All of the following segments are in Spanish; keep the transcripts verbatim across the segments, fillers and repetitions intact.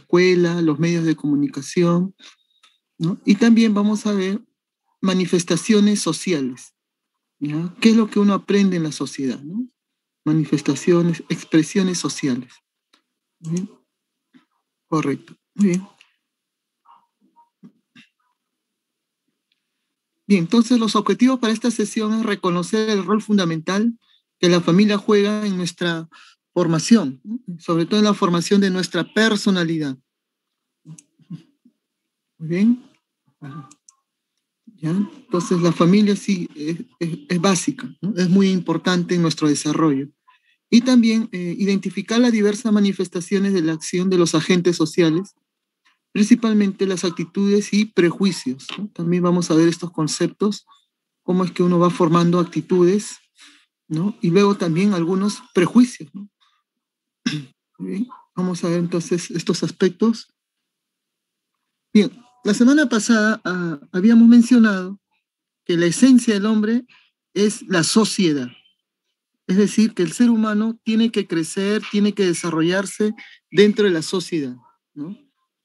escuela, los medios de comunicación, ¿no? Y también vamos a ver manifestaciones sociales, ¿ya? ¿Qué es lo que uno aprende en la sociedad, ¿no? Manifestaciones, expresiones sociales. ¿Bien? Correcto. Muy bien. Bien, entonces los objetivos para esta sesión es reconocer el rol fundamental que la familia juega en nuestra formación, ¿no? Sobre todo en la formación de nuestra personalidad. Muy bien. ¿Ya? Entonces la familia sí es, es, es básica, ¿no? Es muy importante en nuestro desarrollo. Y también eh, identificar las diversas manifestaciones de la acción de los agentes sociales, principalmente las actitudes y prejuicios, ¿no? También vamos a ver estos conceptos, cómo es que uno va formando actitudes, ¿no? Y luego también algunos prejuicios, ¿no? Bien, vamos a ver entonces estos aspectos. Bien, la semana pasada uh, habíamos mencionado que la esencia del hombre es la sociedad. Es decir, que el ser humano tiene que crecer, tiene que desarrollarse dentro de la sociedad, ¿no?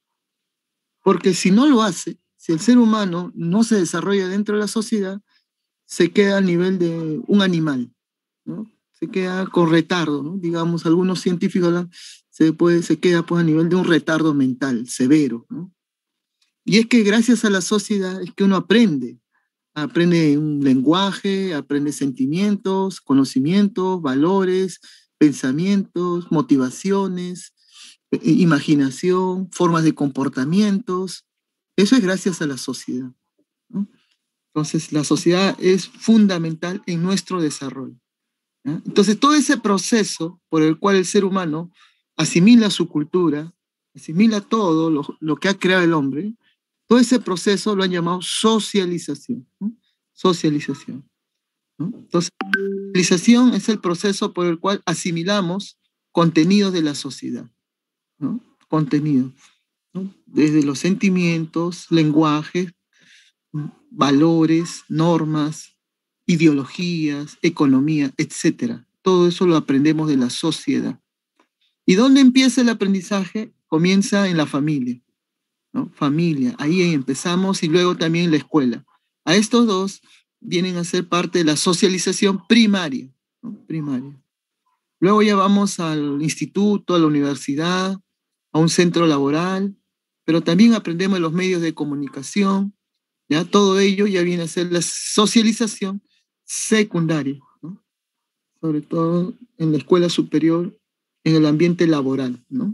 Porque si no lo hace, si el ser humano no se desarrolla dentro de la sociedad, se queda al nivel de un animal, ¿no? Se queda con retardo, ¿no? Digamos, algunos científicos hablan, se, puede, se queda pues, a nivel de un retardo mental severo, ¿no? Y es que gracias a la sociedad es que uno aprende, aprende un lenguaje, aprende sentimientos, conocimientos, valores, pensamientos, motivaciones, eh, imaginación, formas de comportamientos. Eso es gracias a la sociedad, ¿no? Entonces, la sociedad es fundamental en nuestro desarrollo, ¿ya? Entonces, todo ese proceso por el cual el ser humano asimila su cultura, asimila todo lo, lo que ha creado el hombre, todo ese proceso lo han llamado socialización, ¿no? Socialización, ¿no? Entonces, la socialización es el proceso por el cual asimilamos contenidos de la sociedad, ¿no? Contenidos, ¿no? Desde los sentimientos, lenguajes, valores, normas, ideologías, economía, etcétera. Todo eso lo aprendemos de la sociedad. ¿Y dónde empieza el aprendizaje? Comienza en la familia, ¿no? Familia, ahí empezamos y luego también la escuela. A estos dos vienen a ser parte de la socialización primaria, ¿no? Primaria. Luego ya vamos al instituto, a la universidad, a un centro laboral, pero también aprendemos los medios de comunicación, ¿ya? Todo ello ya viene a ser la socialización secundaria, ¿no? Sobre todo en la escuela superior, en el ambiente laboral, ¿no?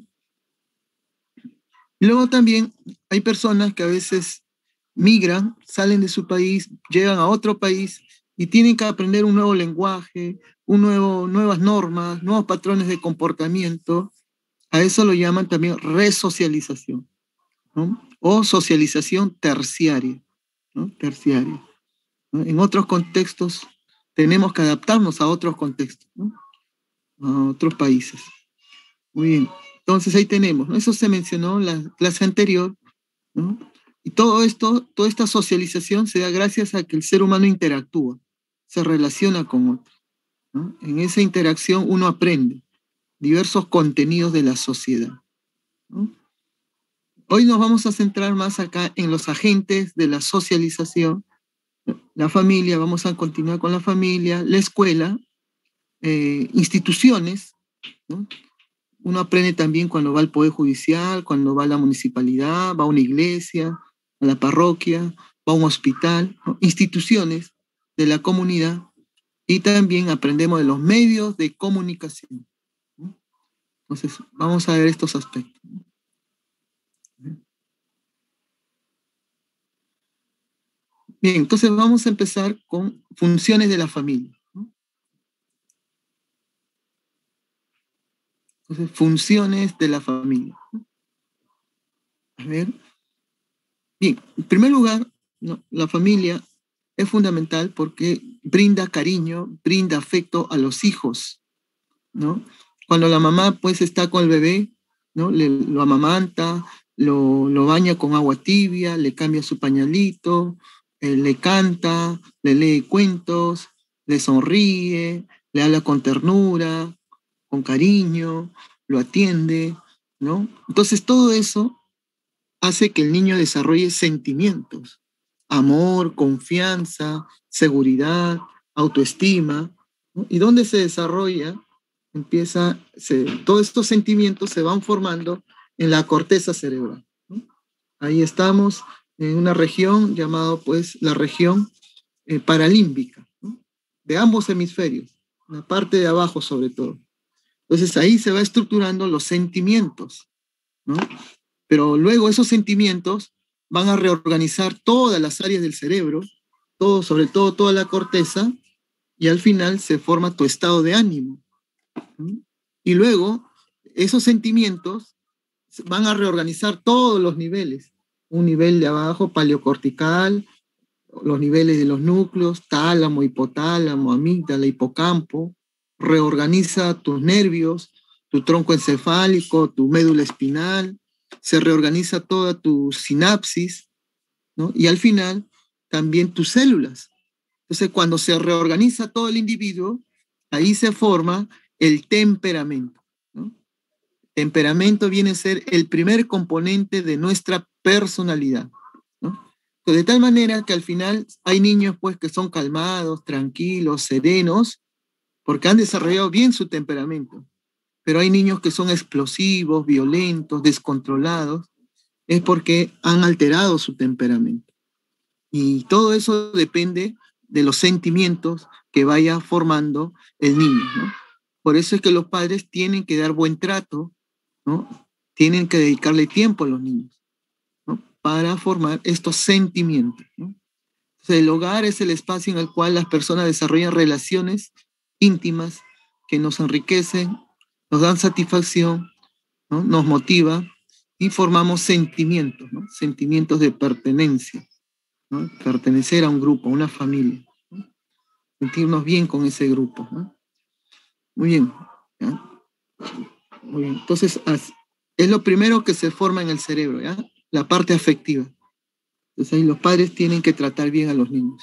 Y luego también hay personas que a veces migran, salen de su país, llegan a otro país y tienen que aprender un nuevo lenguaje, un nuevo, nuevas normas, nuevos patrones de comportamiento. A eso lo llaman también resocialización, ¿no? O socialización terciaria, ¿no? Terciaria, ¿no? En otros contextos tenemos que adaptarnos a otros contextos, ¿no? A otros países. Muy bien. Entonces ahí tenemos, ¿no? Eso se mencionó en la clase anterior, ¿no? Y todo esto, toda esta socialización se da gracias a que el ser humano interactúa, se relaciona con otros, ¿no? En esa interacción uno aprende diversos contenidos de la sociedad, ¿no? Hoy nos vamos a centrar más acá en los agentes de la socialización, la familia, vamos a continuar con la familia, la escuela, eh, instituciones, ¿no? Uno aprende también cuando va al Poder Judicial, cuando va a la municipalidad, va a una iglesia, a la parroquia, va a un hospital, ¿no? Instituciones de la comunidad, y también aprendemos de los medios de comunicación, ¿no? Entonces, vamos a ver estos aspectos. Bien, entonces vamos a empezar con funciones de la familia, ¿no? Entonces, funciones de la familia, ¿no? A ver. Bien, en primer lugar, ¿no? La familia es fundamental porque brinda cariño, brinda afecto a los hijos, ¿no? Cuando la mamá pues está con el bebé, ¿no? Le, lo amamanta, lo, lo baña con agua tibia, le cambia su pañalito, eh, le canta, le lee cuentos, le sonríe, le habla con ternura, con cariño, lo atiende. ¿no? Entonces todo eso hace que el niño desarrolle sentimientos, amor, confianza, seguridad, autoestima, ¿no? ¿Y dónde se desarrolla? Empieza, se, todos estos sentimientos se van formando en la corteza cerebral, ¿no? Ahí estamos en una región llamada pues la región eh, paralímbica, ¿no? De ambos hemisferios, la parte de abajo sobre todo. Entonces ahí se va estructurando los sentimientos, ¿no? Pero luego esos sentimientos van a reorganizar todas las áreas del cerebro, todo, sobre todo toda la corteza, y al final se forma tu estado de ánimo, ¿no? Y luego esos sentimientos van a reorganizar todos los niveles. Un nivel de abajo, paleocortical, los niveles de los núcleos, tálamo, hipotálamo, amígdala, hipocampo, reorganiza tus nervios, tu tronco encefálico, tu médula espinal, se reorganiza toda tu sinapsis, ¿no? Y al final también tus células. Entonces, cuando se reorganiza todo el individuo, ahí se forma el temperamento, ¿no? Temperamento viene a ser el primer componente de nuestra personalidad, ¿no? De tal manera que al final hay niños pues que son calmados, tranquilos, serenos, porque han desarrollado bien su temperamento. Pero hay niños que son explosivos, violentos, descontrolados, es porque han alterado su temperamento. Y todo eso depende de los sentimientos que vaya formando el niño, ¿no? Por eso es que los padres tienen que dar buen trato, ¿no? Tienen que dedicarle tiempo a los niños, ¿no? Para formar estos sentimientos, ¿no? Entonces, el hogar es el espacio en el cual las personas desarrollan relaciones íntimas que nos enriquecen, nos dan satisfacción, ¿no? Nos motiva y formamos sentimientos, ¿no? Sentimientos de pertenencia, ¿no? Pertenecer a un grupo, a una familia, ¿no? Sentirnos bien con ese grupo, ¿no? Muy bien, ¿ya? Muy bien. Entonces, es lo primero que se forma en el cerebro, ¿ya? La parte afectiva. Entonces ahí los padres tienen que tratar bien a los niños.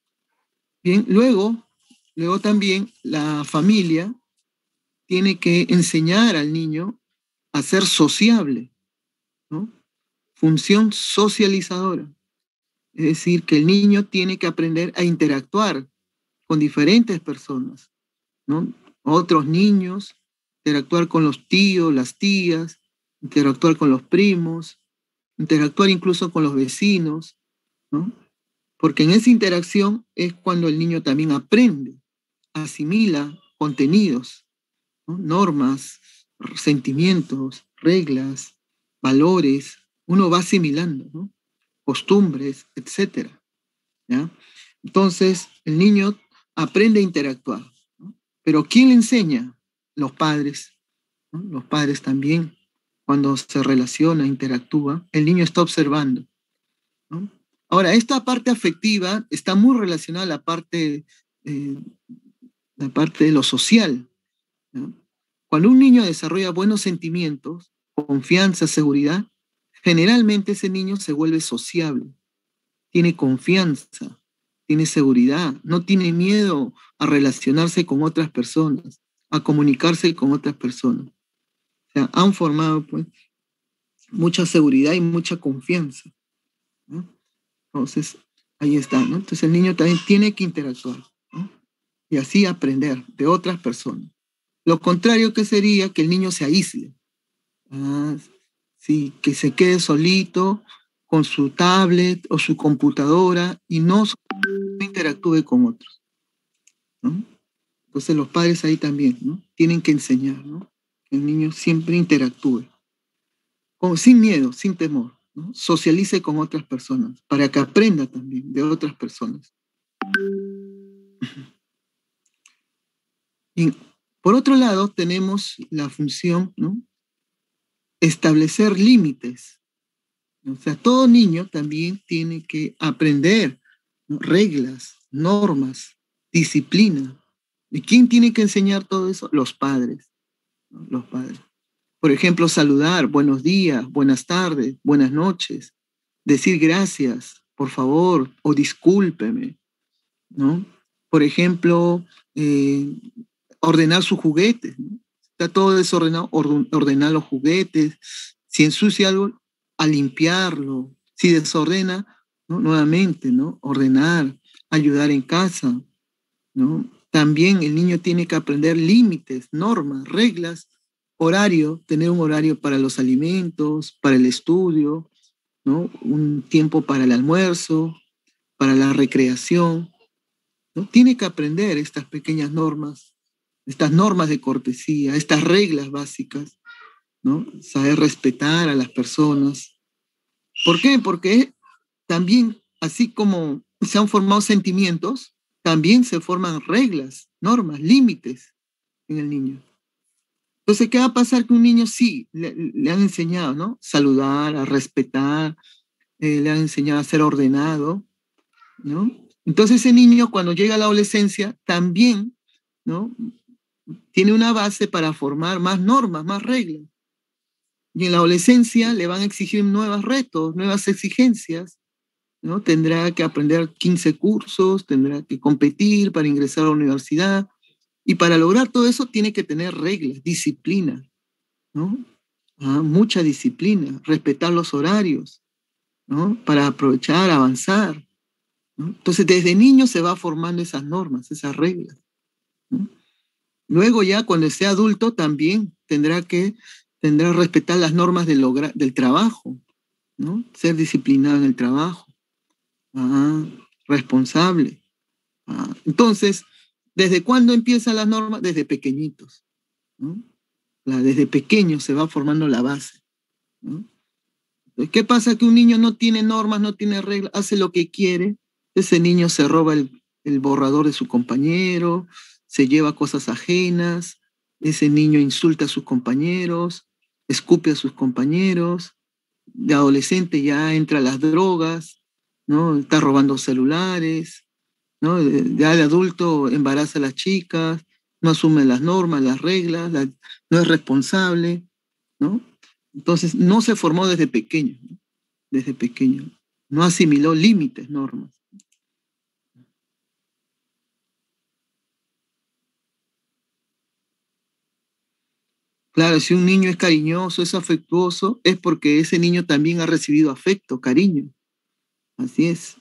Bien, luego, luego también la familia tiene que enseñar al niño a ser sociable, ¿no? Función socializadora. Es decir, que el niño tiene que aprender a interactuar con diferentes personas, ¿no? Otros niños, interactuar con los tíos, las tías, interactuar con los primos, interactuar incluso con los vecinos, ¿no? Porque en esa interacción es cuando el niño también aprende, asimila contenidos, ¿no? Normas, sentimientos, reglas, valores, uno va asimilando, ¿no? Costumbres, etcétera, ¿ya? Entonces, el niño aprende a interactuar, ¿no? Pero ¿quién le enseña? Los padres, ¿no? Los padres también, cuando se relaciona, interactúa, el niño está observando, ¿no? Ahora, esta parte afectiva está muy relacionada a la parte, eh, la parte de lo social, ¿no? Cuando un niño desarrolla buenos sentimientos, confianza, seguridad, generalmente ese niño se vuelve sociable, tiene confianza, tiene seguridad, no tiene miedo a relacionarse con otras personas, a comunicarse con otras personas. O sea, han formado pues mucha seguridad y mucha confianza, ¿no? Entonces, ahí está, ¿no? Entonces el niño también tiene que interactuar, ¿no? Y así aprender de otras personas. Lo contrario que sería que el niño se aísle, ah, sí, que se quede solito con su tablet o su computadora y no interactúe con otros, ¿no? Entonces los padres ahí también, ¿no? Tienen que enseñar, ¿no? Que el niño siempre interactúe, con, sin miedo, sin temor, ¿no? Socialice con otras personas para que aprenda también de otras personas. Y por otro lado, tenemos la función, ¿no? Establecer límites. O sea, todo niño también tiene que aprender, ¿no? Reglas, normas, disciplina. ¿Y quién tiene que enseñar todo eso? Los padres, ¿no? Los padres. Por ejemplo, saludar, buenos días, buenas tardes, buenas noches, decir gracias, por favor, o discúlpeme, ¿no? Por ejemplo, eh, ordenar sus juguetes, ¿no? está todo desordenado, ordenar los juguetes. Si ensucia algo, a limpiarlo. Si desordena, ¿no? Nuevamente, ¿no? Ordenar, ayudar en casa, ¿no? También el niño tiene que aprender límites, normas, reglas, horario, tener un horario para los alimentos, para el estudio, ¿no? Un tiempo para el almuerzo, para la recreación, ¿no? Tiene que aprender estas pequeñas normas, estas normas de cortesía, estas reglas básicas, ¿no? Saber respetar a las personas. ¿Por qué? Porque también, así como se han formado sentimientos, también se forman reglas, normas, límites en el niño. Entonces, ¿qué va a pasar? Que un niño sí, le, le han enseñado, ¿no? Saludar, a respetar, eh, le han enseñado a ser ordenado, ¿no? Entonces ese niño cuando llega a la adolescencia también, ¿no? Tiene una base para formar más normas, más reglas. Y en la adolescencia le van a exigir nuevos retos, nuevas exigencias, ¿no? Tendrá que aprender quince cursos, tendrá que competir para ingresar a la universidad. Y para lograr todo eso tiene que tener reglas, disciplina, ¿no? Ah, mucha disciplina, respetar los horarios, ¿no? Para aprovechar, avanzar, ¿no? Entonces, desde niño se va formando esas normas, esas reglas, ¿no? Luego ya cuando sea adulto también tendrá que tendrá que respetar las normas del, logra, del trabajo, ¿no? Ser disciplinado en el trabajo, ah, responsable. Ah. Entonces, ¿desde cuándo empiezan las normas? Desde pequeñitos, ¿no? La, desde pequeño se va formando la base, ¿no? ¿Qué pasa? Que un niño no tiene normas, no tiene reglas, hace lo que quiere. Ese niño se roba el, el borrador de su compañero, se lleva cosas ajenas, ese niño insulta a sus compañeros, escupe a sus compañeros, de adolescente ya entra a las drogas, ¿no? Está robando celulares, ¿no? Ya de adulto embaraza a las chicas, no asume las normas, las reglas, la, no es responsable, ¿no? Entonces no se formó desde pequeño, ¿no? Desde pequeño. No asimiló límites, normas. Claro, si un niño es cariñoso, es afectuoso, es porque ese niño también ha recibido afecto, cariño. Así es,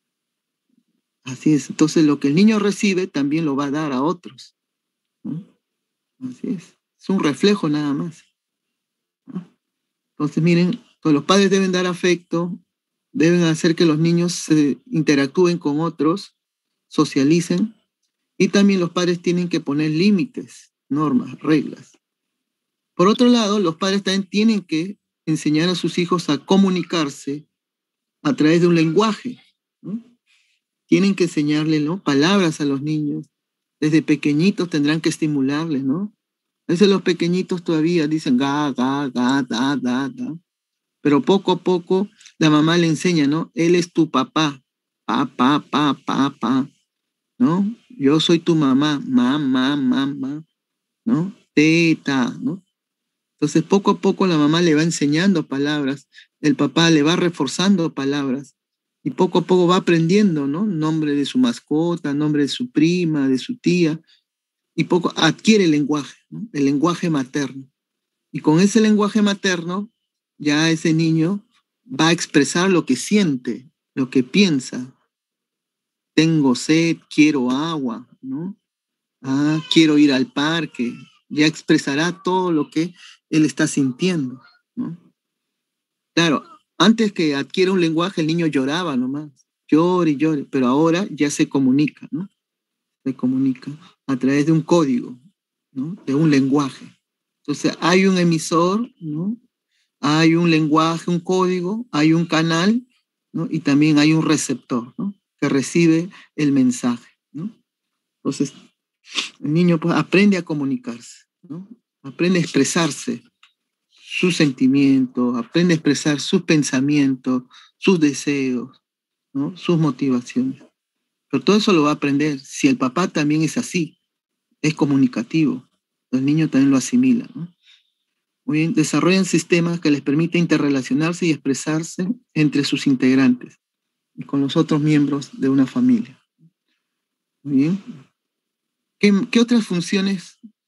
así es. Entonces lo que el niño recibe también lo va a dar a otros, ¿no? Así es. Es un reflejo nada más, ¿no? Entonces miren, pues los padres deben dar afecto, deben hacer que los niños se interactúen con otros, socialicen, y también los padres tienen que poner límites, normas, reglas. Por otro lado, los padres también tienen que enseñar a sus hijos a comunicarse a través de un lenguaje, ¿no? Tienen que enseñarle, ¿no? Palabras a los niños. Desde pequeñitos tendrán que estimularles, ¿no? A veces los pequeñitos todavía dicen ga, ga, ga, da, da, da. Pero poco a poco la mamá le enseña, ¿no? Él es tu papá. Pa, pa, pa, pa, pa, ¿no? Yo soy tu mamá. Mamá, mamá, ¿no? Teta, ¿no? Entonces, poco a poco la mamá le va enseñando palabras, el papá le va reforzando palabras y poco a poco va aprendiendo, ¿no? Nombre de su mascota, nombre de su prima, de su tía, y poco adquiere el lenguaje, ¿no? El lenguaje materno. Y con ese lenguaje materno, ya ese niño va a expresar lo que siente, lo que piensa. Tengo sed, quiero agua, ¿no? Ah, quiero ir al parque. Ya expresará todo lo que él está sintiendo, ¿no? Claro, antes que adquiera un lenguaje, el niño lloraba nomás, llore y llore, pero ahora ya se comunica, ¿no? Se comunica a través de un código, ¿no? De un lenguaje. Entonces, hay un emisor, ¿no? Hay un lenguaje, un código, hay un canal, ¿no? Y también hay un receptor, ¿no? Que recibe el mensaje, ¿no? Entonces, el niño pues, aprende a comunicarse, ¿no? Aprende a expresarse sus sentimientos, aprende a expresar sus pensamientos, sus deseos, ¿no? Sus motivaciones. Pero todo eso lo va a aprender si el papá también es así, es comunicativo. El niño también lo asimila, ¿no? Muy bien, desarrollan sistemas que les permiten interrelacionarse y expresarse entre sus integrantes y con los otros miembros de una familia. Muy bien. ¿Qué, qué otras funciones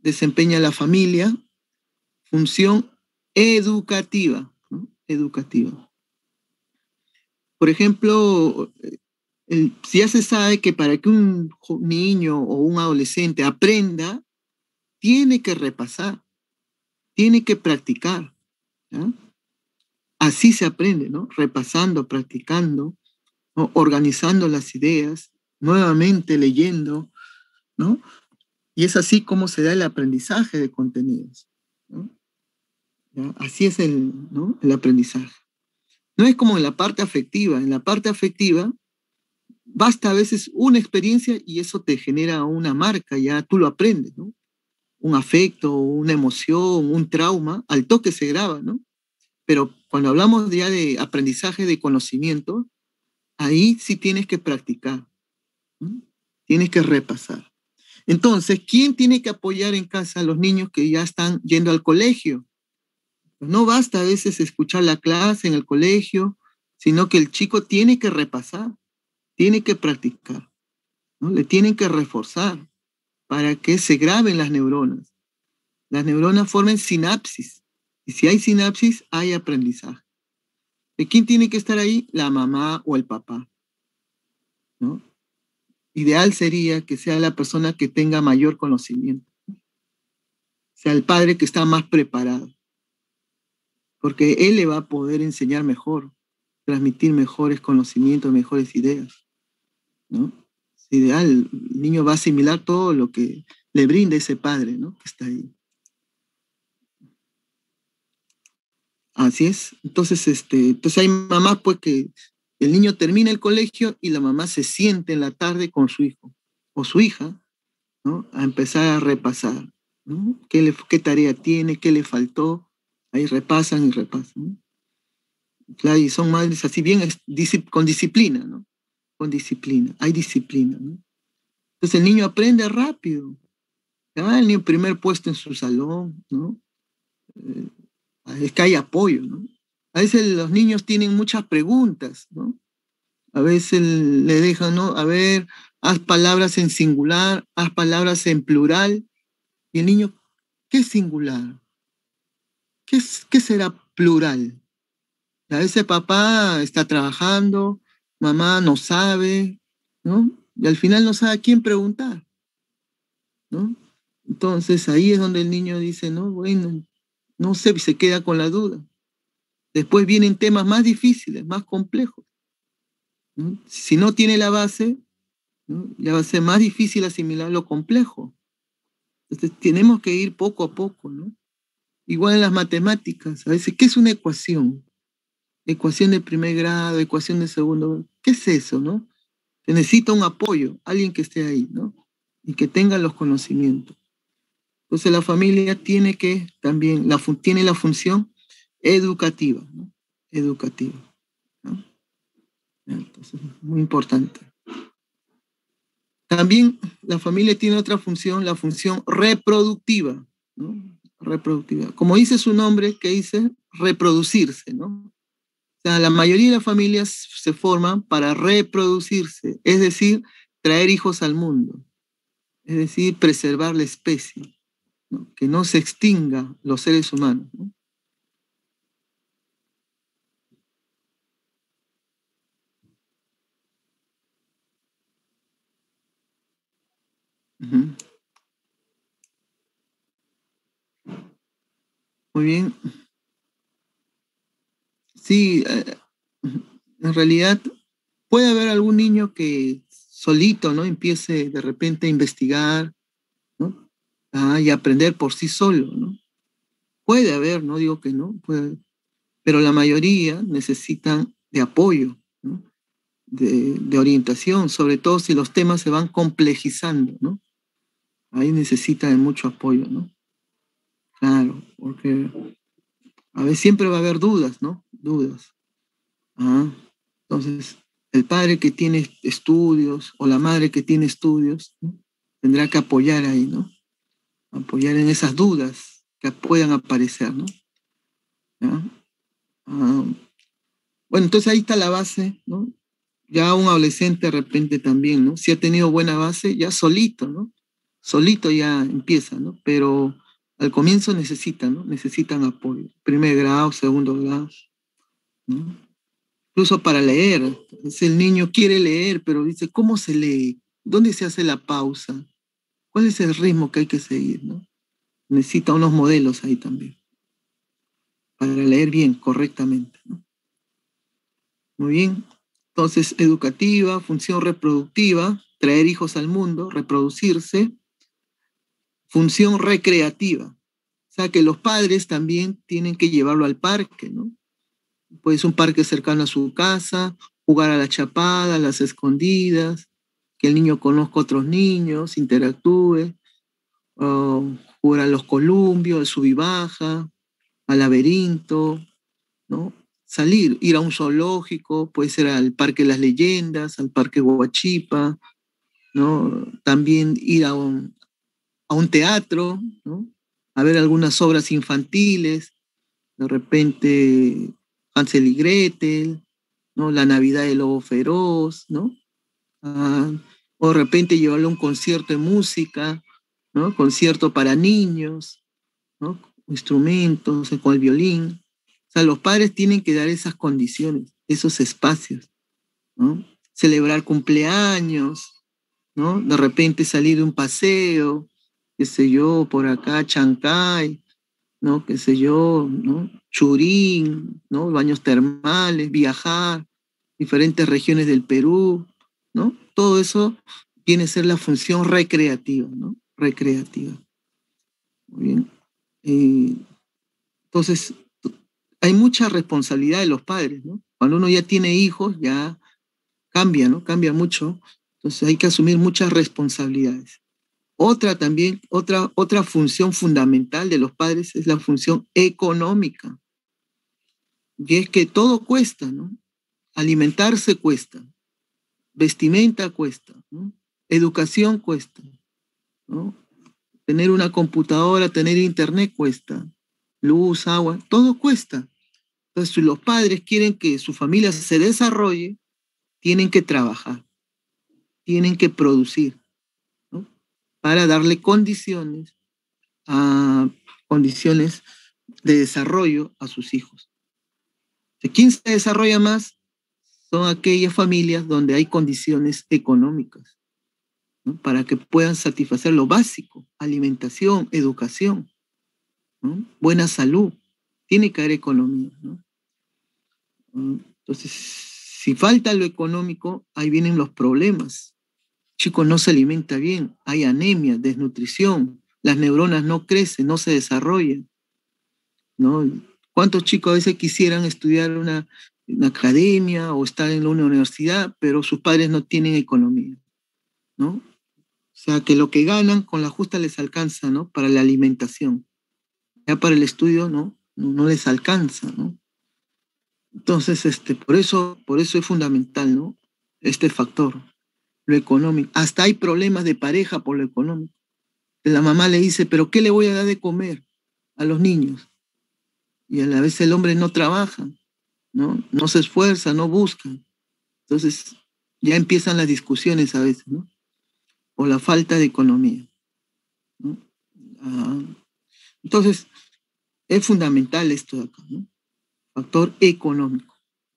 desempeña la familia? Función educativa, ¿no? Educativa. Por ejemplo, el, si ya se sabe que para que un niño o un adolescente aprenda, tiene que repasar, tiene que practicar, ¿ya? Así se aprende, ¿no? Repasando, practicando, ¿no? Organizando las ideas, nuevamente leyendo, ¿no? Y es así como se da el aprendizaje de contenidos, ¿no? ¿Ya? Así es el, ¿no? El aprendizaje. No es como en la parte afectiva. En la parte afectiva, basta a veces una experiencia y eso te genera una marca, ya tú lo aprendes, ¿no? Un afecto, una emoción, un trauma, al toque se graba, ¿no? Pero cuando hablamos ya de aprendizaje de conocimiento, ahí sí tienes que practicar, ¿no? Tienes que repasar. Entonces, ¿quién tiene que apoyar en casa a los niños que ya están yendo al colegio? No basta a veces escuchar la clase en el colegio, sino que el chico tiene que repasar, tiene que practicar, ¿no? Le tienen que reforzar para que se graben las neuronas. Las neuronas forman sinapsis, y si hay sinapsis, hay aprendizaje. ¿De quién tiene que estar ahí? La mamá o el papá, ¿no? Ideal sería que sea la persona que tenga mayor conocimiento, sea el padre que está más preparado, porque él le va a poder enseñar mejor, transmitir mejores conocimientos, mejores ideas, ¿no? Es ideal, el niño va a asimilar todo lo que le brinda ese padre, ¿no? Que está ahí. Así es. Entonces, este, entonces hay mamás pues que el niño termina el colegio y la mamá se siente en la tarde con su hijo o su hija, ¿no? A empezar a repasar, ¿no? ¿Qué, le, qué tarea tiene? ¿Qué le faltó? Ahí repasan y repasan, ¿no? Claro, y son madres así bien con disciplina, ¿no? Con disciplina, hay disciplina, ¿no? Entonces el niño aprende rápido. ¿Ya? El niño primer puesto en su salón, ¿no? Eh, es que hay apoyo, ¿no? A veces los niños tienen muchas preguntas, ¿no? A veces le dejan, ¿no? A ver, haz palabras en singular, haz palabras en plural, y el niño, ¿qué es singular? ¿Qué, es, qué será plural? A veces papá está trabajando, mamá no sabe, ¿no? Y al final no sabe a quién preguntar, ¿no? Entonces ahí es donde el niño dice, no, bueno, no sé, se queda con la duda. Después vienen temas más difíciles, más complejos, ¿no? Si no tiene la base, ¿no? Ya va a ser más difícil asimilar lo complejo. Entonces tenemos que ir poco a poco, ¿no? Igual en las matemáticas, a veces, ¿qué es una ecuación? Ecuación de primer grado, ecuación de segundo grado. ¿Qué es eso, no? Se necesita un apoyo, alguien que esté ahí, ¿no? Y que tenga los conocimientos. Entonces la familia tiene que también, la, tiene la función educativa, ¿no? Educativa, ¿no? Entonces, muy importante. También la familia tiene otra función, la función reproductiva, ¿no? Reproductiva. Como dice su nombre, que dice reproducirse, ¿no? O sea, la mayoría de las familias se forman para reproducirse, es decir, traer hijos al mundo, es decir, preservar la especie, ¿no? Que no se extinga los seres humanos, ¿no? Uh-huh. Muy bien. Sí, eh, en realidad puede haber algún niño que solito, ¿no? Empiece de repente a investigar, ¿no? Ah, y aprender por sí solo, ¿no? Puede haber, no digo que no, puede, pero la mayoría necesitan de apoyo, ¿no? De, de orientación, sobre todo si los temas se van complejizando, ¿no? Ahí necesitan de mucho apoyo, ¿no? Claro, porque a ver, siempre va a haber dudas, ¿no? Dudas. Ah, entonces, el padre que tiene estudios o la madre que tiene estudios, ¿no? Tendrá que apoyar ahí, ¿no? Apoyar en esas dudas que puedan aparecer, ¿no? ¿Ya? Ah, bueno, entonces ahí está la base, ¿no? Ya un adolescente de repente también, ¿no? Si ha tenido buena base, ya solito, ¿no? solito ya empieza, ¿no? Pero al comienzo necesitan, ¿no? Necesitan apoyo. Primer grado, segundo grado, ¿no? Incluso para leer. Si el niño quiere leer, pero dice, ¿cómo se lee? ¿Dónde se hace la pausa? ¿Cuál es el ritmo que hay que seguir, ¿no? Necesita unos modelos ahí también, para leer bien, correctamente, ¿no? Muy bien. Entonces, educativa, función reproductiva, traer hijos al mundo, reproducirse. Función recreativa. O sea, que los padres también tienen que llevarlo al parque, ¿no? Pues un parque cercano a su casa, jugar a la chapada, a las escondidas, que el niño conozca a otros niños, interactúe, uh, jugar a los columpios, al sub y baja, al laberinto, ¿no? Salir, ir a un zoológico, puede ser al Parque de las Leyendas, al Parque Huachipa, ¿no? También ir a un, a un teatro, ¿no? A ver algunas obras infantiles, de repente Hansel y Gretel, ¿no? La Navidad del Lobo Feroz, ¿no? Ah, o de repente llevarle a un concierto de música, ¿no? Concierto para niños, ¿no? Instrumentos, con el violín. O sea, los padres tienen que dar esas condiciones, esos espacios, ¿no? Celebrar cumpleaños, ¿no? De repente salir de un paseo, qué sé yo, por acá, Chancay, ¿no? Qué sé yo, ¿no? Churín, ¿no? Baños termales, viajar, diferentes regiones del Perú, ¿no? Todo eso viene a ser la función recreativa, ¿no? Recreativa. Muy bien. Eh, entonces, hay mucha responsabilidad de los padres, ¿no? Cuando uno ya tiene hijos, ya cambia, ¿no? Cambia mucho. Entonces hay que asumir muchas responsabilidades. Otra también, otra, otra función fundamental de los padres es la función económica. Y es que todo cuesta, ¿no? Alimentarse cuesta, vestimenta cuesta, ¿no? Educación cuesta, ¿no? Tener una computadora, tener internet cuesta, luz, agua, todo cuesta. Entonces, si los padres quieren que su familia se desarrolle, tienen que trabajar, tienen que producir, ¿no? Para darle condiciones a condiciones de desarrollo a sus hijos. ¿Quién se desarrolla más? Son aquellas familias donde hay condiciones económicas, ¿no? Para que puedan satisfacer lo básico, alimentación, educación, ¿no? Buena salud. Tiene que haber economía, ¿no? Entonces, si falta lo económico, ahí vienen los problemas. El chico no se alimenta bien, hay anemia, desnutrición, las neuronas no crecen, no se desarrollan, ¿no? ¿Cuántos chicos a veces quisieran estudiar una, una academia o estar en una universidad, pero sus padres no tienen economía, ¿no? O sea, que lo que ganan con la justa les alcanza, ¿no? Para la alimentación. Ya para el estudio, ¿no? No, no les alcanza, ¿no? Entonces, este, por eso, por eso es fundamental, ¿no? Este factor, lo económico. Hasta hay problemas de pareja por lo económico. La mamá le dice, ¿pero qué le voy a dar de comer a los niños? Y a la vez el hombre no trabaja, ¿no? No se esfuerza, no busca. Entonces, ya empiezan las discusiones a veces, ¿no? O la falta de economía, ¿no? Ah, entonces, es fundamental esto de acá, ¿no? Factor económico.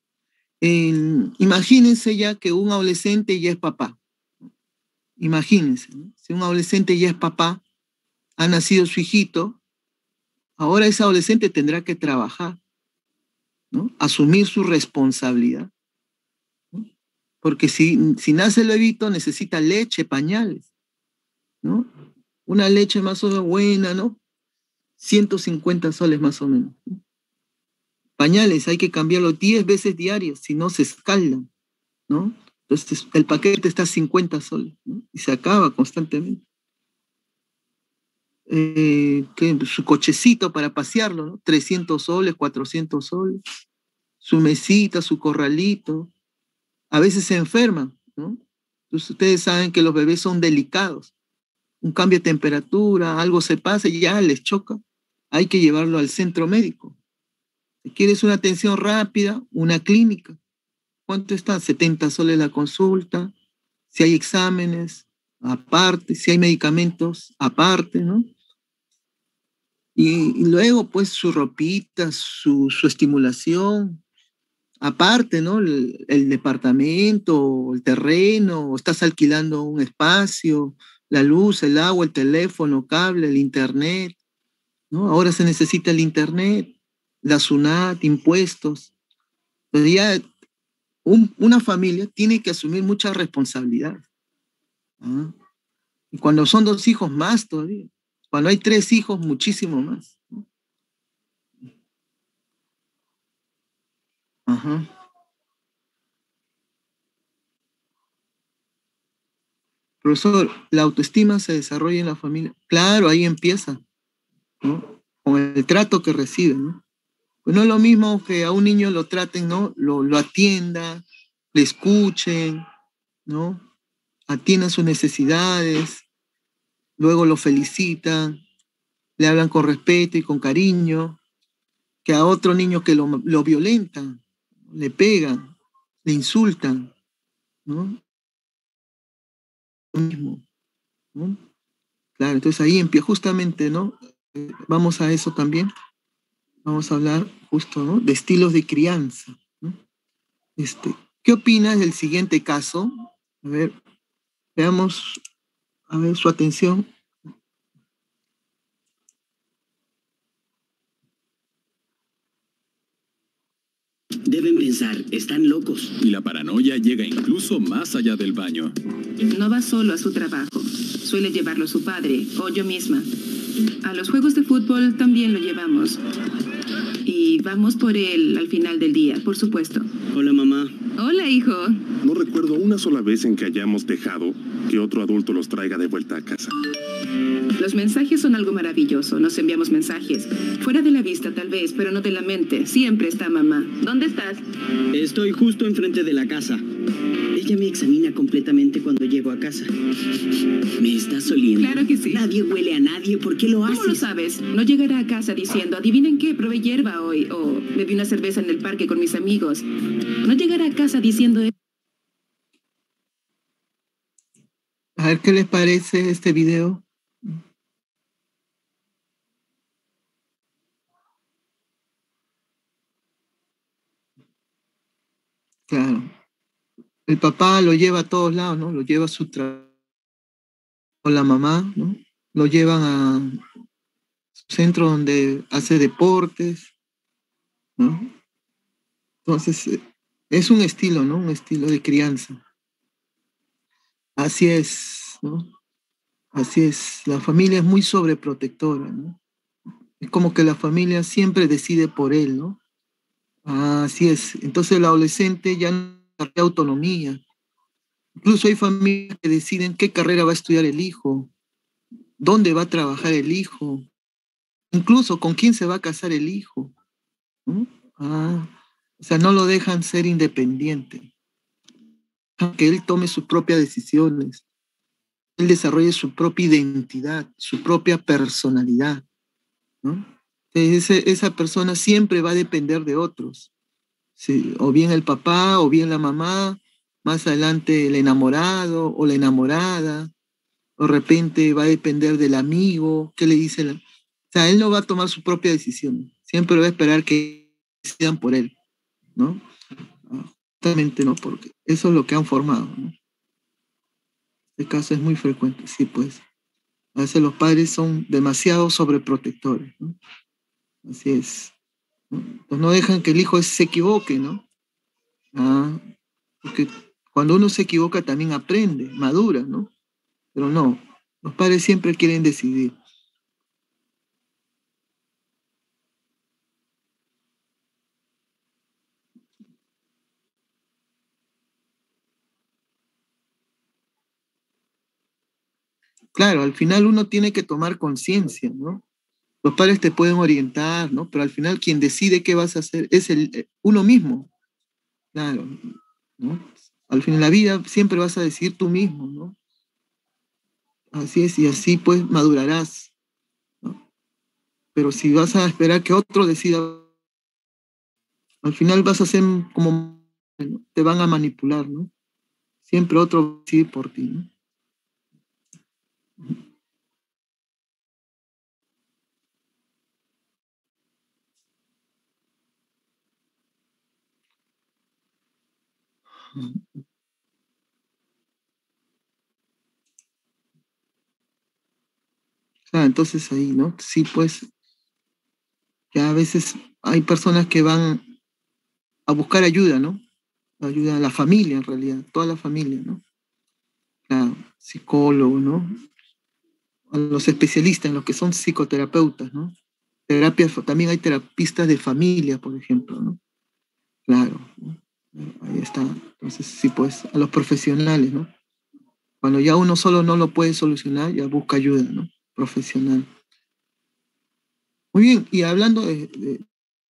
Eh, imagínense ya que un adolescente ya es papá. Imagínense, ¿no? Si un adolescente ya es papá, ha nacido su hijito, ahora ese adolescente tendrá que trabajar, ¿no? Asumir su responsabilidad, ¿no? Porque si, si nace el bebito necesita leche, pañales, ¿no? Una leche más o menos buena, ¿no? ciento cincuenta soles más o menos, ¿no? Pañales hay que cambiarlos diez veces diarias, si no se escaldan, ¿no? Entonces el paquete está a cincuenta soles, ¿no? Y se acaba constantemente. Eh, que su cochecito para pasearlo, ¿no? trescientos soles, cuatrocientos soles, su mesita, su corralito. A veces se enferman, ¿no? Entonces ustedes saben que los bebés son delicados. Un cambio de temperatura, algo se pasa y ya les choca. Hay que llevarlo al centro médico. Si quieres una atención rápida, una clínica. ¿Cuánto está? setenta soles la consulta. Si hay exámenes, aparte, si hay medicamentos, aparte, ¿no? Y, y luego, pues, su ropita, su, su estimulación, aparte, ¿no? El, el departamento, el terreno, o estás alquilando un espacio, la luz, el agua, el teléfono, cable, el internet, ¿no? Ahora se necesita el internet, la SUNAT, impuestos. Entonces ya un- una familia tiene que asumir mucha responsabilidad. ¿Ah? Y cuando son dos hijos, más todavía. Cuando hay tres hijos, muchísimo más. ¿No? Ajá. Profesor, la autoestima se desarrolla en la familia. Claro, ahí empieza, ¿no? Con el trato que recibe, ¿no? Pues no es lo mismo que a un niño lo traten, ¿no? Lo, lo atiendan, le escuchen, ¿no? Atiendan sus necesidades, luego lo felicitan, le hablan con respeto y con cariño, que a otro niño que lo, lo violentan, le pegan, le insultan, ¿no? Lo mismo, ¿no? Claro, entonces ahí empieza justamente, ¿no? Eh, Vamos a eso también, vamos a hablar justo, ¿no? De estilos de crianza, ¿no? Este, ¿qué opinas del siguiente caso? A ver, veamos, a ver su atención. Deben pensar, están locos. Y la paranoia llega incluso más allá del baño. No va solo a su trabajo. Suele llevarlo su padre o yo misma. A los juegos de fútbol también lo llevamos. Y vamos por él al final del día, por supuesto. Hola, mamá. Hola, hijo. No recuerdo una sola vez en que hayamos dejado que otro adulto los traiga de vuelta a casa. Los mensajes son algo maravilloso. Nos enviamos mensajes. Fuera de la vista, tal vez, pero no de la mente. Siempre está mamá. ¿Dónde estás? Estoy justo enfrente de la casa. Ella me examina completamente cuando llego a casa. ¿Me estás oliendo? Claro que sí. Nadie huele a nadie. ¿Por qué lo haces? ¿Cómo lo sabes? No llegará a casa diciendo, adivinen qué, probé hierba hoy, o bebí una cerveza en el parque con mis amigos. No llegará a casa diciendo, A ver qué les parece este video. Claro. El papá lo lleva a todos lados, ¿no? Lo lleva a su trabajo. O la mamá, ¿no? Lo llevan a su centro donde hace deportes, ¿no? Entonces, eh, es un estilo, ¿no? Un estilo de crianza. Así es, ¿no? Así es. La familia es muy sobreprotectora, ¿no? Es como que la familia siempre decide por él, ¿no? Ah, así es. Entonces el adolescente ya no tiene autonomía. Incluso hay familias que deciden qué carrera va a estudiar el hijo, dónde va a trabajar el hijo, incluso con quién se va a casar el hijo, ¿no? Ah, o sea, no lo dejan ser independiente, que él tome sus propias decisiones, él desarrolle su propia identidad, su propia personalidad, ¿no? Ese- esa persona siempre va a depender de otros, sí, o bien el papá, o bien la mamá, más adelante el enamorado o la enamorada, o de repente va a depender del amigo, qué le dice la... O sea, él no va a tomar su propia decisión, siempre va a esperar que decidan por él, ¿no? Ah, justamente, ¿no? Porque eso es lo que han formado, ¿no? Este caso es muy frecuente, sí, pues. A veces los padres son demasiado sobreprotectores, ¿no? Así es, ¿no? Pues no dejan que el hijo se equivoque, ¿no? Ah, porque cuando uno se equivoca también aprende, madura, ¿no? Pero no, los padres siempre quieren decidir. Claro, al final uno tiene que tomar conciencia, ¿no? Los padres te pueden orientar, ¿no? Pero al final quien decide qué vas a hacer es el, eh, uno mismo, claro, ¿no? Al fin en la vida siempre vas a decidir tú mismo, ¿no? Así es, y así pues madurarás, ¿no? Pero si vas a esperar que otro decida, al final vas a ser como, ¿no? Te van a manipular, ¿no? Siempre otro va a decidir por ti, ¿no? Ah, entonces ahí, ¿no? Sí, pues, ya a veces hay personas que van a buscar ayuda, ¿no? Ayuda a la familia, en realidad, toda la familia, ¿no? Claro, psicólogo, ¿no? A los especialistas, los que son psicoterapeutas, ¿no? Terapias, también hay terapistas de familia, por ejemplo, ¿no? Claro, ¿no? Ahí está. Entonces, sí, pues, a los profesionales, ¿no? Cuando ya uno solo no lo puede solucionar, ya busca ayuda, ¿no? Profesional. Muy bien, y hablando de, de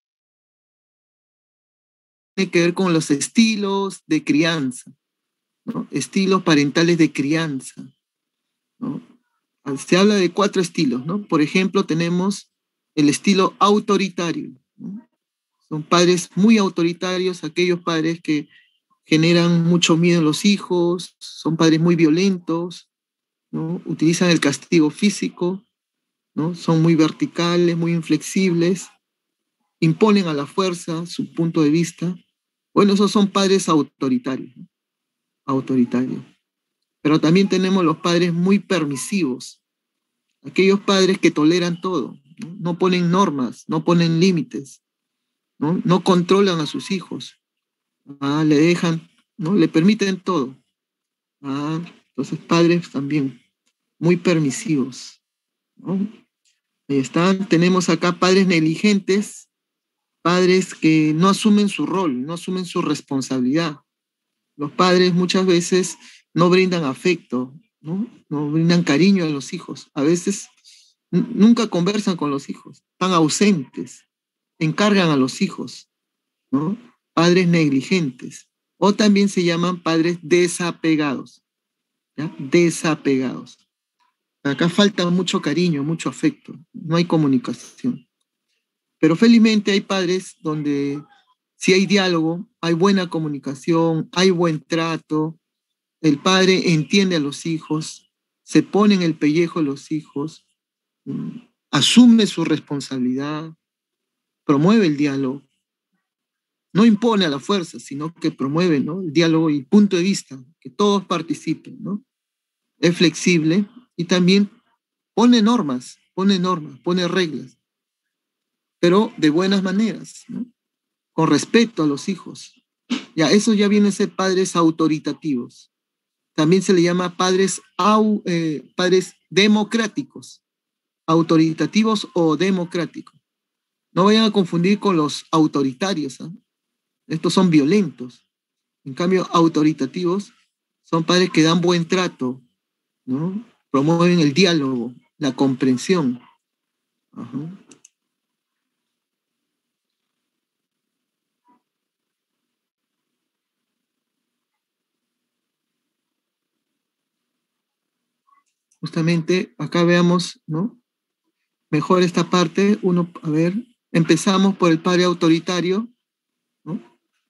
tiene que ver con los estilos de crianza, ¿no? Estilos parentales de crianza, ¿no? Se habla de cuatro estilos, ¿no? Por ejemplo, tenemos el estilo autoritario, ¿no? Son padres muy autoritarios, aquellos padres que generan mucho miedo en los hijos, son padres muy violentos, ¿no? Utilizan el castigo físico, ¿no? Son muy verticales, muy inflexibles, imponen a la fuerza su punto de vista. Bueno, esos son padres autoritarios, ¿no? Autoritarios. Pero también tenemos los padres muy permisivos, aquellos padres que toleran todo, ¿no? No ponen normas, no ponen límites, ¿no? No controlan a sus hijos, ah, le dejan, ¿no? Le permiten todo. Ah, entonces padres también muy permisivos, ¿no? Ahí están, tenemos acá padres negligentes, padres que no asumen su rol, no asumen su responsabilidad. Los padres muchas veces no brindan afecto, ¿no? No brindan cariño a los hijos. A veces nunca conversan con los hijos, están ausentes, encargan a los hijos, ¿no? Padres negligentes. O también se llaman padres desapegados, ¿ya? Desapegados. Acá falta mucho cariño, mucho afecto, no hay comunicación. Pero felizmente hay padres donde sí hay diálogo, hay buena comunicación, hay buen trato, el padre entiende a los hijos, se pone en el pellejo a los hijos, asume su responsabilidad, promueve el diálogo, no impone a la fuerza, sino que promueve, ¿no? El diálogo y punto de vista, que todos participen, ¿no? Es flexible y también pone normas, pone normas, pone reglas, pero de buenas maneras, ¿no? Con respeto a los hijos. Ya, eso ya viene a ser padres autoritativos. También se le llama padres, au, eh, padres democráticos, autoritativos o democráticos. No vayan a confundir con los autoritarios, ¿eh? Estos son violentos. En cambio, autoritativos son padres que dan buen trato, ¿no? Promueven el diálogo, la comprensión. Ajá. Justamente acá veamos, ¿no? Mejor esta parte. Uno, a ver, empezamos por el padre autoritario, ¿no?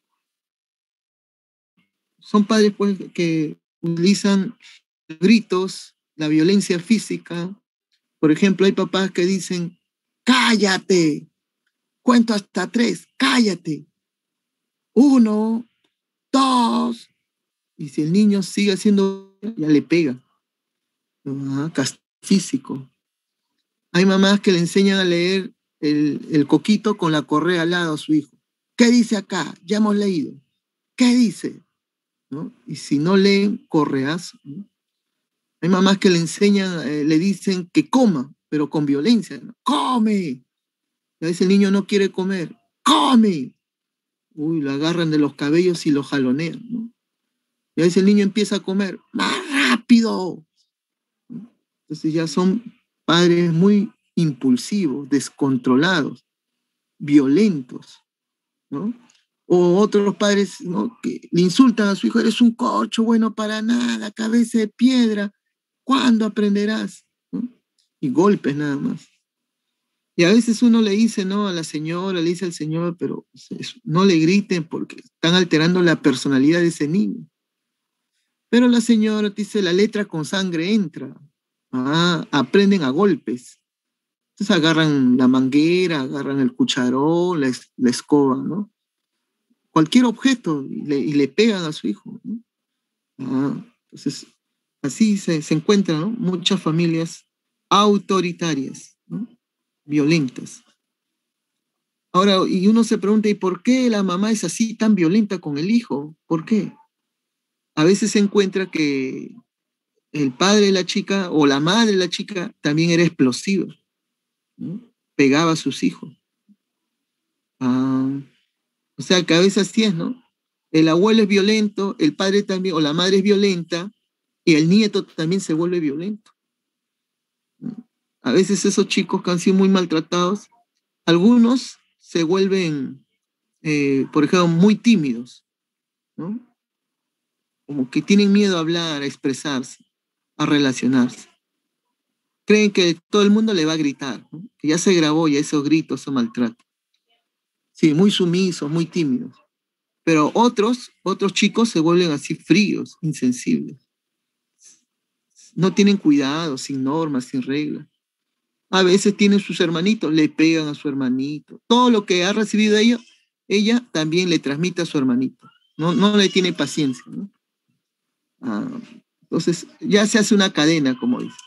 Son padres pues, que utilizan gritos, la violencia física. Por ejemplo, hay papás que dicen, cállate, cuento hasta tres, cállate. Uno, dos. Y si el niño sigue haciendo, ya le pega. ¿No? Castigo físico. Hay mamás que le enseñan a leer el, el coquito con la correa al lado a su hijo. ¿Qué dice acá? Ya hemos leído. ¿Qué dice? ¿No? Y si no leen correas, ¿no? Hay mamás que le enseñan, eh, le dicen que coma, pero con violencia, ¿no? ¡Come! Y a veces el niño no quiere comer. ¡Come! Uy, lo agarran de los cabellos y lo jalonean, ¿no? Y a veces el niño empieza a comer. ¡Más rápido! ¿No? Entonces ya son padres muy impulsivos, descontrolados, violentos, ¿no? O otros padres, ¿no? Que le insultan a su hijo, eres un corcho, bueno para nada, cabeza de piedra, ¿cuándo aprenderás? ¿No? Y golpes nada más. Y a veces uno le dice, ¿no? A la señora, le dice al señor, pero no le griten porque están alterando la personalidad de ese niño. Pero la señora dice, la letra con sangre entra. Ah, aprenden a golpes. Entonces agarran la manguera, agarran el cucharón, la, es- la escoba, ¿no? Cualquier objeto y le, y le pegan a su hijo, ¿no? Ah, entonces, así se, se encuentran, ¿no? Muchas familias autoritarias, ¿no? Violentas. Ahora, y uno se pregunta, ¿y por qué la mamá es así tan violenta con el hijo? ¿Por qué? A veces se encuentra que el padre de la chica o la madre de la chica también era explosiva, ¿no? Pegaba a sus hijos. Ah, o sea que a veces así es, ¿no? El abuelo es violento, el padre también, o la madre es violenta, y el nieto también se vuelve violento, ¿no? A veces esos chicos que han sido muy maltratados, algunos se vuelven, eh, por ejemplo, muy tímidos, ¿no? Como que tienen miedo a hablar, a expresarse, a relacionarse. Creen que todo el mundo le va a gritar, ¿no? Que ya se grabó ya esos gritos, esos maltratos. Sí, muy sumisos, muy tímidos. Pero otros, otros chicos se vuelven así fríos, insensibles. No tienen cuidado, sin normas, sin reglas. A veces tienen sus hermanitos, le pegan a su hermanito. Todo lo que ha recibido ella, ella también le transmite a su hermanito. No, no le tiene paciencia, ¿no? Ah, entonces ya se hace una cadena, como dice.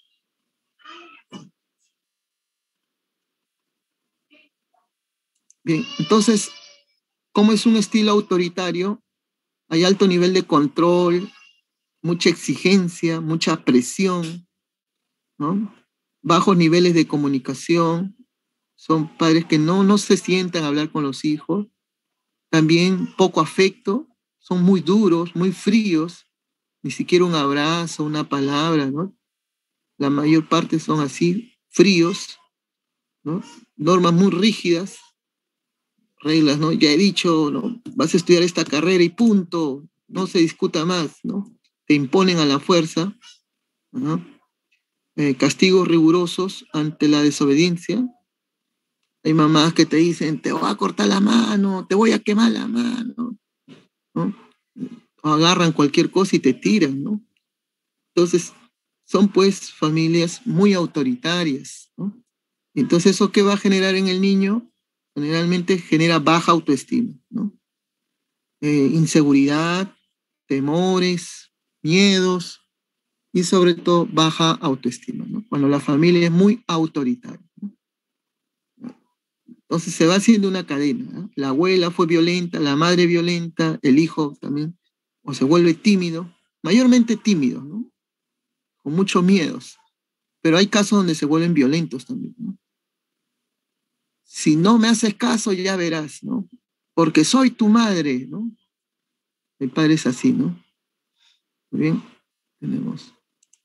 Bien, entonces, como es un estilo autoritario, hay alto nivel de control, mucha exigencia, mucha presión, ¿no? Bajos niveles de comunicación, son padres que no, no se sientan a hablar con los hijos, también poco afecto, son muy duros, muy fríos, ni siquiera un abrazo, una palabra, ¿no? La mayor parte son así, fríos, ¿no? Normas muy rígidas, reglas, ¿no? Ya he dicho, ¿no? Vas a estudiar esta carrera y punto, no se discuta más, ¿no? Te imponen a la fuerza, ¿no? Eh, castigos rigurosos ante la desobediencia. Hay mamás que te dicen, te voy a cortar la mano, te voy a quemar la mano, ¿no? O agarran cualquier cosa y te tiran, ¿no? Entonces, son pues familias muy autoritarias, ¿no? Entonces, ¿eso qué va a generar en el niño? Generalmente genera baja autoestima, ¿no? Eh, inseguridad, temores, miedos y sobre todo baja autoestima, ¿no? Cuando la familia es muy autoritaria, ¿no? Entonces se va haciendo una cadena, ¿no? La abuela fue violenta, la madre violenta, el hijo también, o se vuelve tímido, mayormente tímido, ¿no? Con muchos miedos, pero hay casos donde se vuelven violentos también, ¿no? Si no me haces caso, ya verás, ¿no? Porque soy tu madre, ¿no? El padre es así, ¿no? Muy bien, tenemos.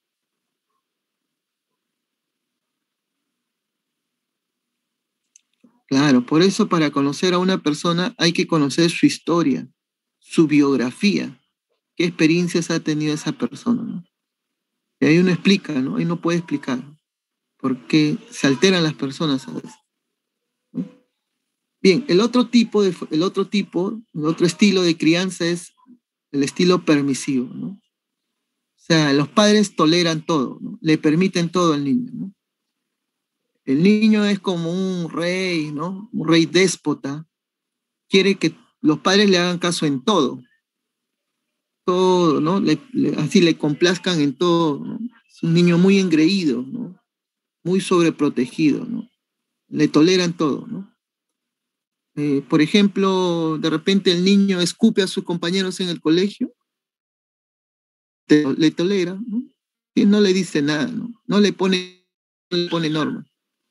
Claro, por eso para conocer a una persona hay que conocer su historia, su biografía, qué experiencias ha tenido esa persona, ¿no? Y ahí uno explica, ¿no? Ahí uno puede explicar por qué se alteran las personas a veces, ¿no? Bien, el otro tipo, de, el otro tipo, el otro estilo de crianza es el estilo permisivo, ¿no? O sea, los padres toleran todo, ¿no? Le permiten todo al niño, ¿no? El niño es como un rey, ¿no? Un rey déspota. Quiere que los padres le hagan caso en todo, todo, ¿no? Le, le, así le complazcan en todo, ¿no? Es un niño muy engreído, ¿no? Muy sobreprotegido, ¿no? Le toleran todo, ¿no? Eh, por ejemplo, de repente el niño escupe a sus compañeros en el colegio, te, le tolera, ¿no? Y no le dice nada, ¿no? No le pone, no le pone norma.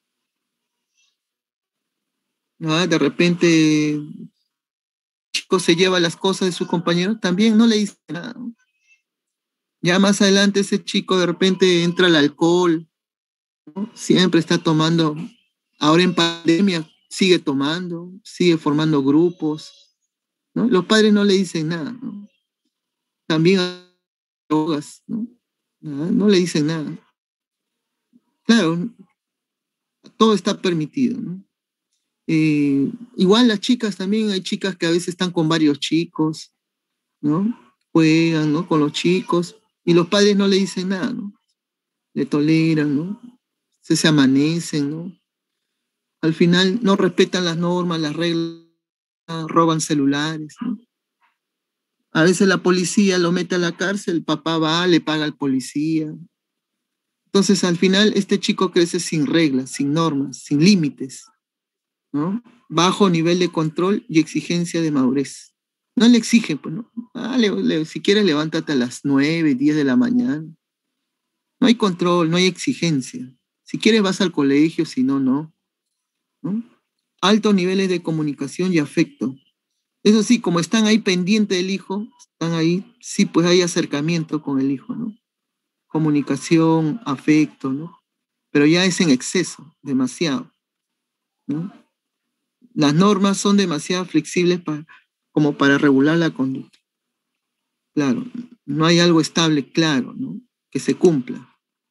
¿No? De repente el chico se lleva las cosas de sus compañeros, también no le dice nada, ¿no? Ya más adelante ese chico de repente entra al alcohol, ¿no? Siempre está tomando, ahora en pandemia sigue tomando, sigue formando grupos, ¿no? Los padres no le dicen nada, ¿no? También drogas, ¿no? No, no le dicen nada. Claro, todo está permitido, ¿no? Eh, igual las chicas también, hay chicas que a veces están con varios chicos, ¿no? Juegan, ¿no? Con los chicos y los padres no le dicen nada, ¿no? le toleran, ¿no? Se, se amanecen, ¿no? Al final no respetan las normas, las reglas, roban celulares, ¿no? A veces la policía lo mete a la cárcel, el papá va, le paga al policía. Entonces, al final, este chico crece sin reglas, sin normas, sin límites, ¿no? Bajo nivel de control y exigencia de madurez. No le exigen, pues, ¿no? Ah, le, le, si quieres, levántate a las nueve, diez de la mañana. No hay control, no hay exigencia. Si quieres, vas al colegio, si no, no, ¿no? Altos niveles de comunicación y afecto. Eso sí, como están ahí pendientes del hijo, están ahí, sí, pues hay acercamiento con el hijo, ¿no? Comunicación, afecto, ¿no? Pero ya es en exceso, demasiado, ¿no? Las normas son demasiado flexibles para, como para regular la conducta. Claro, no hay algo estable, claro, ¿no? Que se cumpla.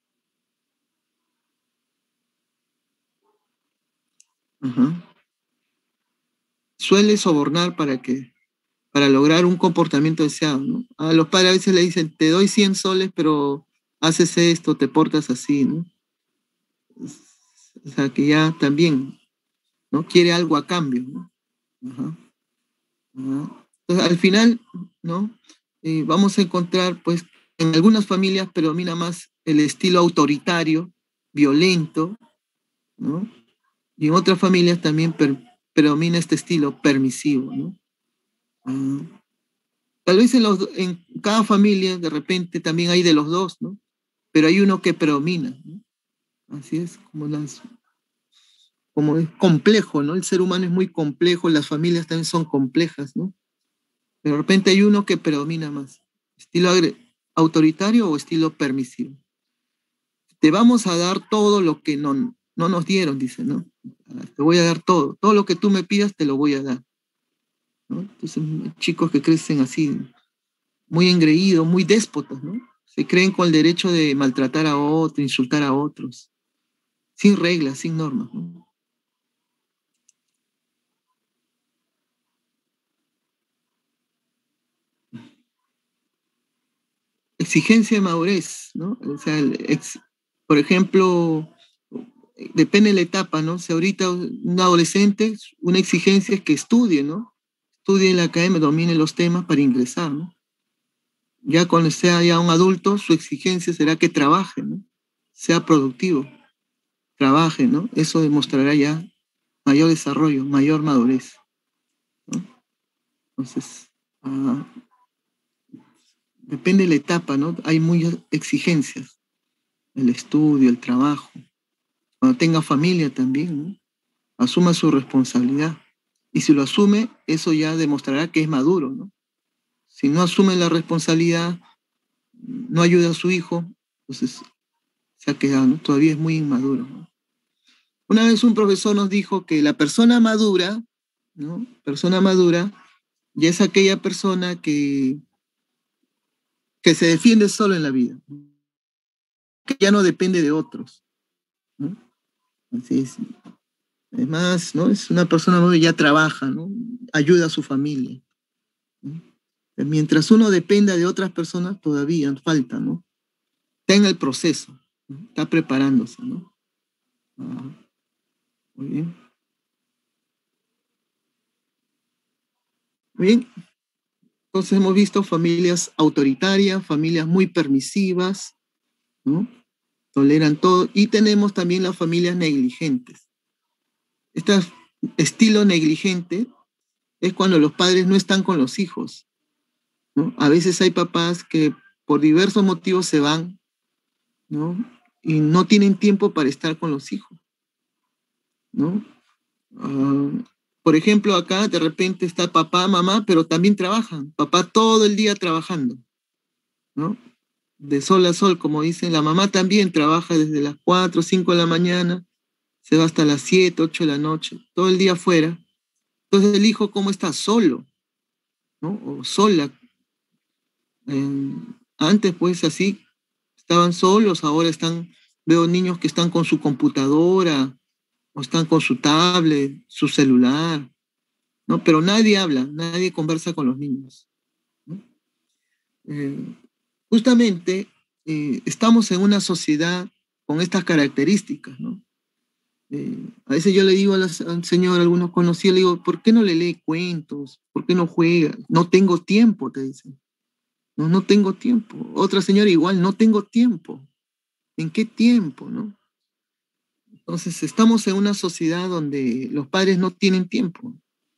Ajá. Suele sobornar para que, para lograr un comportamiento deseado, ¿no? A los padres a veces le dicen, te doy cien soles, pero haces esto, te portas así, ¿no? O sea, que ya también, ¿no? Quiere algo a cambio, ¿no? Ajá. Ajá. Entonces, al final, ¿no? Eh, vamos a encontrar, pues, en algunas familias predomina más el estilo autoritario, violento, ¿no? Y en otras familias también per, predomina este estilo permisivo, ¿no? Uh, tal vez en, los, en cada familia de repente también hay de los dos, ¿no? Pero hay uno que predomina, ¿no? Así es, como, las, como es complejo, ¿no? El ser humano es muy complejo, las familias también son complejas, ¿no? Pero de repente hay uno que predomina más, estilo autoritario o estilo permisivo. Te vamos a dar todo lo que no, no nos dieron, dice, ¿no? Te voy a dar todo, todo lo que tú me pidas te lo voy a dar, ¿no? Entonces, chicos que crecen así, muy engreídos, muy déspotas, ¿no? Se creen con el derecho de maltratar a otros, insultar a otros, sin reglas, sin normas, ¿no? Exigencia de madurez, ¿no? O sea, el ex, por ejemplo, depende de la etapa, ¿no? Si ahorita un adolescente, una exigencia es que estudie, ¿no? Estudie en la academia, domine los temas para ingresar, ¿no? Ya cuando sea ya un adulto, su exigencia será que trabaje, ¿no? Sea productivo, trabaje, ¿no? Eso demostrará ya mayor desarrollo, mayor madurez, ¿no? Entonces, uh, depende de la etapa, ¿no? Hay muchas exigencias, el estudio, el trabajo. Cuando tenga familia también, ¿no? Asuma su responsabilidad. Y si lo asume, eso ya demostrará que es maduro, ¿no? Si no asume la responsabilidad, no ayuda a su hijo, entonces se ha quedado, ¿no? Todavía es muy inmaduro, ¿no? Una vez un profesor nos dijo que la persona madura, ¿no? Persona madura, ya es aquella persona que, que se defiende solo en la vida, que ya no depende de otros, ¿no? Así es. Además, ¿no? Es una persona madura, ya trabaja, ¿no? Ayuda a su familia, ¿no? Mientras uno dependa de otras personas, todavía falta, ¿no? Está en el proceso, ¿no? Está preparándose, ¿no? Ah, muy bien. Muy bien. Entonces hemos visto familias autoritarias, familias muy permisivas, ¿no? Toleran todo. Y tenemos también las familias negligentes. Este estilo negligente es cuando los padres no están con los hijos, ¿no? A veces hay papás que por diversos motivos se van, ¿no? Y no tienen tiempo para estar con los hijos, ¿no? Uh, por ejemplo, acá de repente está papá, mamá, pero también trabajan. Papá todo el día trabajando, ¿no? De sol a sol, como dicen. La mamá también trabaja desde las cuatro, cinco de la mañana, se va hasta las siete, ocho de la noche, todo el día afuera. Entonces el hijo, ¿cómo está? Solo, ¿no? O sola. Eh, antes, pues, así, estaban solos, ahora están, veo niños que están con su computadora, o están con su tablet, su celular, ¿no? Pero nadie habla, nadie conversa con los niños, ¿no? Eh, justamente eh, estamos en una sociedad con estas características, ¿no? Eh, a veces yo le digo a la, al señor, algunos conocidos, le digo, ¿por qué no le lee cuentos? ¿Por qué no juega? No tengo tiempo, te dicen. No, no tengo tiempo. Otra señora igual, no tengo tiempo. ¿En qué tiempo, no? Entonces, estamos en una sociedad donde los padres no tienen tiempo.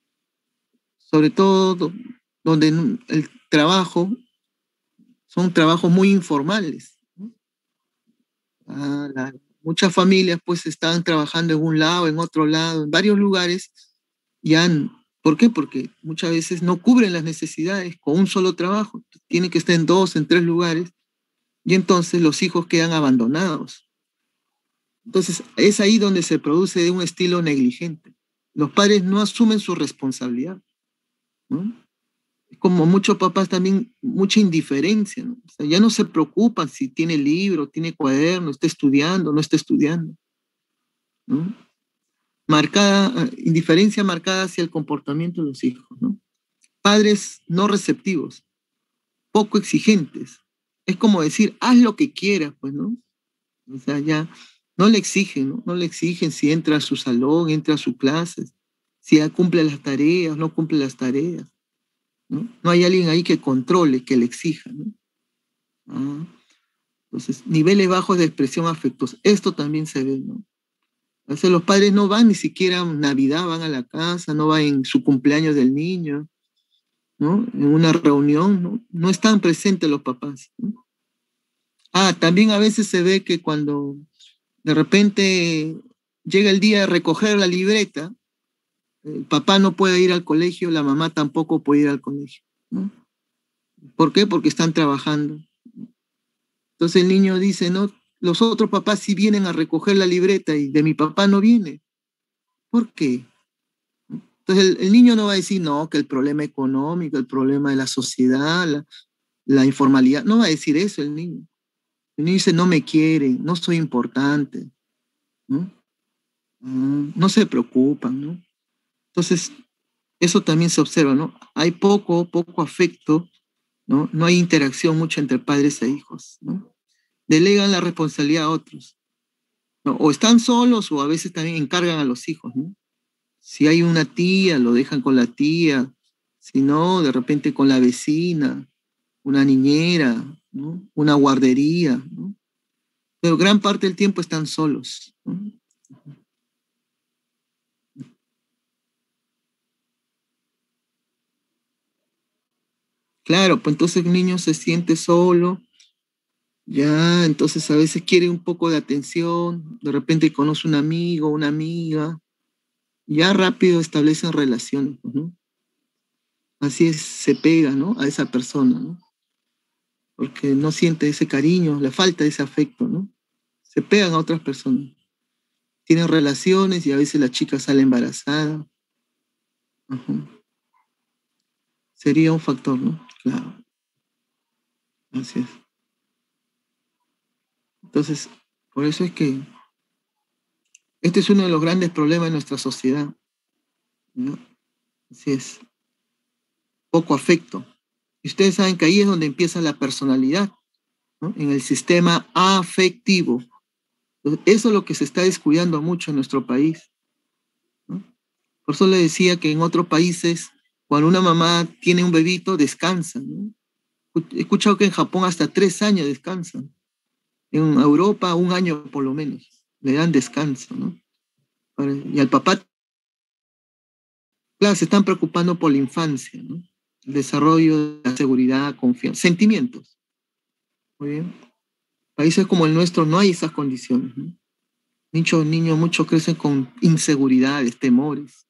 Sobre todo donde el trabajo son trabajos muy informales, ¿no? Ah, la, muchas familias pues están trabajando en un lado, en otro lado, en varios lugares. Ya, ¿por qué? Porque muchas veces no cubren las necesidades con un solo trabajo. Tienen que estar en dos, en tres lugares. Y entonces los hijos quedan abandonados. Entonces es ahí donde se produce un estilo negligente. Los padres no asumen su responsabilidad, ¿no? Como muchos papás también, mucha indiferencia, ¿no? O sea, ya no se preocupan si tiene libro, tiene cuaderno, está estudiando, no está estudiando, ¿no? Marcada, indiferencia marcada hacia el comportamiento de los hijos, ¿no? Padres no receptivos, poco exigentes. Es como decir, haz lo que quieras, pues, ¿no? O sea, ya no le exigen, ¿no? No le exigen si entra a su salón, entra a sus clases, si cumple las tareas, no cumple las tareas, ¿no? No hay alguien ahí que controle, que le exija, ¿no? Ah, entonces, niveles bajos de expresión afectuosa. Esto también se ve, ¿no? A veces los padres no van ni siquiera en Navidad, van a la casa, no van en su cumpleaños del niño, ¿no? En una reunión, ¿no? No están presentes los papás, ¿no? Ah, también a veces se ve que cuando de repente llega el día de recoger la libreta, el papá no puede ir al colegio, la mamá tampoco puede ir al colegio, ¿no? ¿Por qué? Porque están trabajando. Entonces el niño dice, no, los otros papás sí vienen a recoger la libreta y de mi papá no viene. ¿Por qué? Entonces el, el niño no va a decir, no, que el problema económico, el problema de la sociedad, la, la informalidad, no va a decir eso el niño. El niño dice, no me quieren, no soy importante, ¿no? Mm, no se preocupan, ¿no? Entonces, eso también se observa, ¿no? Hay poco, poco afecto, ¿no? No hay interacción mucho entre padres e hijos, ¿no? Delegan la responsabilidad a otros, ¿no? O están solos o a veces también encargan a los hijos, ¿no? Si hay una tía, lo dejan con la tía, si no, de repente con la vecina, una niñera, ¿no? Una guardería, ¿no? Pero gran parte del tiempo están solos, ¿no? Claro, pues entonces el niño se siente solo, ya, entonces a veces quiere un poco de atención, de repente conoce un amigo, una amiga, ya rápido establecen relaciones, ¿no? Así es, se pega, ¿no? A esa persona, ¿no? Porque no siente ese cariño, le falta ese afecto, ¿no? Se pegan a otras personas. Tienen relaciones y a veces la chica sale embarazada. Ajá. Sería un factor, ¿no? Claro, así es. Entonces, por eso es que este es uno de los grandes problemas de nuestra sociedad, ¿no? Así es, poco afecto. Y ustedes saben que ahí es donde empieza la personalidad, ¿no? En el sistema afectivo. Entonces, eso es lo que se está descuidando mucho en nuestro país, ¿no? Por eso le decía que en otros países, cuando una mamá tiene un bebito, descansa, ¿no? He escuchado que en Japón hasta tres años descansan. En Europa, un año por lo menos. Le dan descanso, ¿no? Y al papá, claro, se están preocupando por la infancia, ¿no? El desarrollo, la seguridad, confianza, sentimientos. Muy bien. Países como el nuestro no hay esas condiciones, ¿no? Muchos niños, muchos crecen con inseguridades, temores.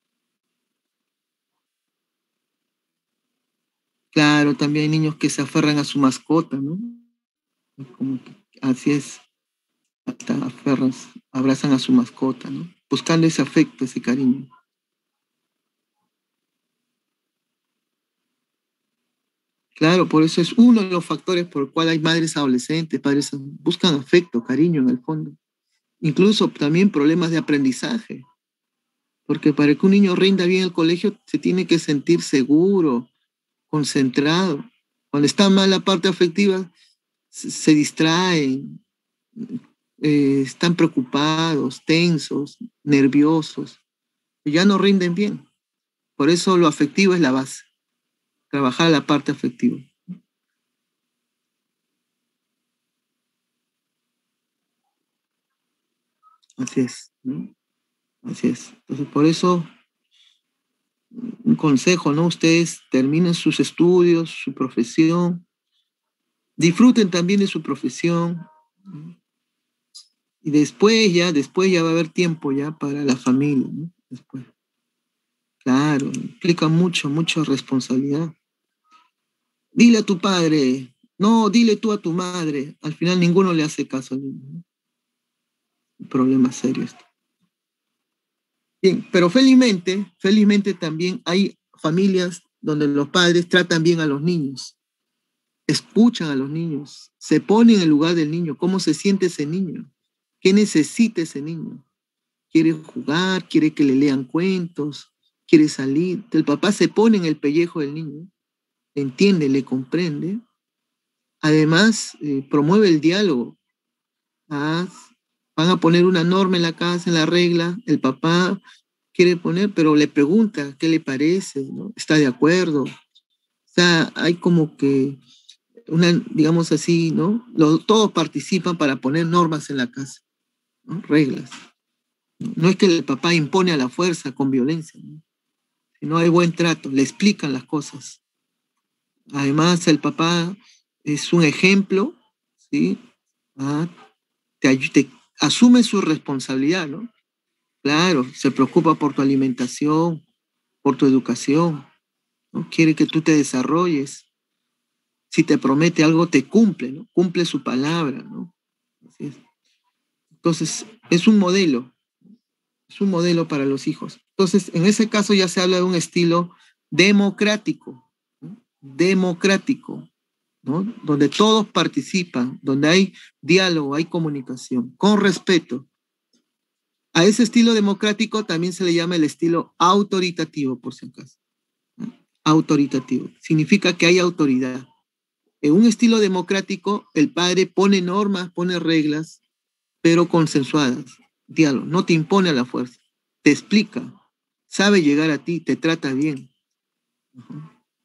Claro, también hay niños que se aferran a su mascota, ¿no? Como que, así es, hasta aferran, abrazan a su mascota, ¿no? Buscando ese afecto, ese cariño. Claro, por eso es uno de los factores por el cual hay madres adolescentes, padres buscan afecto, cariño en el fondo. Incluso también problemas de aprendizaje, porque para que un niño rinda bien el colegio se tiene que sentir seguro, concentrado. Cuando está mal la parte afectiva, se, se distrae, eh, están preocupados, tensos, nerviosos, y ya no rinden bien. Por eso lo afectivo es la base, trabajar la parte afectiva. Así es, ¿no? Así es. Entonces, por eso, un consejo, ¿no? Ustedes terminen sus estudios, su profesión, disfruten también de su profesión, ¿no? Y después ya, después ya va a haber tiempo ya para la familia, ¿no? Después. Claro, implica mucho, mucha responsabilidad. Dile a tu padre, no, dile tú a tu madre. Al final ninguno le hace caso al niño, ¿no? Un problema serio esto. Bien, pero felizmente, felizmente también hay familias donde los padres tratan bien a los niños, escuchan a los niños, se ponen en el lugar del niño, cómo se siente ese niño, qué necesita ese niño. Quiere jugar, quiere que le lean cuentos, quiere salir. El papá se pone en el pellejo del niño, le entiende, le comprende. Además, eh, promueve el diálogo. Ah, van a poner una norma en la casa, en la regla, el papá quiere poner, pero le pregunta qué le parece, ¿no? ¿Está de acuerdo? O sea, hay como que una, digamos así, ¿no? Los, todos participan para poner normas en la casa, ¿no? Reglas. No es que el papá impone a la fuerza con violencia, ¿no? Sino hay buen trato, le explican las cosas. Además, el papá es un ejemplo, ¿sí? Ah, te, te asume su responsabilidad, ¿no? Claro, se preocupa por tu alimentación, por tu educación, ¿no? Quiere que tú te desarrolles. Si te promete algo, te cumple, ¿no? Cumple su palabra, ¿no? Así es. Entonces, es un modelo, es un modelo para los hijos. Entonces, en ese caso ya se habla de un estilo democrático, ¿no? Democrático, ¿no? Donde todos participan, donde hay diálogo, hay comunicación, con respeto. A ese estilo democrático también se le llama el estilo autoritativo, por si acaso, ¿no? Autoritativo. Significa que hay autoridad. En un estilo democrático, el padre pone normas, pone reglas, pero consensuadas. Diálogo. No te impone a la fuerza. Te explica. Sabe llegar a ti, te trata bien. Uh-huh.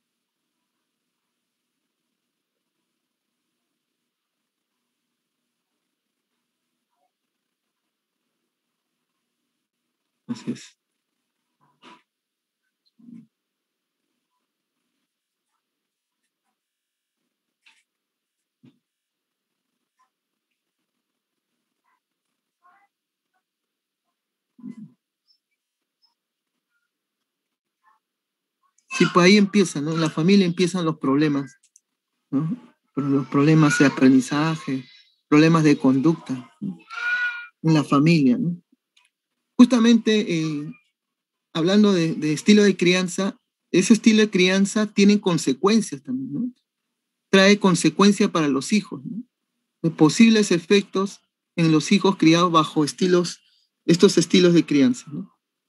Así es. Sí, pues ahí empiezan, ¿no? En la familia empiezan los problemas, ¿no? Pero los problemas de aprendizaje, problemas de conducta, ¿no? En la familia, ¿no? Justamente eh, hablando de, de estilo de crianza, ese estilo de crianza tiene consecuencias también, ¿no? Trae consecuencias para los hijos, ¿no? De posibles efectos en los hijos criados bajo estilos, estos estilos de crianza, ¿no?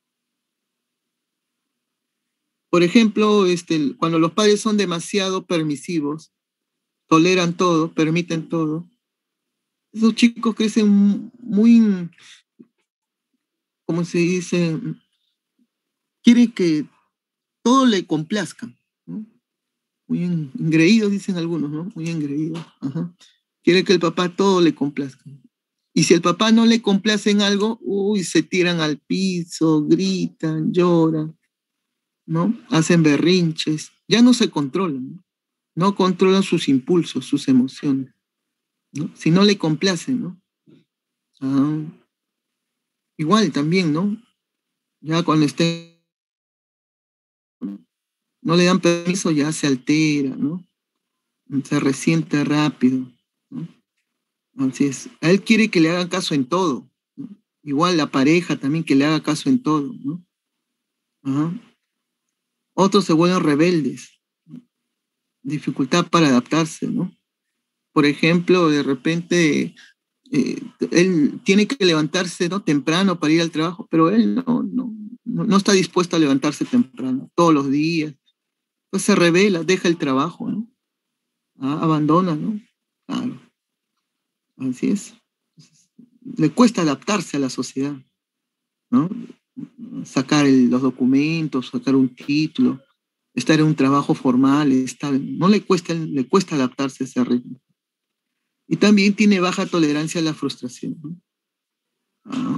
Por ejemplo, este, cuando los padres son demasiado permisivos, toleran todo, permiten todo, esos chicos crecen muy, como se dice, quieren que todo le complazca, ¿no? Muy engreídos, dicen algunos, ¿no? Muy engreídos. Ajá. Quiere que el papá todo le complazca. Y si el papá no le complace en algo, uy, se tiran al piso, gritan, lloran, ¿no? Hacen berrinches. Ya no se controlan, ¿no? No controlan sus impulsos, sus emociones, ¿no? Si no le complacen, ¿no? Ah, igual también, ¿no? Ya cuando esté, no le dan permiso, ya se altera, ¿no? Se resiente rápido, ¿no? Así es. A él quiere que le hagan caso en todo, ¿no? Igual la pareja también que le haga caso en todo, ¿no? Ajá. Otros se vuelven rebeldes, ¿no? Dificultad para adaptarse, ¿no? Por ejemplo, de repente eh, él tiene que levantarse, ¿no? Temprano para ir al trabajo, pero él no, no, no, no está dispuesto a levantarse temprano todos los días. Pues se revela, deja el trabajo, ¿no? Ah, abandona, ¿no? Claro, así es. le cuesta adaptarse a la sociedad, ¿no? Sacar el, los documentos, sacar un título, estar en un trabajo formal, estar, no le cuesta, le cuesta adaptarse a ese ritmo. Y también tiene baja tolerancia a la frustración, ¿no? Ah,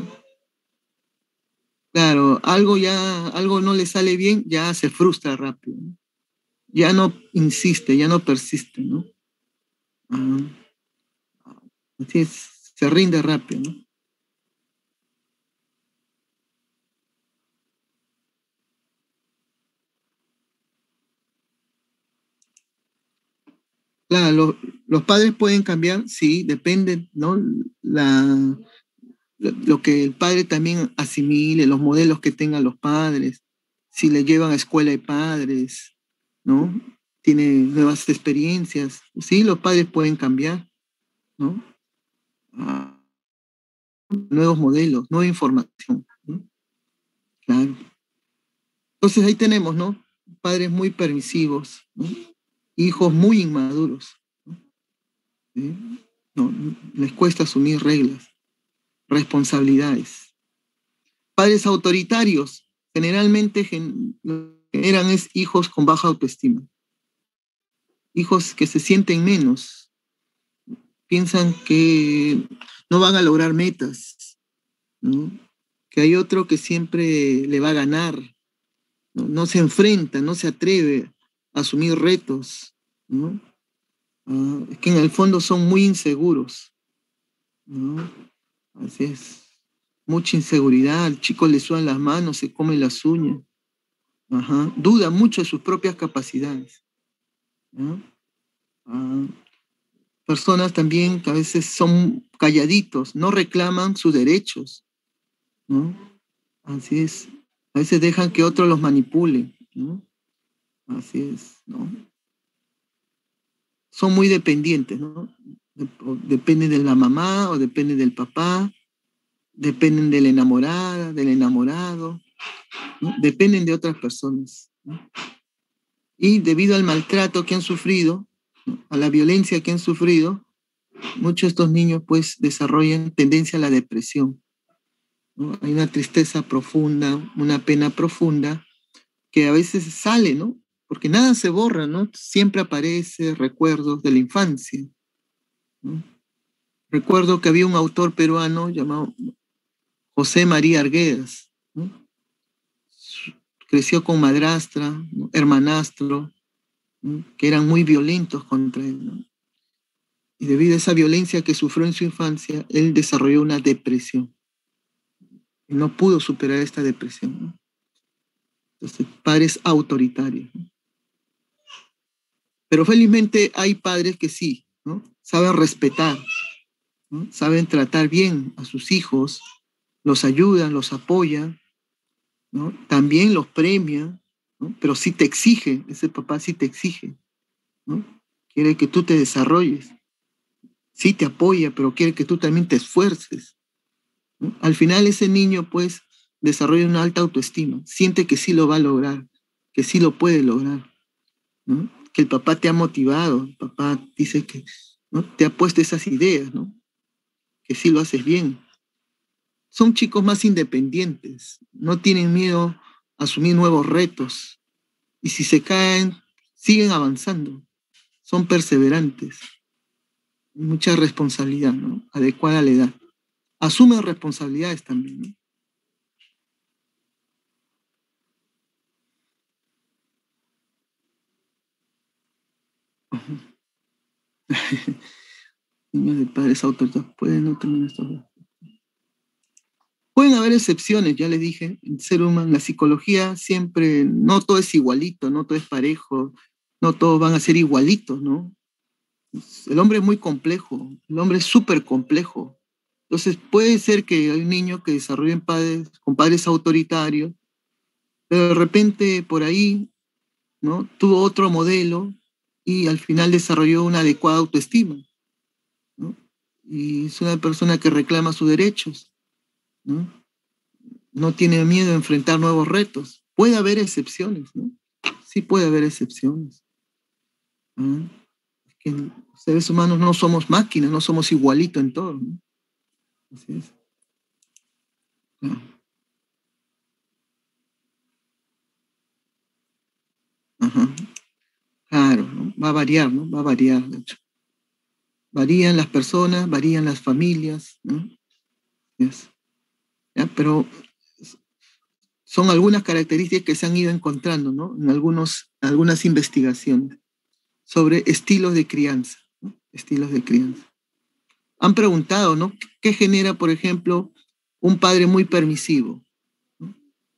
claro, algo ya, algo no le sale bien, ya se frustra rápido, ¿no? Ya no insiste, ya no persiste, ¿no? Ah, así es, se rinde rápido, ¿no? Claro, lo, los padres pueden cambiar, sí, depende, ¿no? La, lo, lo que el padre también asimile, los modelos que tengan los padres, si le llevan a escuela de padres, ¿no? Tiene nuevas experiencias, sí, los padres pueden cambiar, ¿no? Ah, nuevos modelos, nueva información, ¿no? Claro. Entonces ahí tenemos, ¿no? Padres muy permisivos, ¿no? Hijos muy inmaduros, ¿no? ¿Sí? No, les cuesta asumir reglas, responsabilidades. Padres autoritarios generalmente generan es hijos con baja autoestima, hijos que se sienten menos, piensan que no van a lograr metas, ¿no? Que hay otro que siempre le va a ganar, no, no se enfrenta, no se atreve a asumir retos, ¿no? Uh, es que en el fondo son muy inseguros, ¿no? Así es. Mucha inseguridad, el chico le sudan las manos, se come las uñas. Ajá. Duda mucho de sus propias capacidades, ¿no? Uh, personas también que a veces son calladitos, no reclaman sus derechos, ¿no? Así es. A veces dejan que otros los manipulen, ¿no? Así es, ¿no? Son muy dependientes, ¿no? Dependen de la mamá o dependen del papá, dependen de la enamorada, del enamorado, ¿no? Dependen de otras personas, ¿no? Y debido al maltrato que han sufrido, ¿no? A la violencia que han sufrido, muchos de estos niños pues desarrollan tendencia a la depresión, ¿no? Hay una tristeza profunda, una pena profunda que a veces sale, ¿no? Porque nada se borra, ¿no? Siempre aparece recuerdos de la infancia, ¿no? Recuerdo que había un autor peruano llamado José María Arguedas, ¿no? Creció con madrastra, ¿no? Hermanastro, ¿no? Que eran muy violentos contra él, ¿no? Y debido a esa violencia que sufrió en su infancia, él desarrolló una depresión. Y no pudo superar esta depresión, ¿no? Entonces, padres autoritarios, ¿no? Pero felizmente hay padres que sí, ¿no? Saben respetar, ¿no? Saben tratar bien a sus hijos, los ayudan, los apoyan, ¿no? También los premian, ¿no? Pero sí te exige, ese papá sí te exige, ¿no? Quiere que tú te desarrolles, sí te apoya, pero quiere que tú también te esfuerces, ¿no? Al final ese niño pues desarrolla una alta autoestima, siente que sí lo va a lograr, que sí lo puede lograr, ¿no? Que el papá te ha motivado, el papá dice que, ¿no? Te ha puesto esas ideas, ¿no? Que sí lo haces bien. Son chicos más independientes, no tienen miedo a asumir nuevos retos y si se caen, siguen avanzando, son perseverantes, mucha responsabilidad, ¿no? Adecuada a la edad. Asumen responsabilidades también, ¿no? Niños de padres autoritativos pueden no tener estos. Pueden haber excepciones, ya les dije, el ser humano, la psicología siempre, no todo es igualito, no todo es parejo, no todos van a ser igualitos, ¿no? El hombre es muy complejo, el hombre es súper complejo. Entonces puede ser que hay un niño que desarrolle padres, con padres autoritarios, pero de repente por ahí, ¿no? Tuvo otro modelo y al final desarrolló una adecuada autoestima, ¿no? Y es una persona que reclama sus derechos, ¿no? No tiene miedo a enfrentar nuevos retos. Puede haber excepciones, ¿no? Sí puede haber excepciones. ¿Ah? Es que los seres humanos no somos máquinas, no somos igualitos en todo, ¿no? Así es. No. Ajá. Claro, ¿no? Va a variar, ¿no? Va a variar, de hecho. Varían las personas, varían las familias, ¿no? Yes. ¿Ya? Pero son algunas características que se han ido encontrando, ¿no? En algunos, algunas investigaciones sobre estilos de crianza, ¿no? Estilos de crianza. Han preguntado, ¿no? ¿Qué genera, por ejemplo, un padre muy permisivo? ¿No?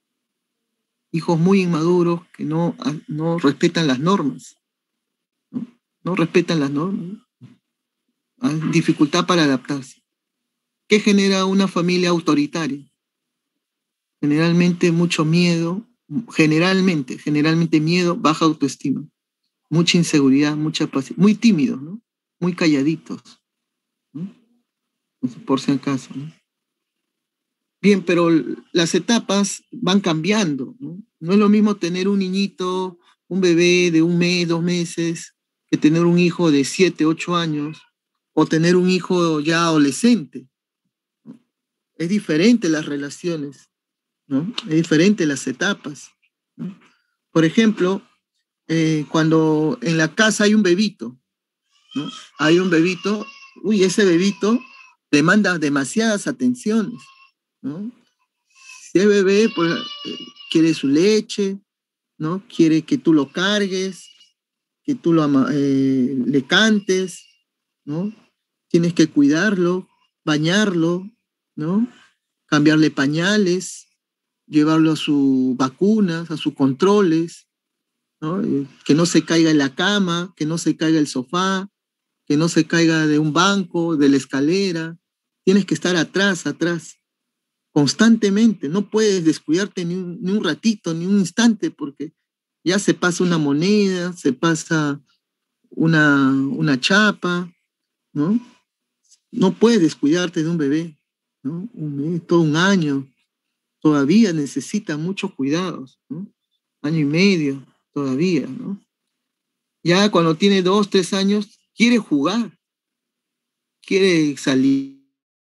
Hijos muy inmaduros que no, no respetan las normas, ¿no? No respetan las normas. Hay dificultad para adaptarse. ¿Qué genera una familia autoritaria? Generalmente mucho miedo, generalmente, generalmente miedo, baja autoestima, mucha inseguridad, mucha paciencia, muy tímidos, ¿no? Muy calladitos, ¿no? Por si acaso, ¿no? Bien, pero las etapas van cambiando, ¿no? No es lo mismo tener un niñito, un bebé de un mes, dos meses, que tener un hijo de siete, ocho años, o tener un hijo ya adolescente, ¿no? Es diferente las relaciones, ¿no? Es diferente las etapas, ¿no? Por ejemplo, eh, cuando en la casa hay un bebito, ¿no? Hay un bebito, uy, ese bebito demanda demasiadas atenciones, ¿no? Si es bebé, pues eh, quiere su leche, ¿no? Quiere que tú lo cargues, que tú lo ama, eh, le cantes, ¿no? Tienes que cuidarlo, bañarlo, ¿no? Cambiarle pañales, llevarlo a sus vacunas, a sus controles, ¿no? Eh, que no se caiga en la cama, que no se caiga el sofá, que no se caiga de un banco, de la escalera. Tienes que estar atrás, atrás, constantemente. No puedes descuidarte ni un, ni un ratito, ni un instante, porque ya se pasa una moneda, se pasa una, una chapa, ¿no? No puedes descuidarte de un bebé, ¿no? Un mes, todo un año. Todavía necesita muchos cuidados, ¿no? Año y medio, todavía, ¿no? Ya cuando tiene dos, tres años, quiere jugar, quiere salir,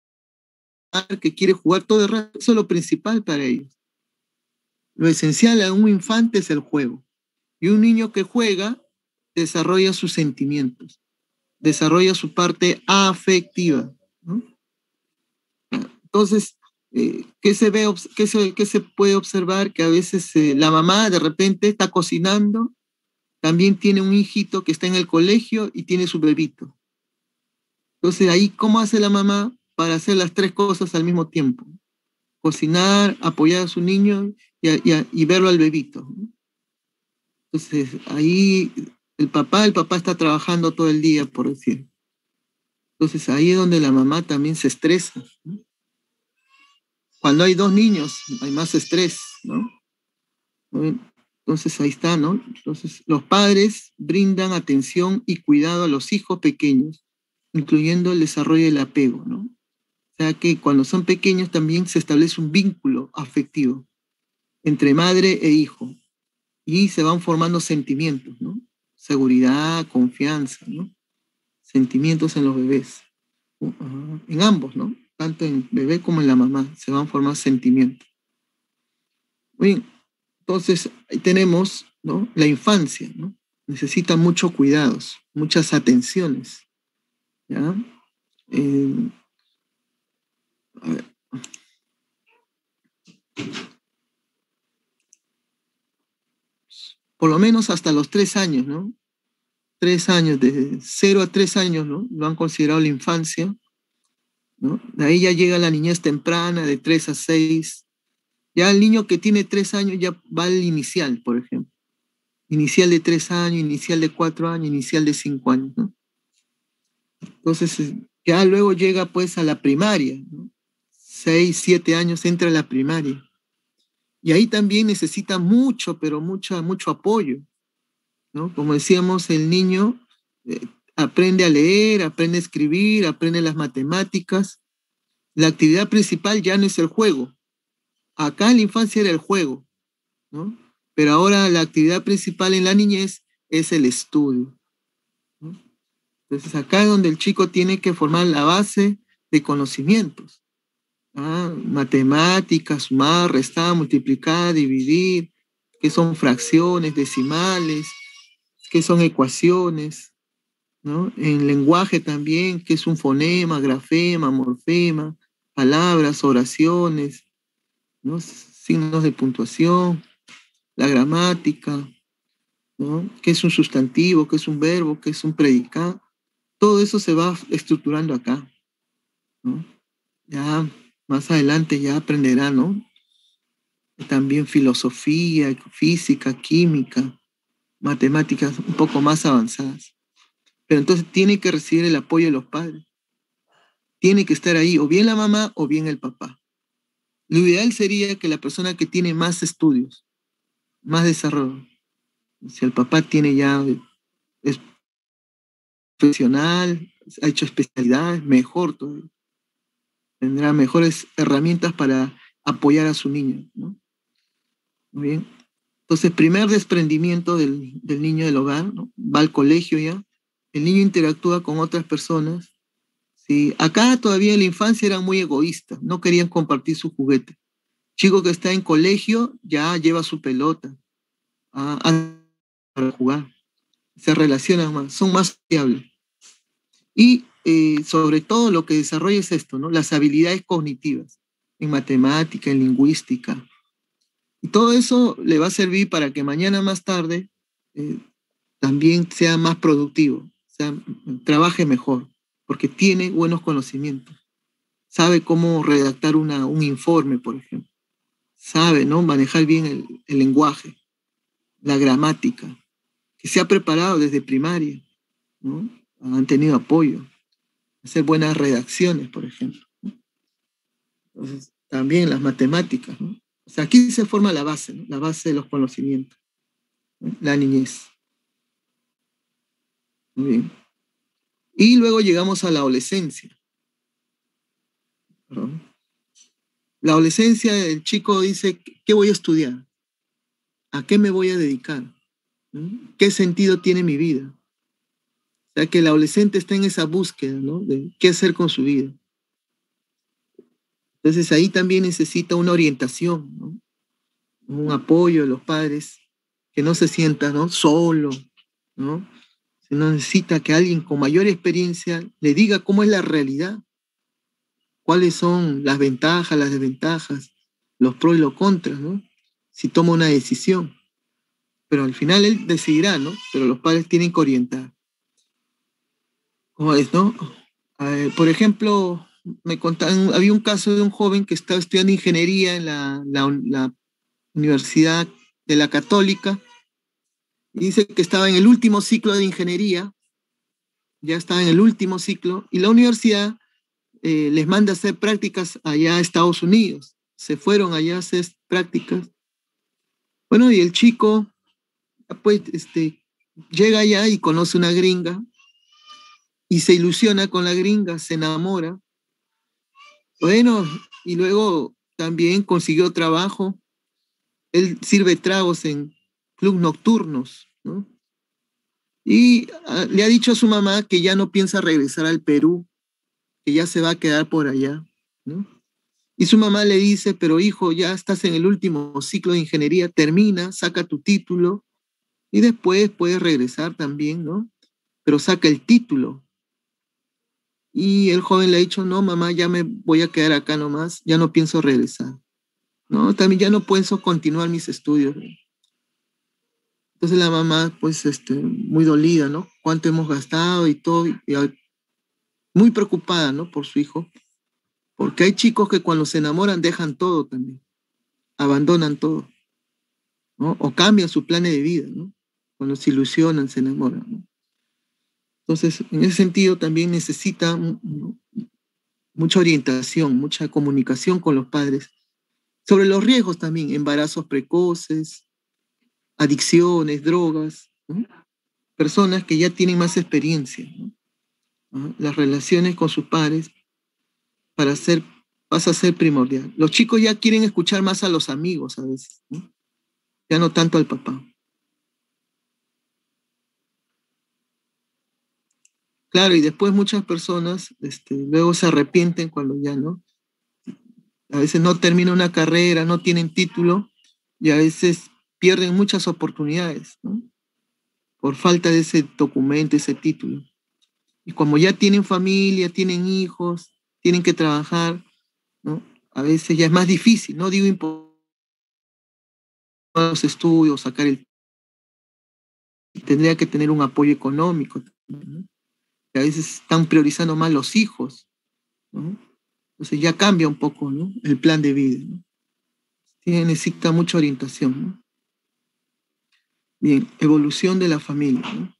que quiere jugar todo el rato. Eso es lo principal para ellos. Lo esencial a un infante es el juego. Y un niño que juega desarrolla sus sentimientos, desarrolla su parte afectiva, ¿no? Entonces, eh, ¿qué, se ve, qué, se, ¿qué se puede observar? Que a veces eh, la mamá de repente está cocinando, también tiene un hijito que está en el colegio y tiene su bebito. Entonces, ahí, ¿cómo hace la mamá para hacer las tres cosas al mismo tiempo? Cocinar, apoyar a su niño y, y, y verlo al bebito. Entonces, ahí el papá, el papá está trabajando todo el día, por decir. Entonces, ahí es donde la mamá también se estresa, ¿no? Cuando hay dos niños, hay más estrés, ¿no? Entonces, ahí está, ¿no? Entonces, los padres brindan atención y cuidado a los hijos pequeños, incluyendo el desarrollo del apego, ¿no? O sea que cuando son pequeños también se establece un vínculo afectivo entre madre e hijo y se van formando sentimientos, ¿no? Seguridad, confianza, ¿no? Sentimientos en los bebés, uh, uh, en ambos, ¿no? Tanto en el bebé como en la mamá, se van a formar sentimientos. Bien, entonces ahí tenemos, ¿no? La infancia, ¿no? Necesita muchos cuidados, muchas atenciones, ¿ya? Eh, a ver. Por lo menos hasta los tres años, ¿no? Tres años, de cero a tres años, ¿no? Lo han considerado la infancia, ¿no? De ahí ya llega la niñez temprana, de tres a seis. Ya el niño que tiene tres años ya va al inicial, por ejemplo. Inicial de tres años, inicial de cuatro años, inicial de cinco años, ¿no? Entonces, ya luego llega pues a la primaria, ¿no? Seis, siete años entra a la primaria. Y ahí también necesita mucho, pero mucho, mucho apoyo, ¿no? Como decíamos, el niño eh, aprende a leer, aprende a escribir, aprende las matemáticas. La actividad principal ya no es el juego. Acá en la infancia era el juego, ¿no? Pero ahora la actividad principal en la niñez es el estudio, ¿no? Entonces acá es donde el chico tiene que formar la base de conocimientos, Ah, matemáticas, sumar, restar, multiplicar, dividir, qué son fracciones, decimales, qué son ecuaciones, ¿no? En lenguaje también, qué es un fonema, grafema, morfema, palabras, oraciones, ¿no? Signos de puntuación, la gramática, ¿no? ¿Qué es un sustantivo? ¿Qué es un verbo? ¿Qué es un predicado? Todo eso se va estructurando acá, ¿no? Ya más adelante ya aprenderá, ¿no? También filosofía, física, química, matemáticas un poco más avanzadas. Pero entonces tiene que recibir el apoyo de los padres. Tiene que estar ahí, o bien la mamá o bien el papá. Lo ideal sería que la persona que tiene más estudios, más desarrollo, si el papá tiene ya, es profesional, ha hecho especialidades, mejor todavía. Tendrá mejores herramientas para apoyar a su niño, ¿no? Muy bien. Entonces, primer desprendimiento del, del niño del hogar, ¿no? Va al colegio ya, el niño interactúa con otras personas. ¿Sí? Acá todavía en la infancia eran muy egoístas, no querían compartir su juguete. Chico que está en colegio ya lleva su pelota ah, para jugar, se relacionan más, son más fiables. Y eh, sobre todo lo que desarrolla es esto, ¿no? Las habilidades cognitivas, en matemática, en lingüística. Y todo eso le va a servir para que mañana más tarde eh, también sea más productivo, sea, trabaje mejor, porque tiene buenos conocimientos. Sabe cómo redactar una, un informe, por ejemplo. Sabe, ¿no? Manejar bien el, el lenguaje, la gramática, que se ha preparado desde primaria, ¿no? Han tenido apoyo. Hacer buenas redacciones, por ejemplo, ¿no? Entonces, también las matemáticas, ¿no? O sea, aquí se forma la base, ¿no? La base de los conocimientos, ¿no? La niñez. Muy bien. Y luego llegamos a la adolescencia. ¿No? La adolescencia, el chico dice, ¿qué voy a estudiar? ¿A qué me voy a dedicar? ¿No? ¿Qué sentido tiene mi vida? O sea, que el adolescente está en esa búsqueda, ¿no? De qué hacer con su vida. Entonces ahí también necesita una orientación, ¿no? Un apoyo de los padres, que no se sienta, ¿no? Solo, ¿no? Sino necesita que alguien con mayor experiencia le diga cómo es la realidad, cuáles son las ventajas, las desventajas, los pros y los contras, ¿no? Si toma una decisión. Pero al final él decidirá, ¿no? Pero los padres tienen que orientar. ¿Cómo es, no? Eh, por ejemplo, me contaban, había un caso de un joven que estaba estudiando ingeniería en la, la, la Universidad de la Católica y dice que estaba en el último ciclo de ingeniería, ya estaba en el último ciclo, y la universidad eh, les manda a hacer prácticas allá a Estados Unidos. Se fueron allá a hacer prácticas. Bueno, y el chico, pues, este, llega allá y conoce una gringa y se ilusiona con la gringa, se enamora. Bueno, y luego también consiguió trabajo. Él sirve tragos en clubes nocturnos, ¿no? Y uh, le ha dicho a su mamá que ya no piensa regresar al Perú, que ya se va a quedar por allá, ¿no? Y su mamá le dice, pero hijo, ya estás en el último ciclo de ingeniería, termina, saca tu título y después puedes regresar también, ¿no? Pero saca el título. Y el joven le ha dicho, no, mamá, ya me voy a quedar acá nomás, ya no pienso regresar. No, también ya no pienso continuar mis estudios. Entonces la mamá, pues, este, muy dolida, ¿no? Cuánto hemos gastado y todo, y muy preocupada, ¿no? Por su hijo. Porque hay chicos que cuando se enamoran dejan todo también, abandonan todo, ¿no? O cambian sus planes de vida, ¿no? Cuando se ilusionan, se enamoran, ¿no? Entonces, en ese sentido también necesita, ¿no?, mucha orientación, mucha comunicación con los padres sobre los riesgos también, embarazos precoces, adicciones, drogas, ¿no? Personas que ya tienen más experiencia, ¿no? ¿No? Las relaciones con sus padres para ser, pasa a ser primordial. Los chicos ya quieren escuchar más a los amigos a veces, ¿no? Ya no tanto al papá. Claro, y después muchas personas este, luego se arrepienten cuando ya no, A veces no terminan una carrera, no tienen título y a veces pierden muchas oportunidades, ¿no? Por falta de ese documento, ese título. Y como ya tienen familia, tienen hijos, tienen que trabajar, ¿no? A veces ya es más difícil, no digo imposible los estudios, sacar el... Tendría que tener un apoyo económico, ¿no? Que a veces están priorizando más los hijos, ¿no? Entonces ya cambia un poco, ¿no? El plan de vida, ¿no? Tiene, necesita mucha orientación, ¿no? Bien, evolución de la familia, ¿no?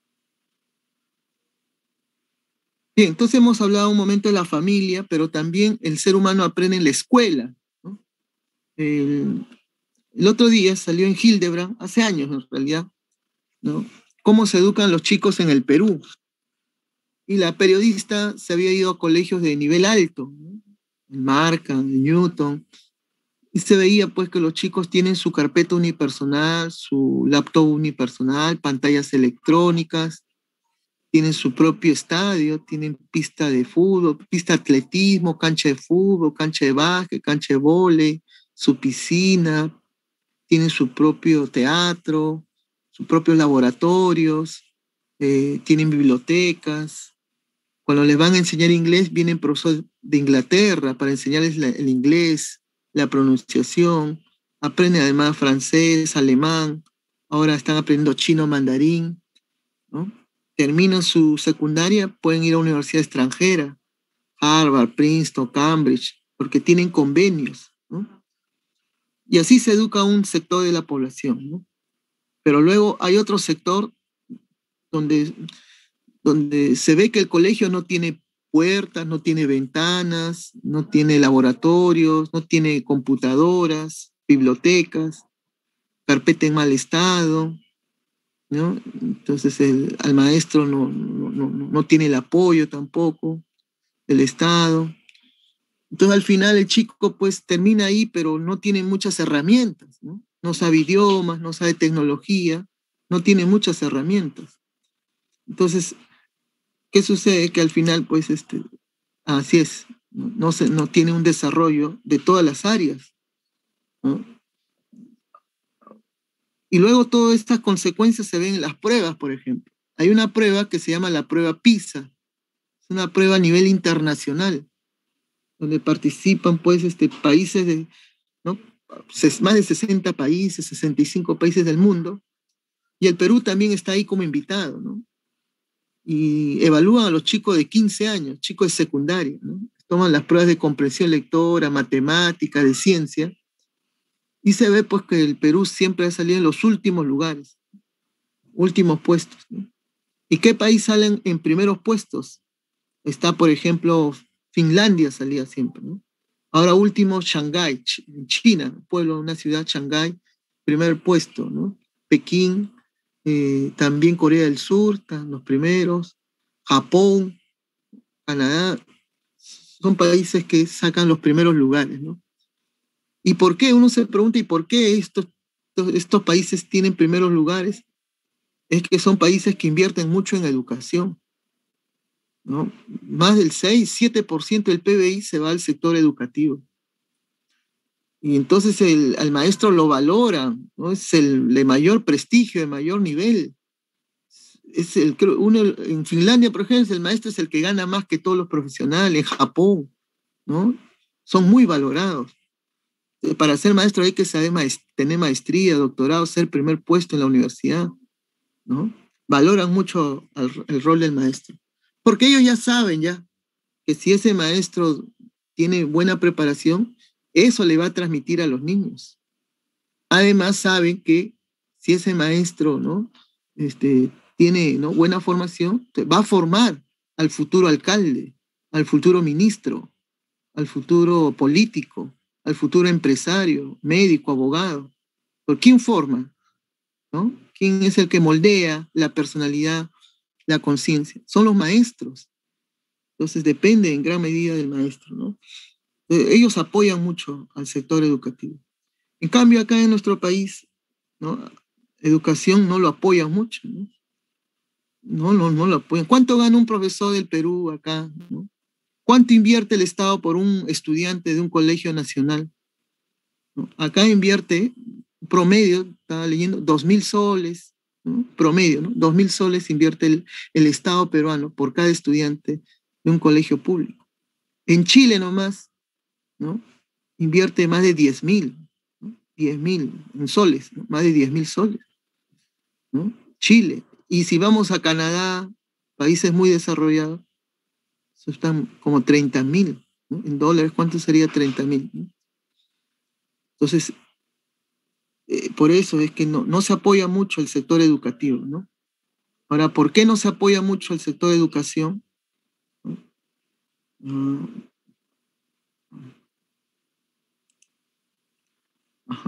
Bien, entonces hemos hablado un momento de la familia, pero también el ser humano aprende en la escuela, ¿no? El, el otro día salió en Hildebrand, hace años en realidad, ¿no? Cómo se educan los chicos en el Perú. Y la periodista se había ido a colegios de nivel alto, ¿no? En Markham, en Newton, y se veía pues que los chicos tienen su carpeta unipersonal, su laptop unipersonal, pantallas electrónicas, tienen su propio estadio, tienen pista de fútbol, pista de atletismo, cancha de fútbol, cancha de básquet, cancha de vóley, su piscina, tienen su propio teatro, sus propios laboratorios, eh, tienen bibliotecas. Cuando les van a enseñar inglés, vienen profesores de Inglaterra para enseñarles la, el inglés, la pronunciación. Aprenden además francés, alemán. Ahora están aprendiendo chino, mandarín, ¿no? Terminan su secundaria, pueden ir a una universidad extranjera, Harvard, Princeton, Cambridge, porque tienen convenios, ¿no? Y así se educa un sector de la población, ¿no? Pero luego hay otro sector donde, donde se ve que el colegio no tiene puertas, no tiene ventanas, no tiene laboratorios, no tiene computadoras, bibliotecas, carpeta en mal estado, ¿no? Entonces el, al maestro no, no, no, no tiene el apoyo tampoco del Estado. Entonces al final el chico pues termina ahí, pero no tiene muchas herramientas, ¿no? No sabe idiomas, no sabe tecnología, no tiene muchas herramientas. Entonces, ¿qué sucede? Que al final pues este, así es, no, no, se, no tiene un desarrollo de todas las áreas, ¿no? Y luego todas estas consecuencias se ven en las pruebas, por ejemplo. Hay una prueba que se llama la prueba PISA, es una prueba a nivel internacional, donde participan pues este, países de, ¿no? Más de sesenta países, sesenta y cinco países del mundo, y el Perú también está ahí como invitado, ¿no? Y evalúan a los chicos de quince años, chicos de secundaria, ¿no? Toman las pruebas de comprensión lectora, matemática, de ciencia, y se ve pues que el Perú siempre ha salido en los últimos lugares, últimos puestos, ¿no? ¿Y qué país salen en primeros puestos? Está, por ejemplo, Finlandia salía siempre, ¿no? Ahora último, Shanghái, China, pueblo, una ciudad, Shanghái, primer puesto, ¿no? Pekín, eh, también Corea del Sur, están los primeros, Japón, Canadá, son países que sacan los primeros lugares, ¿no? ¿Y por qué? Uno se pregunta, ¿y por qué estos, estos, estos países tienen primeros lugares? Es que son países que invierten mucho en educación, ¿no? Más del seis, siete por ciento del P B I se va al sector educativo. Y entonces el, al maestro lo valoran, ¿no? Es el de mayor prestigio, de mayor nivel. Es el, uno, en Finlandia, por ejemplo, el maestro es el que gana más que todos los profesionales, en Japón, ¿no? Son muy valorados. Para ser maestro hay que saber maest- tener maestría, doctorado, ser primer puesto en la universidad, ¿no? Valoran mucho el, el rol del maestro. Porque ellos ya saben ya que si ese maestro tiene buena preparación, eso le va a transmitir a los niños. Además saben que si ese maestro, ¿no? este, tiene, ¿no? buena formación, va a formar al futuro alcalde, al futuro ministro, al futuro político, al futuro empresario, médico, abogado. ¿Por quién forma? ¿No? ¿Quién es el que moldea la personalidad, la conciencia? Son los maestros. Entonces depende en gran medida del maestro, ¿no? Ellos apoyan mucho al sector educativo. En cambio, acá en nuestro país, ¿no? Educación no lo apoyan mucho, ¿no? No, no, no lo apoyan. ¿Cuánto gana un profesor del Perú acá, ¿no? ¿Cuánto invierte el Estado por un estudiante de un colegio nacional? ¿No? Acá invierte promedio, estaba leyendo, dos mil soles, ¿no? Promedio, ¿no? Dos mil soles invierte el, el Estado peruano por cada estudiante de un colegio público. En Chile nomás, ¿no? Invierte más de diez mil, ¿no? diez mil en soles, ¿no? Más de diez mil soles, ¿no? Chile. Y si vamos a Canadá, países muy desarrollados, eso están como treinta mil, ¿no? En dólares, ¿cuánto sería treinta mil? ¿No? Entonces, eh, por eso es que no, no se apoya mucho el sector educativo, ¿no? Ahora, ¿por qué no se apoya mucho el sector de educación? ¿No? Uh, ajá.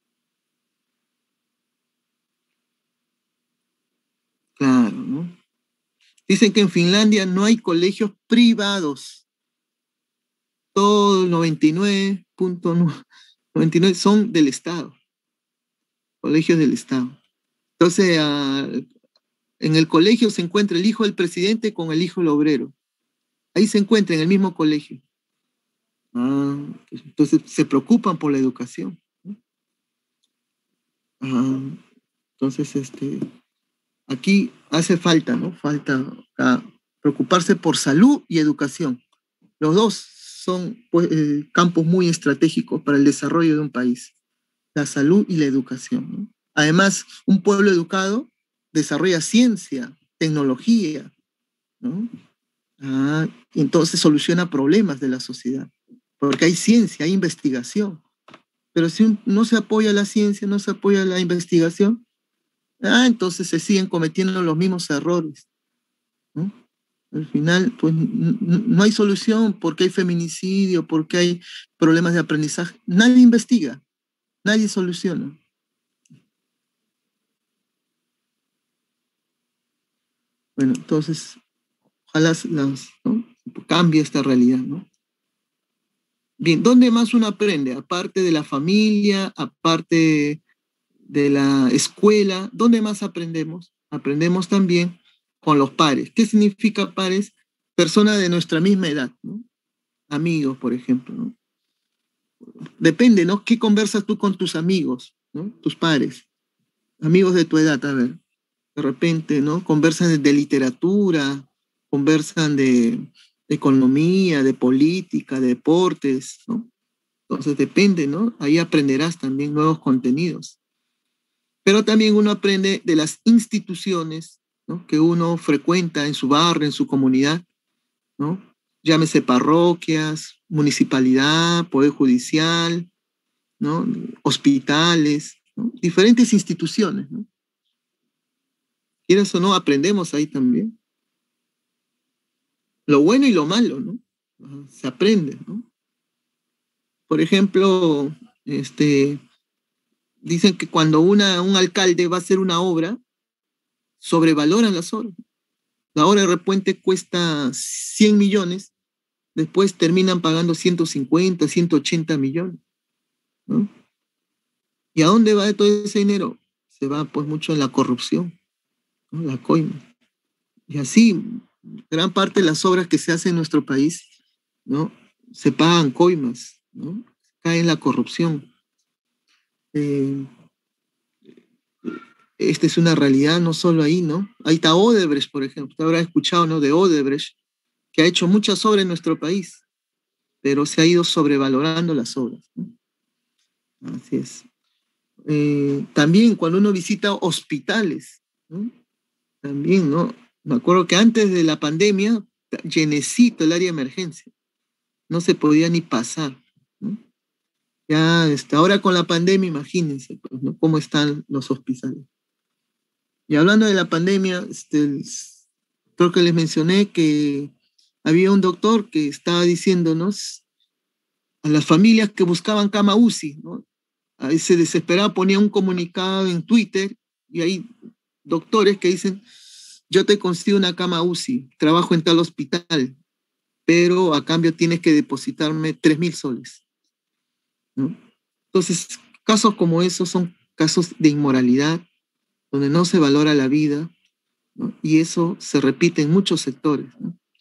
Claro, ¿no? Dicen que en Finlandia no hay colegios privados. Todo el noventa y nueve punto noventa y nueve son del Estado, colegios del Estado. Entonces, uh, en el colegio se encuentra el hijo del presidente con el hijo del obrero. Ahí se encuentra en el mismo colegio. Ah, entonces se preocupan por la educación. Ah, entonces, este, aquí hace falta, ¿no? Falta ah, preocuparse por salud y educación. Los dos son pues, eh, campos muy estratégicos para el desarrollo de un país. La salud y la educación, ¿no? Además, un pueblo educado desarrolla ciencia, tecnología, ¿no? Ah, entonces soluciona problemas de la sociedad, porque hay ciencia, hay investigación. Pero si un, no se apoya la ciencia, no se apoya la investigación, ah, entonces se siguen cometiendo los mismos errores, ¿no? Al final, pues no hay solución porque hay feminicidio, porque hay problemas de aprendizaje. Nadie investiga, nadie soluciona. Bueno, entonces, ojalá las, ¿no? cambie esta realidad, ¿no? Bien, ¿dónde más uno aprende? Aparte de la familia, aparte de la escuela, ¿dónde más aprendemos? Aprendemos también con los pares. ¿Qué significa pares? Personas de nuestra misma edad, ¿no? Amigos, por ejemplo, ¿no? Depende, ¿no? ¿Qué conversas tú con tus amigos, ¿no? Tus pares, amigos de tu edad, a ver. De repente, ¿no? Conversan de literatura, conversan de, de economía, de política, de deportes, ¿no? Entonces depende, ¿no? Ahí aprenderás también nuevos contenidos. Pero también uno aprende de las instituciones, ¿no? Que uno frecuenta en su barrio, en su comunidad, ¿no? Llámese parroquias, municipalidad, poder judicial, ¿no? Hospitales, ¿no? Diferentes instituciones, ¿no? Quieras o no, aprendemos ahí también. Lo bueno y lo malo, ¿no? Se aprende, ¿no? Por ejemplo, este, dicen que cuando una, un alcalde va a hacer una obra, sobrevaloran las obras. La obra de repuente cuesta cien millones, después terminan pagando ciento cincuenta, ciento ochenta millones, ¿no? ¿Y a dónde va todo ese dinero? Se va pues mucho en la corrupción, ¿no? La coima. Y así, gran parte de las obras que se hacen en nuestro país, ¿no? Se pagan coimas, ¿no? Cae en la corrupción. Eh, esta es una realidad no solo ahí, ¿no? Ahí está Odebrecht, por ejemplo. Usted habrá escuchado, ¿no? De Odebrecht, que ha hecho muchas obras en nuestro país, pero se ha ido sobrevalorando las obras, ¿no? Así es. Eh, también cuando uno visita hospitales, ¿no? También, ¿no? Me acuerdo que antes de la pandemia, llenecito el área de emergencia. No se podía ni pasar, ¿no? Ya, este, ahora con la pandemia, imagínense, pues, ¿no? Cómo están los hospitales. Y hablando de la pandemia, este, creo que les mencioné que había un doctor que estaba diciéndonos a las familias que buscaban cama U C I, ¿no? Ahí se desesperaba, ponía un comunicado en Twitter y hay doctores que dicen, yo te consigo una cama U C I, trabajo en tal hospital, pero a cambio tienes que depositarme tres mil soles, ¿no? Entonces, casos como esos son casos de inmoralidad, donde no se valora la vida, ¿no? Y eso se repite en muchos sectores, ¿no?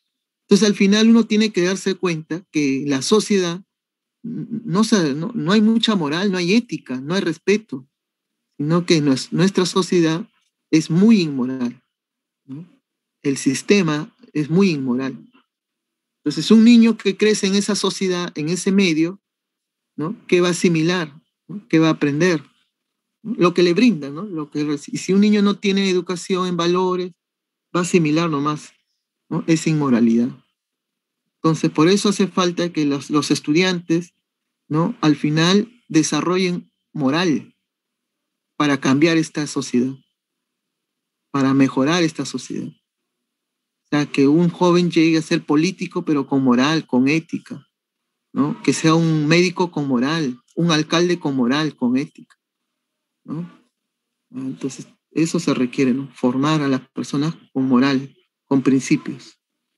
Entonces, al final uno tiene que darse cuenta que la sociedad no, no, no hay mucha moral, no hay ética, no hay respeto, sino que nuestra sociedad es muy inmoral, ¿no? El sistema es muy inmoral. Entonces, un niño que crece en esa sociedad, en ese medio, ¿no? ¿Qué va a asimilar? ¿No? ¿Qué va a aprender? ¿No? Lo que le brinda, ¿no? Lo que, y si un niño no tiene educación en valores, va a asimilar nomás, ¿no? Esa inmoralidad. Entonces, por eso hace falta que los, los estudiantes, ¿no? Al final desarrollen moral para cambiar esta sociedad, para mejorar esta sociedad. O sea, que un joven llegue a ser político, pero con moral, con ética, ¿no? Que sea un médico con moral, un alcalde con moral, con ética, ¿no? Entonces, eso se requiere, ¿no? Formar a las personas con moral, con principios.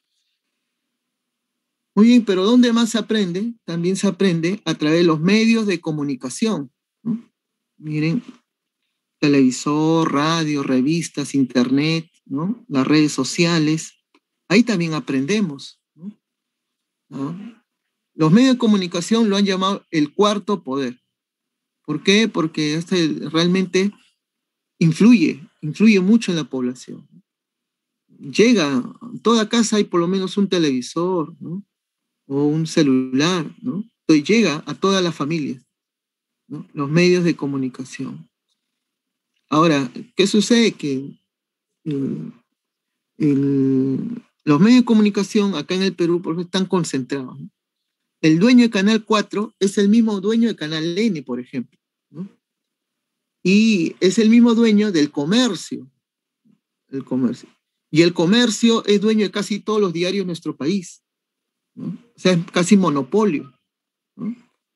Muy bien, pero ¿dónde más se aprende? También se aprende a través de los medios de comunicación, ¿no? Miren, televisor, radio, revistas, internet, ¿no? Las redes sociales. Ahí también aprendemos, ¿no? ¿No? Los medios de comunicación lo han llamado el cuarto poder. ¿Por qué? Porque este realmente influye, influye mucho en la población. Llega, en toda casa hay por lo menos un televisor, ¿no? O un celular, ¿no? Entonces llega a todas las familias, ¿no? Los medios de comunicación. Ahora, ¿qué sucede? Que el, el, los medios de comunicación acá en el Perú por ejemplo, están concentrados, ¿no? El dueño de Canal cuatro es el mismo dueño de Canal N, por ejemplo, ¿no? Y es el mismo dueño del comercio, el comercio. Y el comercio es dueño de casi todos los diarios de nuestro país, ¿no? O sea, es casi monopolio, ¿no?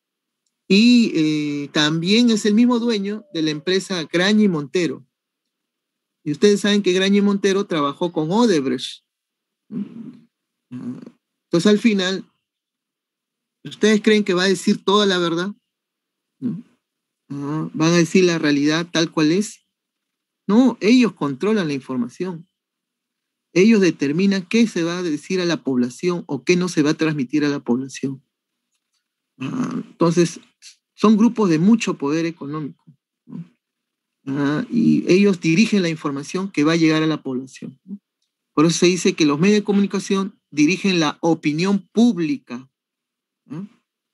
Y eh, también es el mismo dueño de la empresa Graña y Montero. Y ustedes saben que Graña y Montero trabajó con Odebrecht, ¿no? Entonces, al final, ¿ustedes creen que va a decir toda la verdad? ¿No? Ah, ¿van a decir la realidad tal cual es? No, ellos controlan la información. Ellos determinan qué se va a decir a la población o qué no se va a transmitir a la población. Ah, entonces, son grupos de mucho poder económico, ¿no? Ah, y ellos dirigen la información que va a llegar a la población, ¿no? Por eso se dice que los medios de comunicación dirigen la opinión pública, ¿no?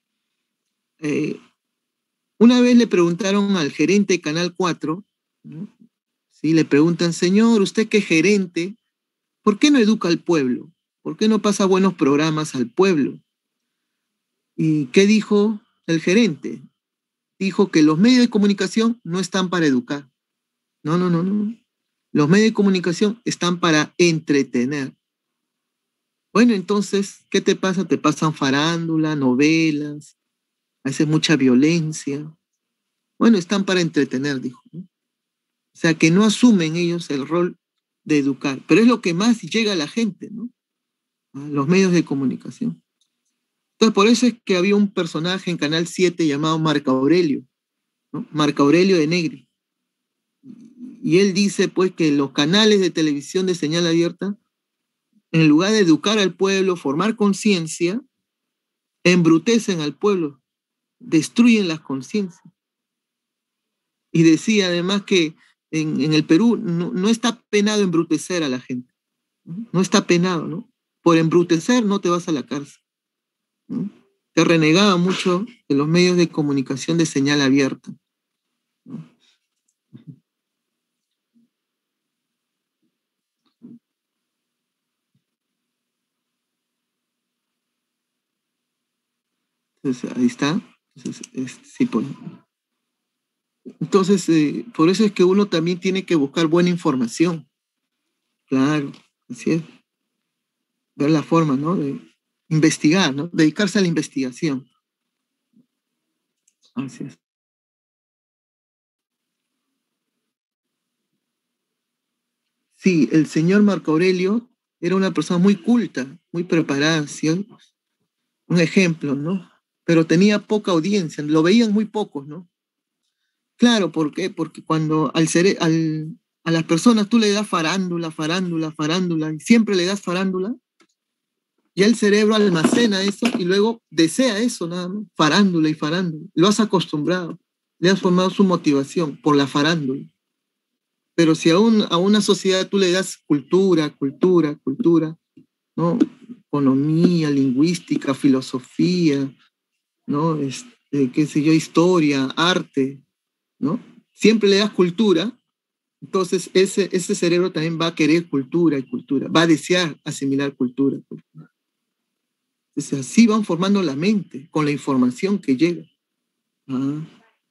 Eh, una vez le preguntaron al gerente de Canal cuatro, ¿no? Sí, le preguntan, señor, usted que es gerente, ¿por qué no educa al pueblo? ¿Por qué no pasa buenos programas al pueblo? ¿Y qué dijo el gerente? Dijo que los medios de comunicación no están para educar. No, no, no, no. Los medios de comunicación están para entretener. Bueno, entonces, ¿qué te pasa? Te pasan farándula, novelas, a veces mucha violencia. Bueno, están para entretener, dijo, ¿no? O sea, que no asumen ellos el rol de educar. Pero es lo que más llega a la gente, ¿no? A los medios de comunicación. Entonces, por eso es que había un personaje en Canal siete llamado Marco Aurelio, ¿no? Marco Aurelio de Negri. Y él dice, pues, que los canales de televisión de señal abierta, en lugar de educar al pueblo, formar conciencia, embrutecen al pueblo, destruyen las conciencias. Y decía además que en, en el Perú no, no está penado embrutecer a la gente, ¿no? No está penado, ¿no? Por embrutecer no te vas a la cárcel, ¿no? Se renegaba mucho de los medios de comunicación de señal abierta, ¿no? Entonces, ahí está. Entonces, es, sí, pues. Entonces eh, por eso es que uno también tiene que buscar buena información. Claro, así es. Ver la forma, ¿no? De investigar, ¿no? Dedicarse a la investigación. Así es. Sí, el señor Marco Aurelio era una persona muy culta, muy preparada, ¿sí? Un ejemplo, ¿no? Pero tenía poca audiencia, lo veían muy pocos, ¿no? Claro, ¿por qué? Porque cuando al ser, al, a las personas tú le das farándula, farándula, farándula, y siempre le das farándula, Ya el cerebro almacena eso y luego desea eso nada más, farándula y farándula. Lo has acostumbrado, le has formado su motivación por la farándula. Pero si a, un, a una sociedad tú le das cultura, cultura, cultura, ¿no? Economía, lingüística, filosofía, ¿no? Este, qué sé yo, historia, arte, ¿no? Siempre le das cultura, entonces ese, ese cerebro también va a querer cultura y cultura, va a desear asimilar cultura. cultura. Entonces así van formando la mente con la información que llega. Ah.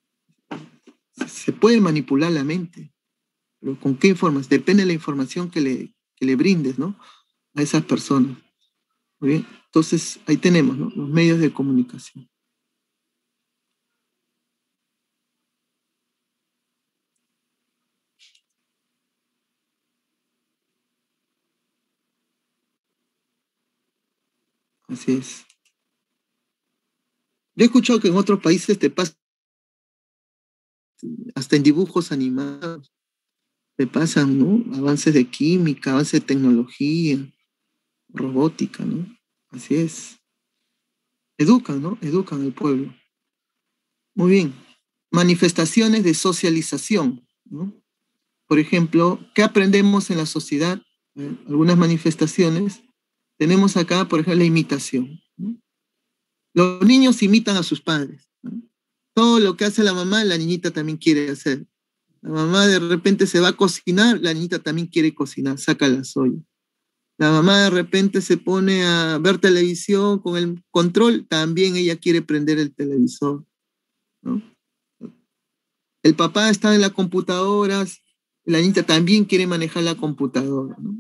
Se puede manipular la mente, pero ¿con qué información? Depende de la información que le, que le brindes, ¿no? A esas personas. Muy bien, entonces ahí tenemos, ¿no? Los medios de comunicación. Así es. Yo he escuchado que en otros países te pasa hasta en dibujos animados, te pasan, ¿no? Avances de química, avances de tecnología, robótica, ¿no? Así es. Educan, ¿no? Educan al pueblo. Muy bien. Manifestaciones de socialización, ¿no? Por ejemplo, ¿qué aprendemos en la sociedad? ¿Eh? Algunas manifestaciones. Tenemos acá, por ejemplo, la imitación, ¿no? Los niños imitan a sus padres, ¿no? Todo lo que hace la mamá, la niñita también quiere hacer. La mamá de repente se va a cocinar, la niñita también quiere cocinar, saca la soya. La mamá de repente se pone a ver televisión con el control, también ella quiere prender el televisor, ¿no? El papá está en las computadoras, la niñita también quiere manejar la computadora, ¿no?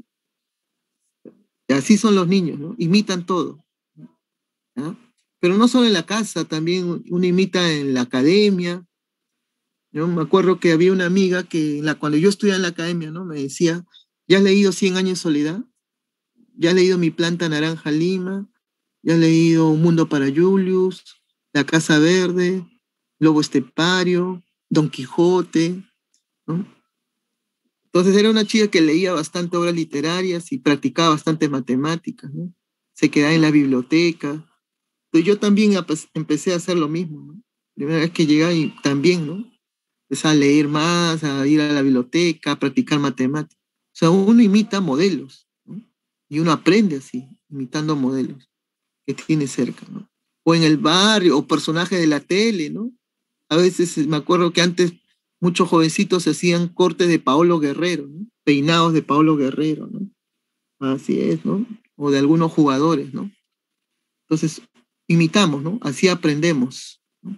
Y así son los niños, ¿no? Imitan todo, ¿no? Pero no solo en la casa, también uno imita en la academia. Yo me acuerdo que había una amiga que en la, cuando yo estudiaba en la academia, ¿no? Me decía, ¿ya has leído Cien años de soledad? ¿Ya has leído Mi planta naranja Lima? ¿Ya has leído Un mundo para Julius? La casa verde, Lobo estepario, Don Quijote, ¿no? Entonces era una chica que leía bastante obras literarias y practicaba bastante matemáticas, ¿no? Se quedaba en la biblioteca. Entonces yo también empecé a hacer lo mismo, ¿no? Primera vez que llegué y también, ¿no? Empecé a leer más, a ir a la biblioteca, a practicar matemáticas. O sea, uno imita modelos, ¿no? Y uno aprende así, imitando modelos que tiene cerca, ¿no? O en el barrio, o personajes de la tele, ¿no? A veces me acuerdo que antes muchos jovencitos hacían cortes de Paolo Guerrero, ¿no? Peinados de Paolo Guerrero, ¿no? Así es, ¿no? O de algunos jugadores, ¿no? Entonces, imitamos, ¿no? Así aprendemos, ¿no?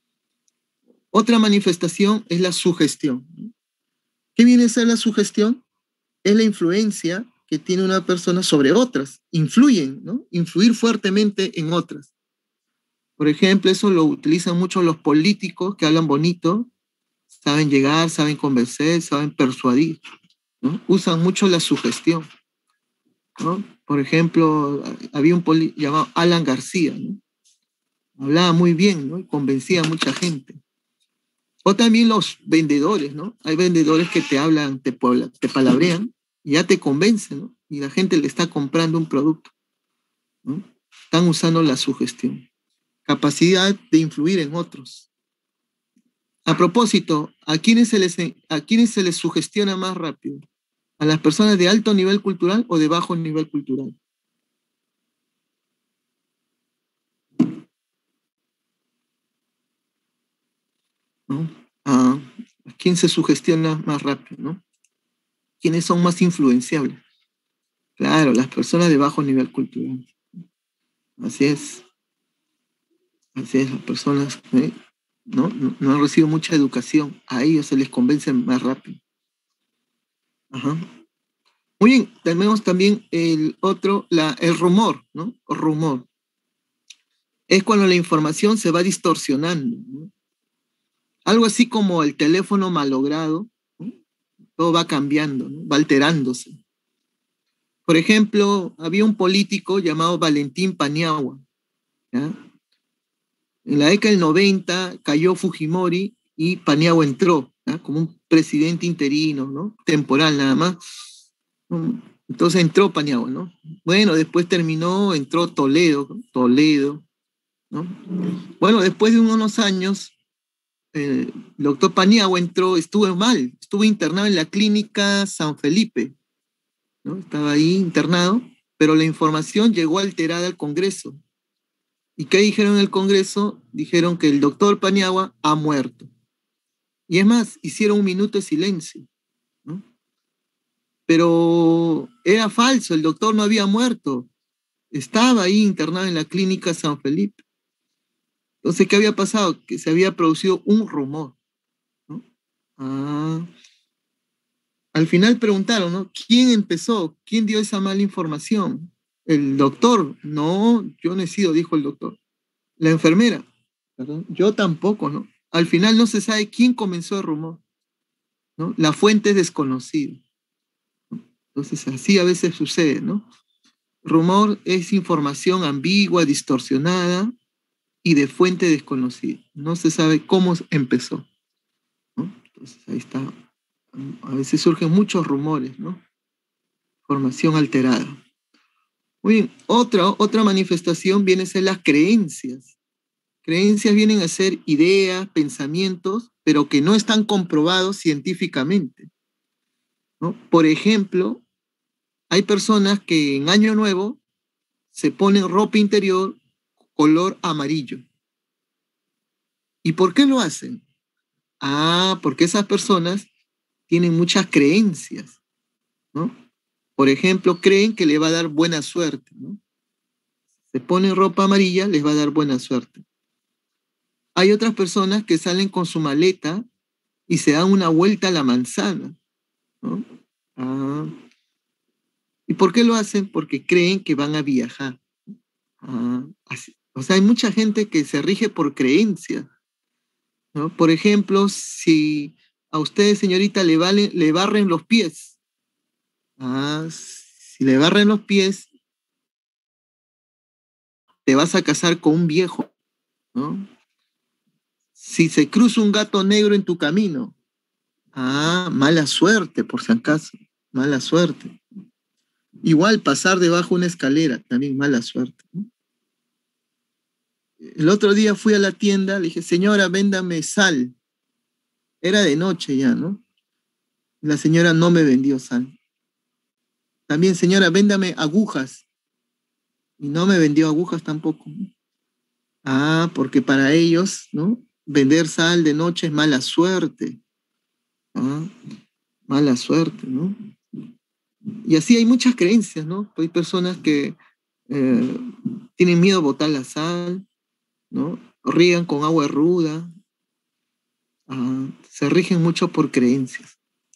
Otra manifestación es la sugestión, ¿no? ¿Qué viene a ser la sugestión? Es la influencia que tiene una persona sobre otras. Influyen, ¿no? Influir fuertemente en otras. Por ejemplo, eso lo utilizan mucho los políticos que hablan bonito, saben llegar, saben convencer, saben persuadir, ¿no? Usan mucho la sugestión, ¿no? Por ejemplo, había un político llamado Alan García, ¿no? Hablaba muy bien, ¿no? Y convencía a mucha gente. O también los vendedores, ¿no? Hay vendedores que te hablan, te, te palabrean y ya te convencen, ¿no? Y la gente le está comprando un producto, ¿no? Están usando la sugestión. Capacidad de influir en otros. A propósito, ¿a quiénes se les, a quiénes se les sugestiona más rápido? ¿A las personas de alto nivel cultural o de bajo nivel cultural? ¿No? ¿A quién se sugestiona más rápido, ¿no? ¿Quiénes son más influenciables? Claro, las personas de bajo nivel cultural. Así es. Así es, las personas, ¿eh? ¿no? No, no han recibido mucha educación, a ellos se les convence más rápido. Ajá. Muy bien, tenemos también el otro, la, el rumor, ¿no? Rumor. Es cuando la información se va distorsionando, ¿no? Algo así como el teléfono malogrado, ¿no? Todo va cambiando, ¿no? Va alterándose. Por ejemplo, había un político llamado Valentín Paniagua, ¿ya? En la década del noventa cayó Fujimori y Paniagua entró, ¿ya? Como un presidente interino, ¿no? Temporal nada más. Entonces entró Paniagua, ¿no? Bueno, después terminó, entró Toledo, Toledo, ¿no? Bueno, después de unos años, eh, el doctor Paniagua entró, estuvo mal, estuvo internado en la clínica San Felipe, ¿no? Estaba ahí internado, pero la información llegó alterada al Congreso. ¿Y qué dijeron en el Congreso? Dijeron que el doctor Paniagua ha muerto. Y es más, hicieron un minuto de silencio, ¿no? Pero era falso, el doctor no había muerto. Estaba ahí internado en la clínica San Felipe. Entonces, ¿qué había pasado? Que se había producido un rumor, ¿no? Ah, al final preguntaron, ¿no? ¿Quién empezó? ¿Quién dio esa mala información? ¿El doctor? No, yo no he sido, dijo el doctor. ¿La enfermera? Perdón, yo tampoco, ¿no? Al final no se sabe quién comenzó el rumor, ¿no? La fuente es desconocida, ¿no? Entonces, así a veces sucede, ¿no? Rumor es información ambigua, distorsionada y de fuente desconocida. No se sabe cómo empezó, ¿no? Entonces, ahí está. A veces surgen muchos rumores, ¿no? Información alterada. Muy bien, otra, otra manifestación viene a ser las creencias. Creencias vienen a ser ideas, pensamientos, pero que no están comprobados científicamente, ¿no? Por ejemplo, hay personas que en Año Nuevo se ponen ropa interior color amarillo. ¿Y por qué lo hacen? Ah, porque esas personas tienen muchas creencias, ¿no? Por ejemplo, creen que le va a dar buena suerte, ¿no? Se ponen ropa amarilla, les va a dar buena suerte. Hay otras personas que salen con su maleta y se dan una vuelta a la manzana, ¿no? Ah, ¿y por qué lo hacen? Porque creen que van a viajar. Ah, así. O sea, hay mucha gente que se rige por creencias, ¿no? Por ejemplo, si a usted, señorita, le, vale, le barren los pies, ah, si le barren los pies, te vas a casar con un viejo, ¿no? Si se cruza un gato negro en tu camino, ah, mala suerte, por si acaso, mala suerte. Igual pasar debajo de una escalera, también mala suerte, ¿no? El otro día fui a la tienda, le dije, señora, véndame sal. Era de noche ya, ¿no? La señora no me vendió sal. También, señora, véndame agujas. Y no me vendió agujas tampoco. Ah, porque para ellos, ¿no? Vender sal de noche es mala suerte. Ah, mala suerte, ¿no? Y así hay muchas creencias, ¿no? Hay personas que eh, tienen miedo a botar la sal, ¿no? Riegan con agua ruda. Ah, se rigen mucho por creencias.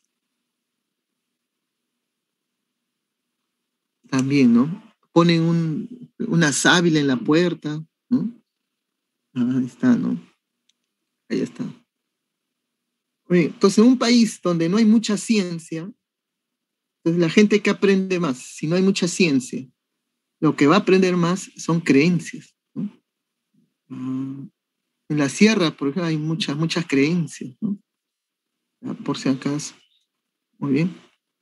También, ¿no? Ponen un, una sábila en la puerta, ¿no? Ah, ahí está, ¿no? Ahí está. Oye, entonces, en un país donde no hay mucha ciencia, entonces la gente que aprende más, si no hay mucha ciencia, lo que va a aprender más son creencias, ¿no? Ah, en la sierra, por ejemplo, hay muchas, muchas creencias, ¿no? Ah, por si acaso. Muy bien.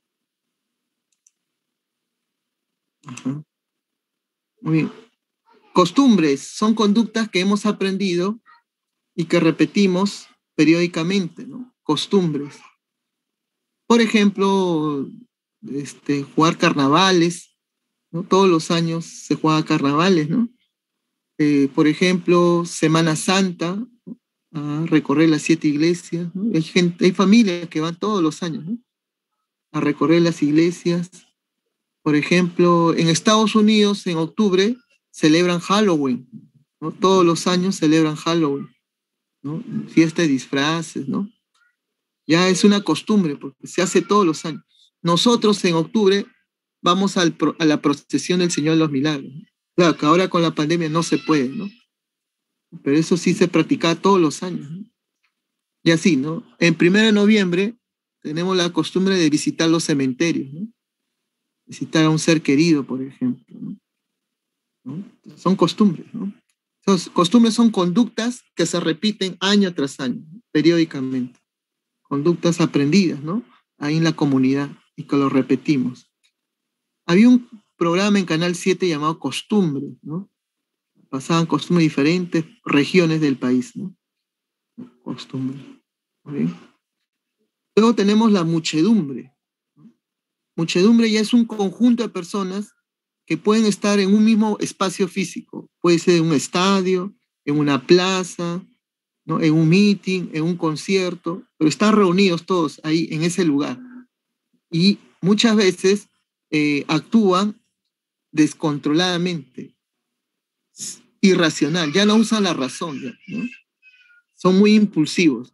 Ajá. Muy bien. Costumbres son conductas que hemos aprendido y que repetimos periódicamente, ¿no? Costumbres. Por ejemplo, este, jugar carnavales, ¿no? Todos los años se juega carnavales, ¿no? Eh, por ejemplo, Semana Santa, ¿no? A recorrer las siete iglesias, ¿no? Hay gente, hay familias que van todos los años, ¿no? A recorrer las iglesias. Por ejemplo, en Estados Unidos, en octubre, celebran Halloween, ¿no? Todos los años celebran Halloween, ¿no? Fiesta de disfraces, ¿no? Ya es una costumbre porque se hace todos los años. Nosotros en octubre vamos al, a la procesión del Señor de los Milagros. Claro que ahora con la pandemia no se puede, ¿no? Pero eso sí se practica todos los años, ¿no? Y así, ¿no? En primero de noviembre tenemos la costumbre de visitar los cementerios, ¿no? Visitar a un ser querido, por ejemplo, ¿no? ¿No? Son costumbres, ¿no? Entonces, costumbres son conductas que se repiten año tras año, ¿no? Periódicamente. Conductas aprendidas, ¿no? Ahí en la comunidad y que lo repetimos. Había un programa en Canal siete llamado Costumbre, ¿no? Pasaban costumbres de diferentes regiones del país, ¿no? Costumbre. ¿Sí? Luego tenemos la muchedumbre. Muchedumbre ya es un conjunto de personas que pueden estar en un mismo espacio físico. Puede ser en un estadio, en una plaza, ¿no? En un meeting, en un concierto, pero están reunidos todos ahí en ese lugar. Y muchas veces eh, actúan descontroladamente, irracional, ya no usan la razón, ya, ¿no? Son muy impulsivos.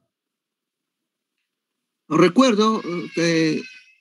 Recuerdo que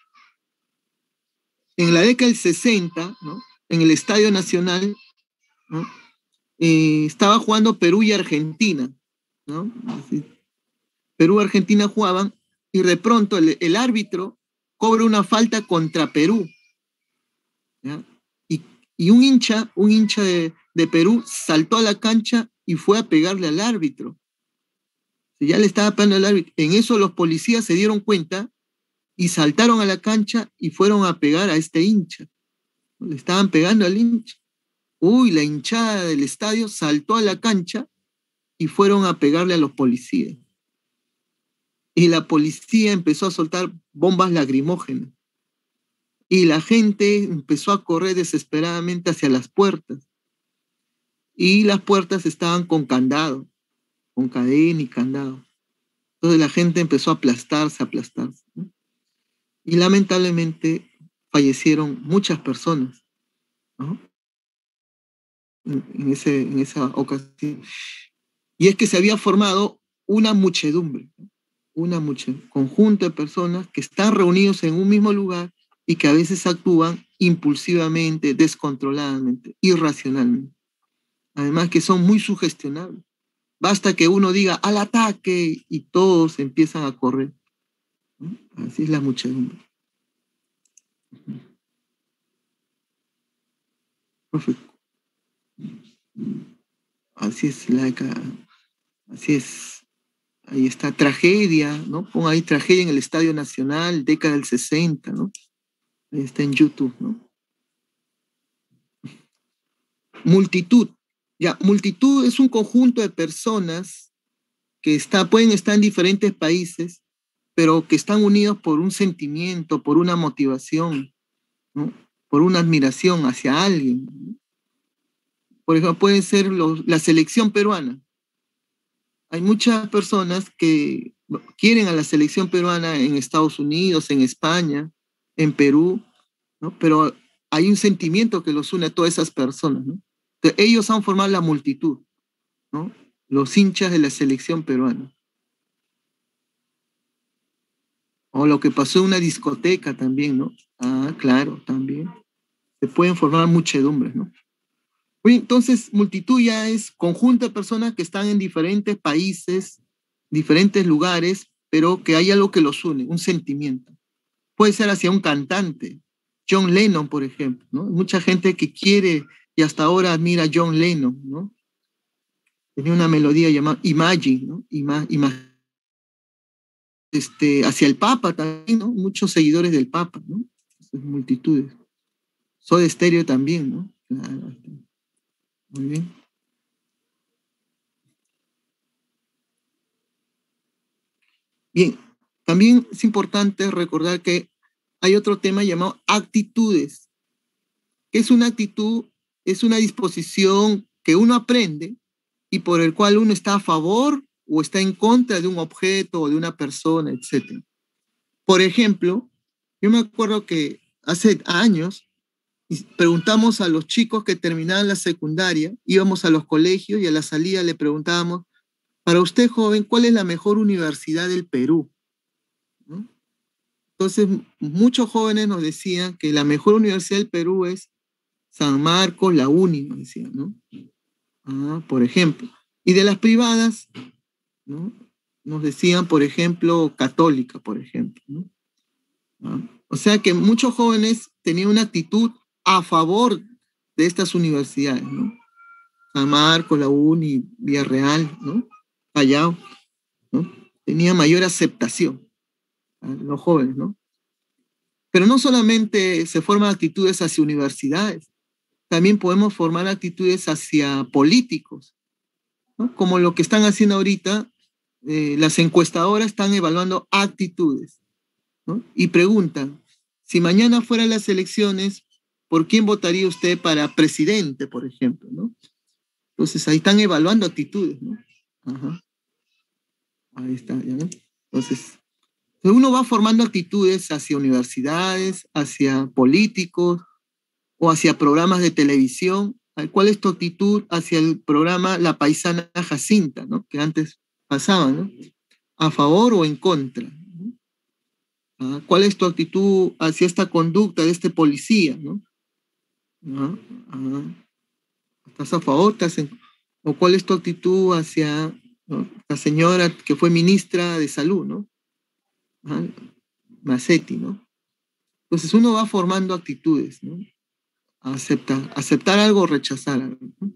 en la década del sesenta, ¿no? En el Estadio Nacional, ¿no? Eh, estaba jugando Perú y Argentina, ¿no? Así, Perú y Argentina jugaban y de pronto el, el árbitro cobra una falta contra Perú, ¿ya? Y, y un hincha, un hincha de, de Perú saltó a la cancha y fue a pegarle al árbitro. Ya le estaba pegando al árbitro. En eso los policías se dieron cuenta y saltaron a la cancha y fueron a pegar a este hincha. Le estaban pegando al hincha. Uy, la hinchada del estadio saltó a la cancha y fueron a pegarle a los policías. Y la policía empezó a soltar bombas lacrimógenas. Y la gente empezó a correr desesperadamente hacia las puertas. Y las puertas estaban con candado, con cadena y candado. Entonces la gente empezó a aplastarse, a aplastarse, ¿no? Y lamentablemente fallecieron muchas personas, ¿no? En, en, ese, en esa ocasión. Y es que se había formado una muchedumbre, ¿no? Una muchedumbre, conjunto de personas que están reunidos en un mismo lugar y que a veces actúan impulsivamente, descontroladamente, irracionalmente. Además que son muy sugestionables. Basta que uno diga al ataque y todos empiezan a correr, ¿no? Así es la muchedumbre. Perfecto. Así es la así es. Ahí está tragedia, ¿no? Pon ahí tragedia en el Estadio Nacional, década del sesenta, ¿no? Ahí está en YouTube, ¿no? Multitud. Ya, multitud es un conjunto de personas que está, pueden estar en diferentes países, pero que están unidos por un sentimiento, por una motivación, ¿no? Por una admiración hacia alguien, ¿no? Por ejemplo, puede ser los, la selección peruana. Hay muchas personas que quieren a la selección peruana en Estados Unidos, en España, en Perú, ¿no? Pero hay un sentimiento que los une a todas esas personas, ¿no? Entonces, ellos han formado la multitud, ¿no? Los hinchas de la selección peruana. O lo que pasó en una discoteca también, ¿no? Ah, claro, también. Se pueden formar muchedumbres, ¿no? Entonces, multitud ya es conjunto de personas que están en diferentes países, diferentes lugares, pero que hay algo que los une, un sentimiento. Puede ser hacia un cantante, John Lennon, por ejemplo, ¿no? Mucha gente que quiere y hasta ahora admira a John Lennon, ¿no? Tenía una melodía llamada Imagine, ¿no? Ima, ima, este, hacia el Papa también, ¿no? Muchos seguidores del Papa, ¿no? Multitudes. Soda Stereo también, ¿no? Claro. Muy bien. Bien, también es importante recordar que hay otro tema llamado actitudes. ¿Qué es una actitud? Es una disposición que uno aprende y por el cual uno está a favor o está en contra de un objeto o de una persona, etcétera. Por ejemplo, yo me acuerdo que hace años preguntamos a los chicos que terminaban la secundaria, íbamos a los colegios y a la salida le preguntábamos, para usted, joven, ¿cuál es la mejor universidad del Perú? ¿No? Entonces, muchos jóvenes nos decían que la mejor universidad del Perú es San Marcos, la UNI, nos decían, ¿no? Ah, por ejemplo. Y de las privadas, ¿no? Nos decían, por ejemplo, Católica, por ejemplo, ¿no? ¿Ah? O sea que muchos jóvenes tenían una actitud a favor de estas universidades, ¿no? San Marcos, la UNI, Villarreal, ¿no? Callao, ¿no? Tenía mayor aceptación a los jóvenes, ¿no? Pero no solamente se forman actitudes hacia universidades, también podemos formar actitudes hacia políticos, ¿no? Como lo que están haciendo ahorita, eh, las encuestadoras están evaluando actitudes, ¿no? Y preguntan, si mañana fueran las elecciones, ¿por quién votaría usted para presidente, por ejemplo, ¿no? Entonces ahí están evaluando actitudes, ¿no? Ajá. Ahí está, ¿ya ven? Entonces, uno va formando actitudes hacia universidades, hacia políticos o hacia programas de televisión. ¿Cuál es tu actitud hacia el programa La Paisana Jacinta, ¿no? Que antes pasaba, ¿no? ¿A favor o en contra? ¿no? ¿Cuál es tu actitud hacia esta conducta de este policía, ¿no? ¿no? ¿Estás a favor? ¿Estás en... ¿O cuál es tu actitud hacia, ¿no? la señora que fue ministra de Salud, ¿no? Ajá. Macetti, ¿no? Entonces uno va formando actitudes, ¿no? Aceptar, aceptar algo o rechazar algo, ¿no?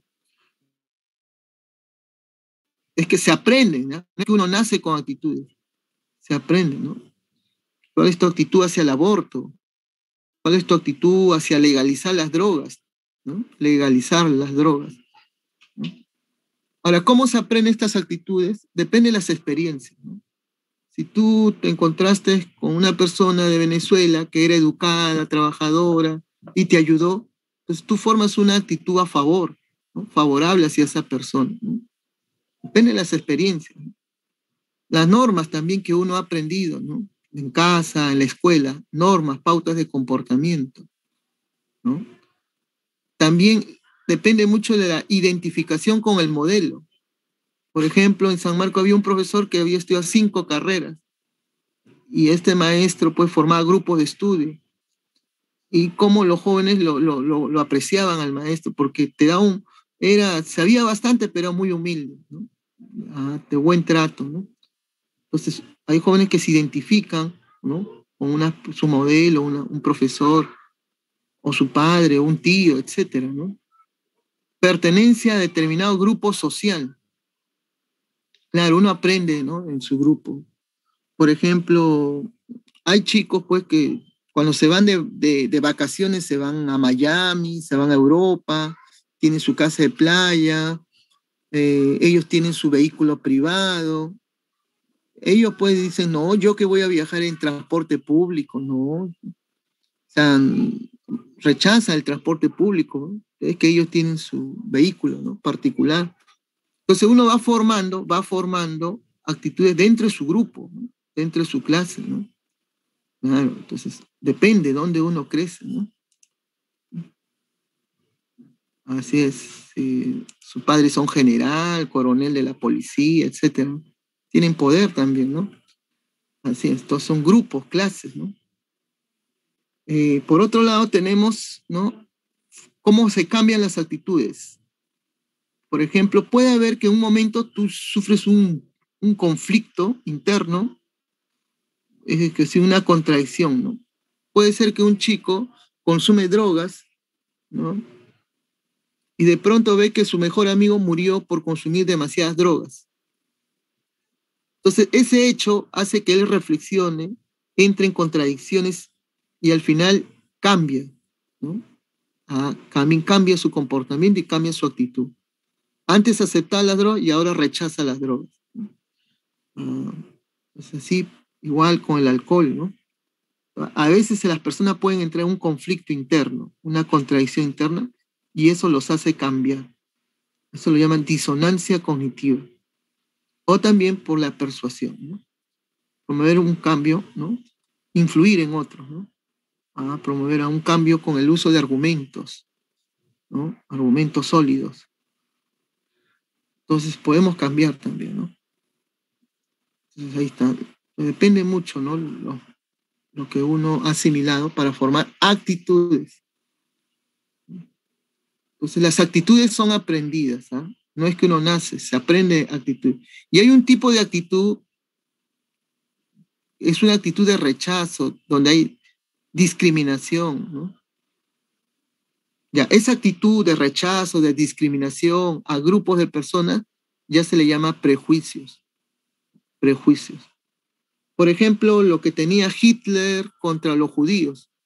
Es que se aprende, ¿no? No es que uno nace con actitudes, se aprende, ¿no? ¿Cuál es tu actitud hacia el aborto? ¿Cuál es tu actitud hacia legalizar las drogas? ¿no? Legalizar las drogas, ¿no? Ahora, ¿cómo se aprenden estas actitudes? Depende de las experiencias, ¿no? Si tú te encontraste con una persona de Venezuela que era educada, trabajadora y te ayudó, pues tú formas una actitud a favor, ¿no? Favorable hacia esa persona, ¿no? Depende de las experiencias, ¿no? Las normas también que uno ha aprendido, ¿no? En casa, en la escuela, normas, pautas de comportamiento, ¿no? También depende mucho de la identificación con el modelo. Por ejemplo, en San Marcos había un profesor que había estudiado cinco carreras y este maestro pues formaba grupos de estudio. Y cómo los jóvenes lo, lo, lo, lo apreciaban al maestro, porque te da un, era, sabía bastante, pero muy humilde, ¿no? Ah, de buen trato, ¿no? Entonces, hay jóvenes que se identifican, ¿no? Con una, su modelo, una, un profesor, o su padre, o un tío, etcétera, ¿no? Pertenencia a determinado grupo social. Claro, uno aprende, ¿no? En su grupo. Por ejemplo, hay chicos, pues, que cuando se van de, de, de vacaciones se van a Miami, se van a Europa, tienen su casa de playa, eh, ellos tienen su vehículo privado. Ellos pues dicen, no, yo que voy a viajar en transporte público, no. O sea, rechaza el transporte público, ¿no? Es que ellos tienen su vehículo, ¿no? Particular. Entonces uno va formando, va formando actitudes dentro de su grupo, ¿no? Dentro de su clase, ¿no? Claro, entonces depende de dónde uno crece, ¿no? Así es. Si sus padres son general, coronel de la policía, etcétera, ¿no? Tienen poder también, ¿no? Así es. Estos son grupos, clases, ¿no? Eh, por otro lado tenemos, ¿no? Cómo se cambian las actitudes. Por ejemplo, puede haber que en un momento tú sufres un, un conflicto interno, es decir, una contradicción, ¿no? Puede ser que un chico consume drogas, ¿no? Y de pronto ve que su mejor amigo murió por consumir demasiadas drogas. Entonces, ese hecho hace que él reflexione, entre en contradicciones y al final cambia, ¿no? Ah, también cambia su comportamiento y cambia su actitud. Antes aceptaba las drogas y ahora rechaza las drogas. Ah, es así, igual con el alcohol, ¿no? A veces las personas pueden entrar en un conflicto interno, una contradicción interna, y eso los hace cambiar. Eso lo llaman disonancia cognitiva. O también por la persuasión, ¿no? Promover un cambio, ¿no? Influir en otros, ¿no? A promover a un cambio con el uso de argumentos, ¿no? Argumentos sólidos. Entonces podemos cambiar también, ¿no? Entonces ahí está. Depende mucho, ¿no? Lo, lo que uno ha asimilado para formar actitudes. Entonces las actitudes son aprendidas, ¿ah? No es que uno nace, se aprende actitud. Y hay un tipo de actitud, es una actitud de rechazo, donde hay discriminación, ¿no? Ya, esa actitud de rechazo, de discriminación a grupos de personas, ya se le llama prejuicios. Prejuicios. Por ejemplo, lo que tenía Hitler contra los judíos.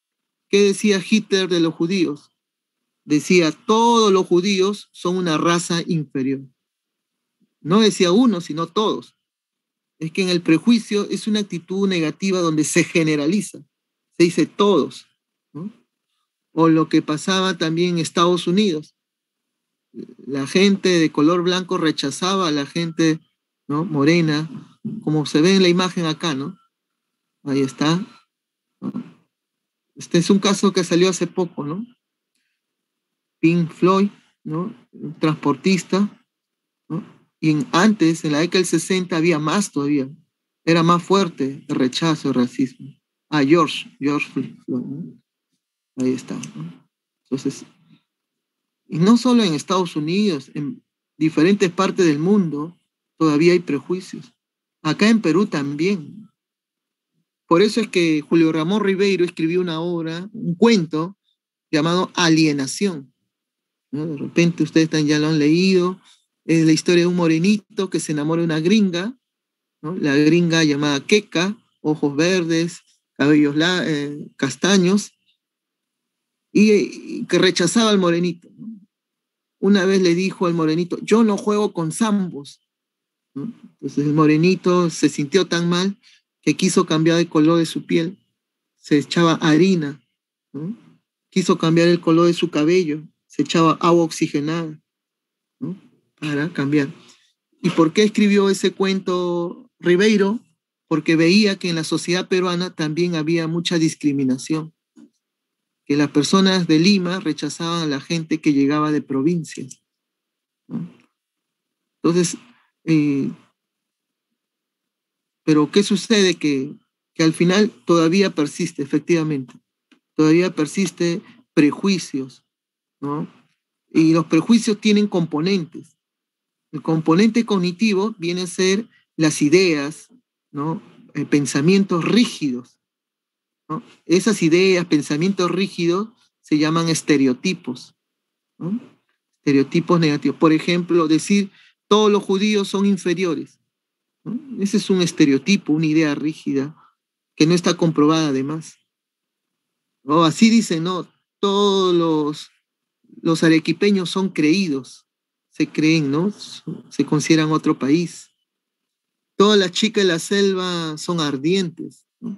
¿Qué decía Hitler de los judíos? Decía, todos los judíos son una raza inferior. No decía uno, sino todos. Es que en el prejuicio es una actitud negativa donde se generaliza. Se dice todos, ¿no? O lo que pasaba también en Estados Unidos. La gente de color blanco rechazaba a la gente, ¿no?, morena, como se ve en la imagen acá, ¿no? Ahí está, ¿no? Este es un caso que salió hace poco, ¿no? Pink Floyd, ¿no? Un transportista, ¿no? Y en, antes, en la década del sesenta, había más todavía. Era más fuerte el rechazo, el racismo. Ah, George, George Floyd, ¿no? Ahí está, ¿no? Entonces, y no solo en Estados Unidos, en diferentes partes del mundo todavía hay prejuicios. Acá en Perú también. Por eso es que Julio Ramón Ribeiro escribió una obra, un cuento llamado Alienación, ¿no? De repente ustedes ya lo han leído. Es la historia de un morenito que se enamora de una gringa, ¿no? La gringa llamada Queca, ojos verdes, cabellos la, eh, castaños, y, y que rechazaba al morenito, ¿no? Una vez le dijo al morenito, yo no juego con zambos, ¿no? Entonces el morenito se sintió tan mal que quiso cambiar el color de su piel, se echaba harina, ¿no? Quiso cambiar el color de su cabello, se echaba agua oxigenada, ¿no?, para cambiar. ¿Y por qué escribió ese cuento Ribeiro? Porque veía que en la sociedad peruana también había mucha discriminación, que las personas de Lima rechazaban a la gente que llegaba de provincias, ¿no? Entonces, eh, pero ¿qué sucede? Que, que al final todavía persiste, efectivamente, todavía persiste prejuicios, ¿no? Y los prejuicios tienen componentes. El componente cognitivo viene a ser las ideas, ¿no?, eh, pensamientos rígidos, ¿no? Esas ideas, pensamientos rígidos se llaman estereotipos, ¿no? Estereotipos negativos. Por ejemplo, decir todos los judíos son inferiores, ¿no? Ese es un estereotipo, una idea rígida que no está comprobada además, ¿no? Así dicen, ¿no? Todos los, los arequipeños son creídos, se creen, ¿no? Se consideran otro país. Todas las chicas de la selva son ardientes, ¿no?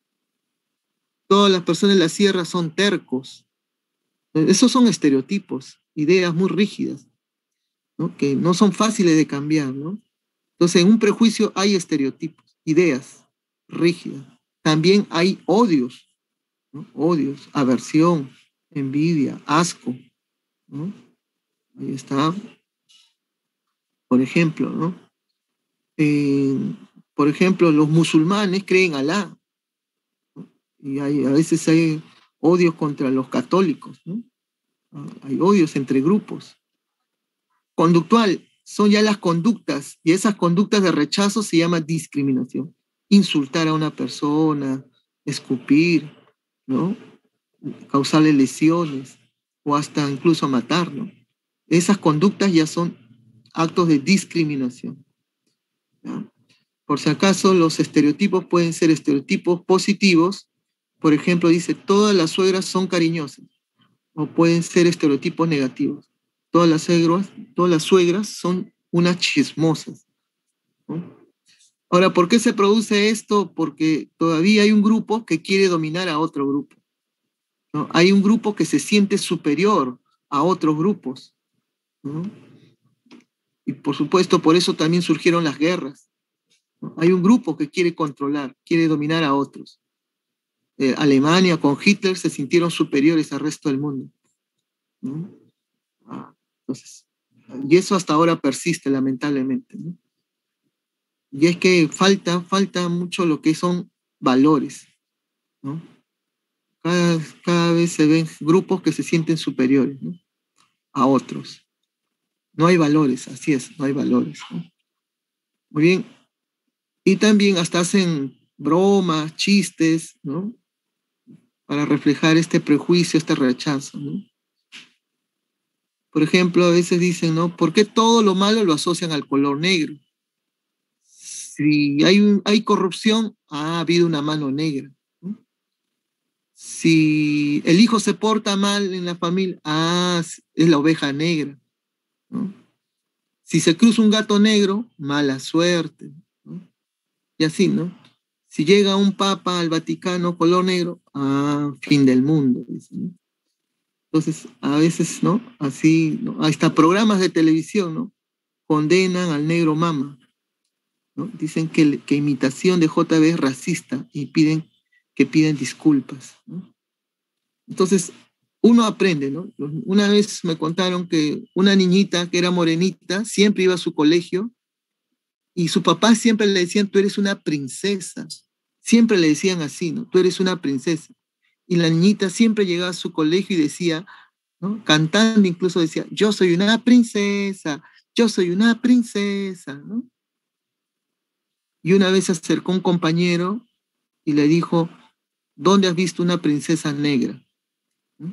Todas las personas de la sierra son tercos. Esos son estereotipos, ideas muy rígidas, ¿no?, que no son fáciles de cambiar, ¿no? Entonces, en un prejuicio hay estereotipos, ideas rígidas. También hay odios, ¿no? Odios, aversión, envidia, asco, ¿no? Ahí está. Por ejemplo, ¿no? Eh, por ejemplo, los musulmanes creen Alá, ¿no? Y hay, a veces hay odios contra los católicos, ¿no? Hay odios entre grupos. Conductual, son ya las conductas, y esas conductas de rechazo se llama discriminación. Insultar a una persona, escupir, ¿no?, causarle lesiones, o hasta incluso matar, ¿no? Esas conductas ya son actos de discriminación, ¿ya? Por si acaso, los estereotipos pueden ser estereotipos positivos. Por ejemplo, dice, todas las suegras son cariñosas. O pueden ser estereotipos negativos. Todas las suegras, todas las suegras son unas chismosas, ¿no? Ahora, ¿por qué se produce esto? Porque todavía hay un grupo que quiere dominar a otro grupo, ¿no? Hay un grupo que se siente superior a otros grupos, ¿no? Y por supuesto, por eso también surgieron las guerras, ¿no? Hay un grupo que quiere controlar, quiere dominar a otros. Eh, Alemania con Hitler se sintieron superiores al resto del mundo, ¿no? Ah, entonces, y eso hasta ahora persiste, lamentablemente, ¿no? Y es que falta, falta mucho lo que son valores, ¿no? Cada, cada vez se ven grupos que se sienten superiores, ¿no?, a otros. No hay valores, así es, no hay valores, ¿no? Muy bien. Y también hasta hacen bromas, chistes, ¿no?, para reflejar este prejuicio, este rechazo, ¿no? Por ejemplo, a veces dicen, ¿no?, ¿por qué todo lo malo lo asocian al color negro? Si hay, un, hay corrupción, ha habido una mano negra, ¿no? Si el hijo se porta mal en la familia, ah, es la oveja negra, ¿no? Si se cruza un gato negro, mala suerte, ¿no? Y así, ¿no? Si llega un papa al Vaticano color negro, ah, fin del mundo, dicen, ¿no? Entonces, a veces, ¿no? Así, ¿no? Hasta programas de televisión, ¿no? Condenan al negro mama, ¿no? Dicen que, que imitación de J B es racista y piden que piden disculpas, ¿no? Entonces, uno aprende, ¿no? Una vez me contaron que una niñita que era morenita siempre iba a su colegio y su papá siempre le decían, tú eres una princesa. Siempre le decían así, ¿no? Tú eres una princesa. Y la niñita siempre llegaba a su colegio y decía, ¿no? Cantando incluso decía, yo soy una princesa, yo soy una princesa, ¿no? Y una vez se acercó un compañero y le dijo, ¿dónde has visto una princesa negra? ¿No?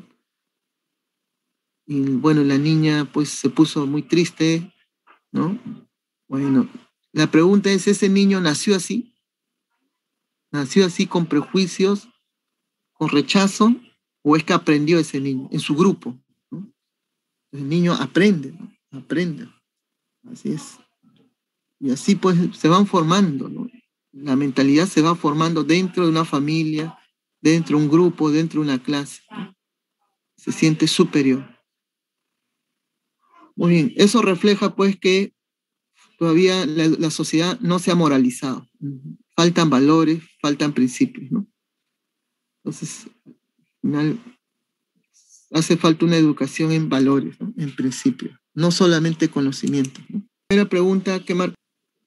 Y bueno, la niña pues se puso muy triste, ¿no? Bueno, la pregunta es, ¿ese niño nació así? ¿Nació así con prejuicios, con rechazo? ¿O es que aprendió ese niño en su grupo, ¿no? El niño aprende, ¿no? Aprende. Así es. Y así pues se van formando, ¿no? La mentalidad se va formando dentro de una familia, dentro de un grupo, dentro de una clase, ¿no? Se siente superior. Muy bien, eso refleja pues que todavía la, la sociedad no se ha moralizado. Faltan valores, faltan principios, ¿no? Entonces, al final, hace falta una educación en valores, ¿no? En principios, no solamente conocimiento, ¿no? Primera pregunta que marca.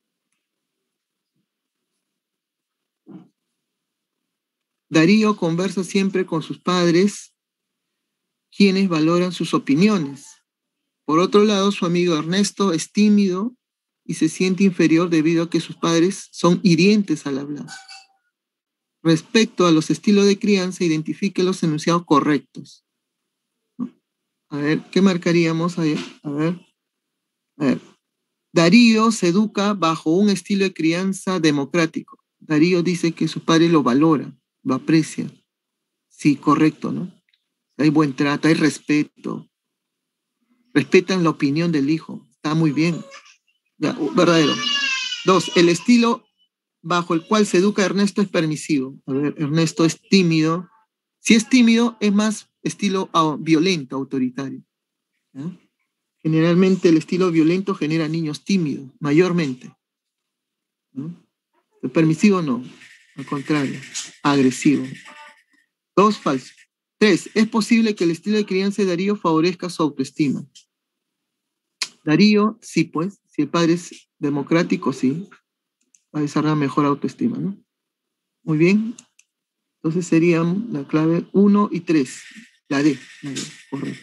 Darío conversa siempre con sus padres, quienes valoran sus opiniones. Por otro lado, su amigo Ernesto es tímido y se siente inferior debido a que sus padres son hirientes al hablar. Respecto a los estilos de crianza, identifique los enunciados correctos, ¿no? A ver, ¿qué marcaríamos ahí? A ver, a ver. Darío se educa bajo un estilo de crianza democrático. Darío dice que sus padres lo valoran, lo aprecian. Sí, correcto, ¿no? Hay buen trato, hay respeto. Respetan la opinión del hijo. Está muy bien. Ya, verdadero. Dos, el estilo bajo el cual se educa Ernesto es permisivo. A ver, Ernesto es tímido. Si es tímido, es más estilo violento, autoritario, ¿eh? Generalmente el estilo violento genera niños tímidos, mayormente, ¿no? El permisivo no, al contrario, agresivo. Dos, falso. Tres, es posible que el estilo de crianza de Darío favorezca su autoestima. Darío, sí, pues, si el padre es democrático, sí, va a desarrollar mejor autoestima, ¿no? Muy bien. Entonces serían la clave uno y tres. La D, la D, correcto.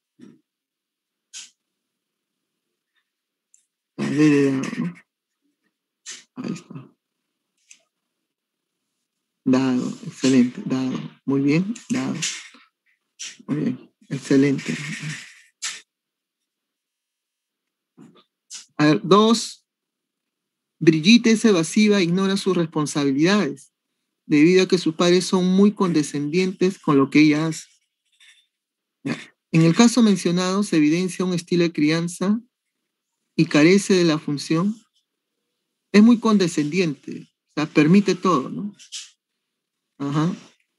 La D de dado, ¿no? Ahí está. Dado, excelente, dado. Muy bien, dado. Muy bien, excelente. A ver, dos. Brigitte es evasiva, ignora sus responsabilidades, debido a que sus padres son muy condescendientes con lo que ella hace. En el caso mencionado se evidencia un estilo de crianza y carece de la función. Es muy condescendiente, o sea, permite todo, ¿no? Ajá.